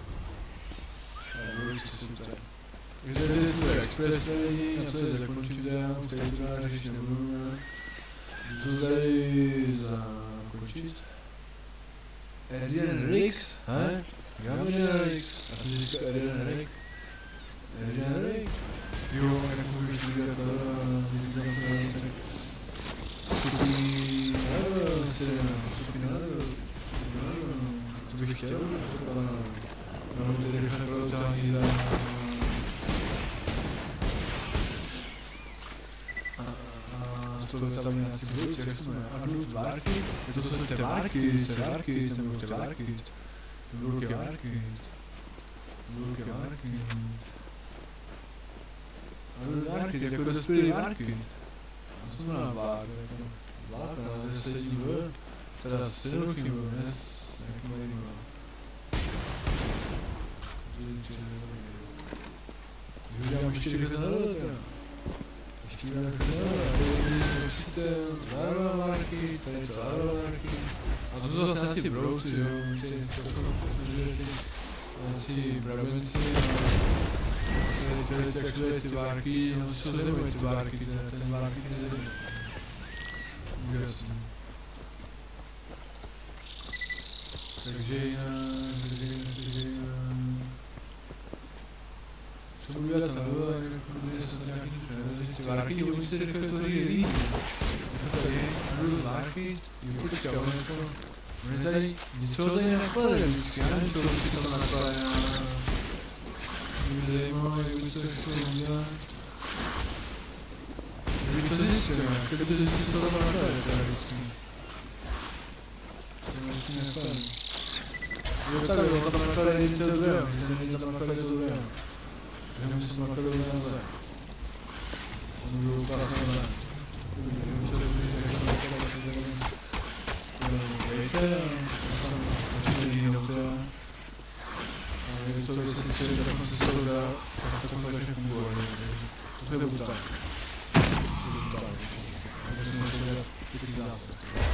S2: A ještě jsem tady. Takže tady je Tundra Express tady, a co je zakončím teda, už tady to dá řešit nebudu. Co tady zakončit? R jeden Rix, he? Já mám R jeden Rix, já jsem říkal R jeden Rix. R jeden Rix? Jo, jak můžeš vidět, vidíte tam to tak... Stupí... Nadal se, stupí nadal. To bych chtěl, no tedy rychle protáhní za... To tam nějací vůbec, jak se jmenuje, Arnold Varkit? Je to jsou Tevarkit, Tevarkit, nebo Tevarkit. Velké Varkit. Velké Varkit. Arnold Varkit, jako dospělý Varkit. To se jmenuje Vár, jako Vár, ale zase sedí V, teda stejnoký V, ne? Jaký mají V. Udělám ještě kde to nadal, teda. Ještě udělám kde to nadal, to je určitě zárovarky, tady to zárovarky. A to jsou zase asi brouci, jo, ty, co to poslužujete, asi brabenci, a tady ty aktuálně ty várky, no to jsou zajímavé ty várky, ten várky nezajímavé. Úžasný. Takže jinak, takže jinak, takže jinak... Co budu dělat na dole, protože jsem nějaký převezit ty várky, oni se rychle tvoří líní. Jako tady, najdou várky, jo počkej, ono je to... Ono je tady, něco tady nakladají vždycky, já nevím, co to tam nakladají na... Mě zajímalo, jak by to šlo udělat. Jak by to zjistil, jak by to zjistil, co tam naklade, teda vždycky. To je vždycky naklade. Jo takhle, on tam naklade jedin toho druhého, že tam naklade toho druhého. Já musím nakladovat nazad. On můžu ukázat nazad. Vejce a tam začne jinou teda. A je to, jestli si takhle se to dá, tak takhle začne fungovat. To je brutál. To je brutál. Takže se musí dělat pěkný zásad.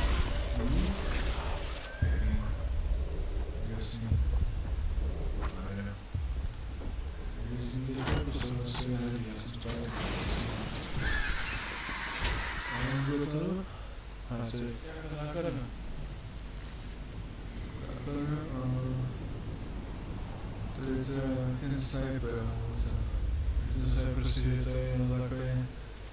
S2: Jasně. Nevím. Takže jsem dělal, prostě to asi neví, já jsem to tady. A jak bude to? A to je nějaká základna. Základna a... Tady je teda ten sniper, co? Ten sniper si je tady na základě...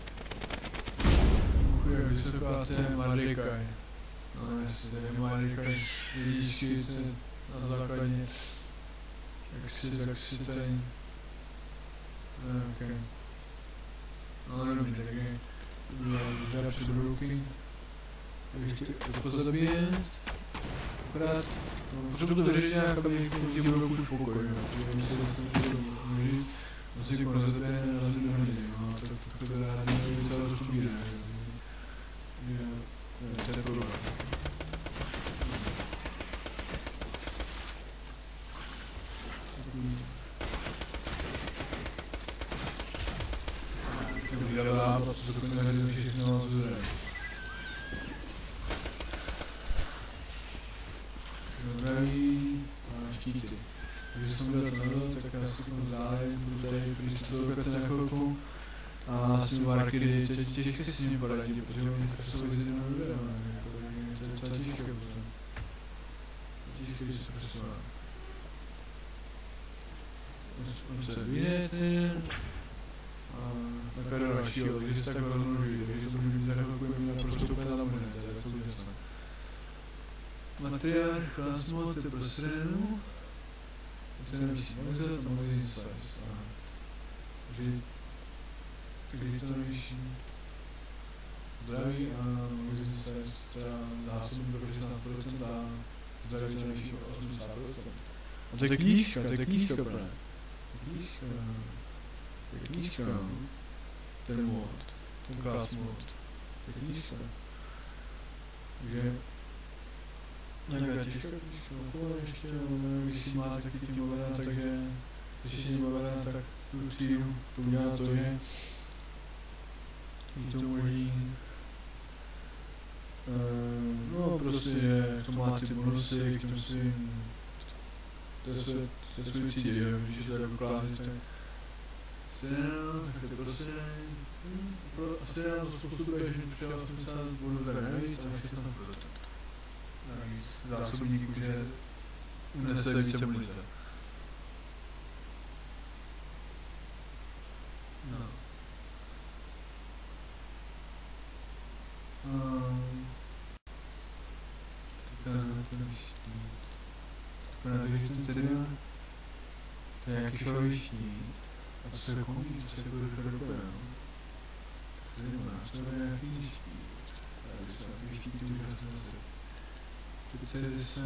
S2: Uchuj, jak vysoká to je Mardekaj. No jasně, tady je Mardekaj. Vidíšky se na základě... Jak si, tak si tady... No, okej. No dobrý, takže... Dá před ruky. Ještě to pozabíjet. Akorát... Potřebuji to vyřešit nějak, aby ti budou už pokoj, jo. Když se zase můžu vyřešit, no si jako rozeběne, rozeběne hodně, no. Tak to teda nevím, celé to stupíne, jo. To je problém. Takový dala, protože to nevím všechno zůzře. Zdraví a štíty. Takže jsem udělal tohle, tak já si to vzdálím, budu tady přijít do lokace na chvilku a s tím Valkyrie je těžké si s ním poradit, protože oni to jsou z jednoho videa, to je docela těžké, protože těžké, když se přesouvá. On se vyjde ten a nakladá shield, když se tak rozmnoží, takže to může být za chvilku naprosto úplně zamožené, tak to bude snad. Matriarch, Klasmod, je pro Sirenu. To je nejvyšší magazín, to magazín size. Takže... Takže to nejvyšší... Zdraví a magazín size, teda zásobí pro šestnáct procent a zdraví to nejvyšší osmdesát procent. A to je knížka, to je knížka pro ne. Knížka... To je knížka, no. Ten mod, ten Klasmod. To je knížka. Takže... Nějaká těžká knížka, okolo ještě, když ji máte taky tím mobilem, takže když je tím mobilem, tak tu třídu to udělá to, že jí to umožní uh, no prostě, k tomu má ty bonusy, k těm svým té svým třídě, jo, když je to tak ukládat, tak Sirena, tak to prostě pro Sirena to postupuje, že přijal osmdesát bodů tady navíc a šestnáct procent. Navíc zásobník už je unese více munice. No. Um, ten, ten štít. Takže ten Tyrion, to je nějaký šorový štít. A to se koní, to se jako dopadá, no. Tak to má, co je nějaký štít. Tak to je nějaký štít, to už asi zase. Deset...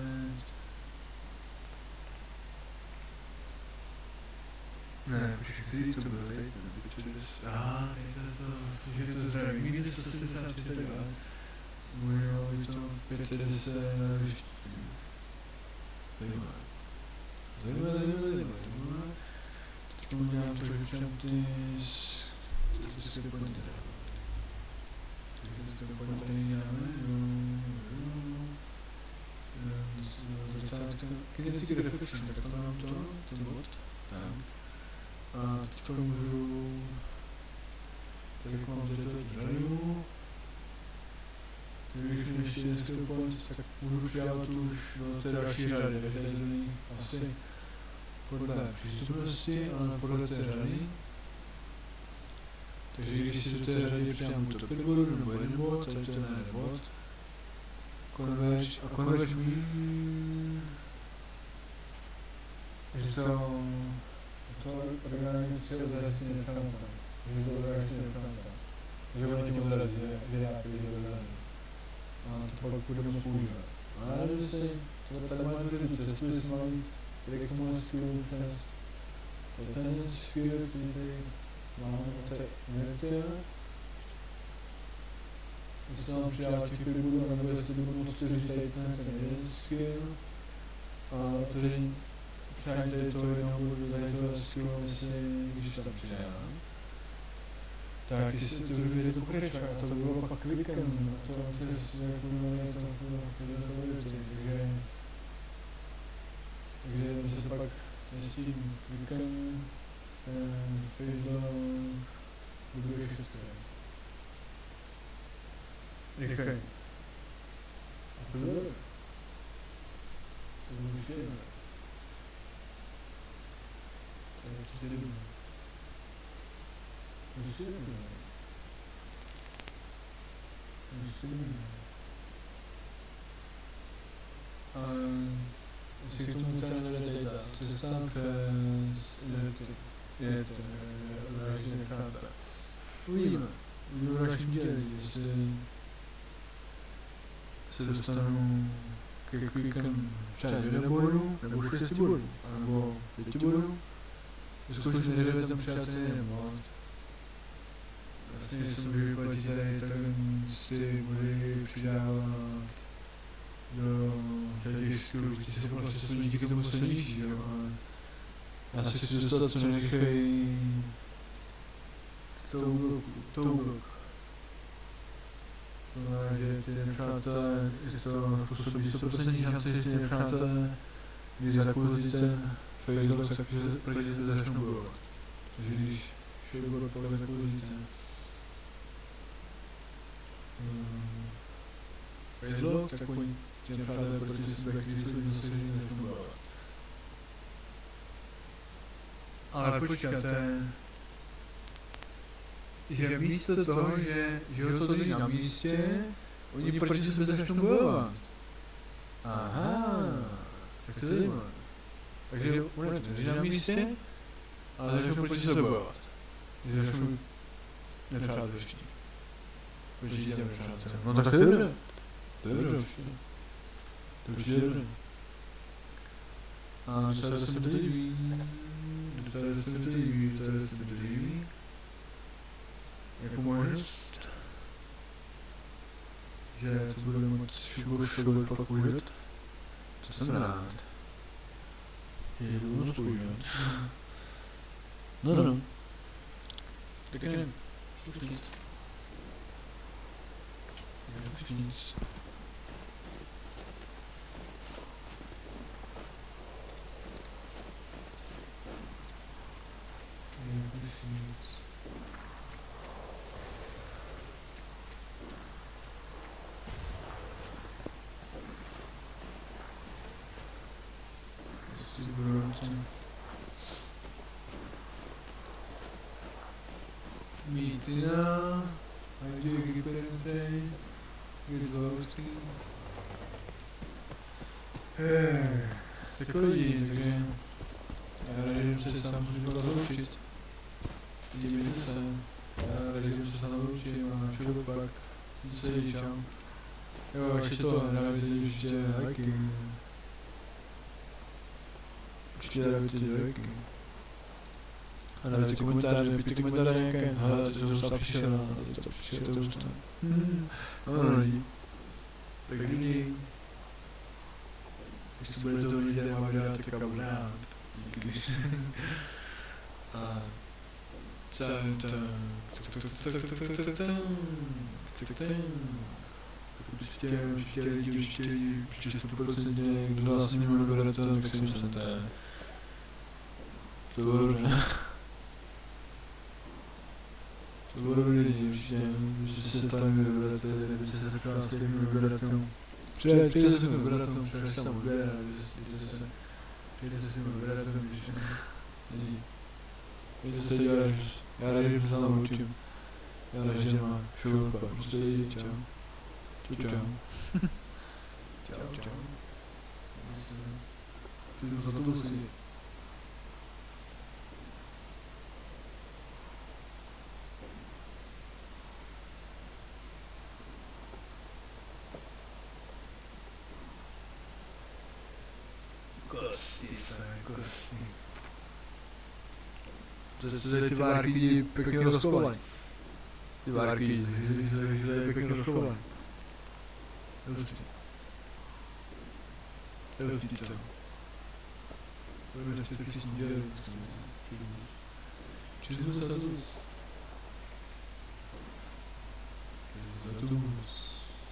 S2: Ne, počkej, který to byl, tady ten Bitches... Aha, tady to to, že to zdraví, minus sto sedmdesát tři tady dá. Můžeme být to pět set deset ještě. Zajímavé. Zajímavé, zajímavé, zajímavé. Teď udělám trošku čantis... Statistické pointy. Statistické pointy tady děláme, začátka Kinetic Reflection, tak to mám to, ten bod, tak. A teďka můžu, tak jak mám tady to drive, tak když mi ještě jeden skill point, tak můžu přidávat už do té další řady, takže tady to není asi podle přístupnosti, ale podle té řady. Takže když si do té řady přidám to pět bodů nebo jeden bod, tady to je jeden bod. Converge, a Converge mi... Je to... To organizace odrazí nechávata. Že to organizace nechávata. Že oni tě odrazí, že já půjdu odrazí. A to pak budeme používat. Ale když si to tady máš vědět, cestu, jestli má být, kde k tomu skvělý test. To ten skvělý, který tady máme tady mětě. Jestli nám přijáčky budu, nebo jestli budu moct říct tady ten ten jeden skill. A to, že přijání tady to jenom budu tady toho skillu, myslím, když tam přijám. Tak jestli to bude to pokračovat, a to bylo pak klikem, a to test, jak budeme to bylo takže takže my se pak s tím klikem ten facedown buduje šestkrát. Rychle. A co bude? To bude ještě jedno. To je ještě jedno. Ještě jedno. Ještě jedno. A jestli k tomu teda nedejde, cesta přes je to odráží nechávta. Uvidíme. Uvidíme v dalším děli, jestli se dostanu ke kvíkem třeba jeden bodu, nebo šesti bodů, nebo pěti bodů. Zkusím nedělat tam přátelé nemoc. Vlastně jsem vyplatí tady, tak si body přidávat do těch skillů, když se vlastně jsou díky tomu silnější, jo, ale já se chci dostat co nejrychleji k tou bloku, tou bloku. To znamená, že ty nepřátelé, je to způsobí sto procent šance, že ty nepřátelé, když zakouzlíte facelock, takže proti se začnou bojovat. Takže když shadeboard pak zakouzlíte um, facelock, tak oni ty nepřátelé proti sebe, kteří jsou dosažení, začnou bojovat. Ale počkáte, že místo toho, že, že ho jsou na místě, oni proti sebe začnou bojovat. Aha, tak to je zajímavé. Takže oni to drží na místě, ale začnou proti sebe bojovat. Takže začnou nepřátelští. Proti těm nepřátelům. No tak to je dobře. To je dobře určitě. To je určitě dobře. A docela se mi to líbí. Docela se mi to líbí, docela se mi to líbí. Jako možnost, že to bude moc šugot pak použít, to jsem rád. Je to moc použít. No, no, no. Tak nevím, už nic. Už nic. Už nic. Mítina, I do Giperentej, Gizlovský. Tak lidi, takže já radím se sám můžu rozloučit. Dívejte se, já radím se sám rozloučím a všude pak. Se čau. Jo, ještě to, dávajte určitě lajky. Určitě dávajte lajky. A dávajte komentáře, pějte komentáře nějaké. Hele, to už to přišel, to přišel, to už to. Ano, lidi. Tak lidi. Jestli budete to vidět, já vám dát, tak budu rád. Díky. A... Cem, tam, tak, tak, tak, tak, tak, tak, tak, tak, tak, určitě, určitě lidi, určitě lidi, určitě sto procent, kdo z vás nemůže vybrat to, tak si myslíte. To bylo dobře. To bylo dobrý lidi, určitě, že se stavíme vybrat, že se taková stavíme vybrat tomu. Přijde, přijde se s mým vybrat tomu, přijde se tam vybrat, přijde se s mým vybrat tomu, když lidi. Víte se děláš, já rád, že se tam učím. Já rád, že má šoulpa, prostě lidi, čau. Čau, čau. Čau, čau. Přijdu za to si. Kosti, co je kosti.
S1: Že ty várky jdi pěkně rozkovaný. Ty várky jdi, že je pěkně rozkovaný.
S2: Hustý. Hustý, co? Budeme ještě příští děli. Čizmu se tu. Zatus.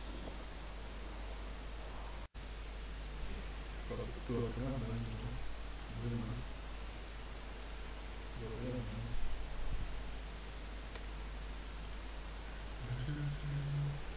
S2: To je pravda, budeme. Budeme.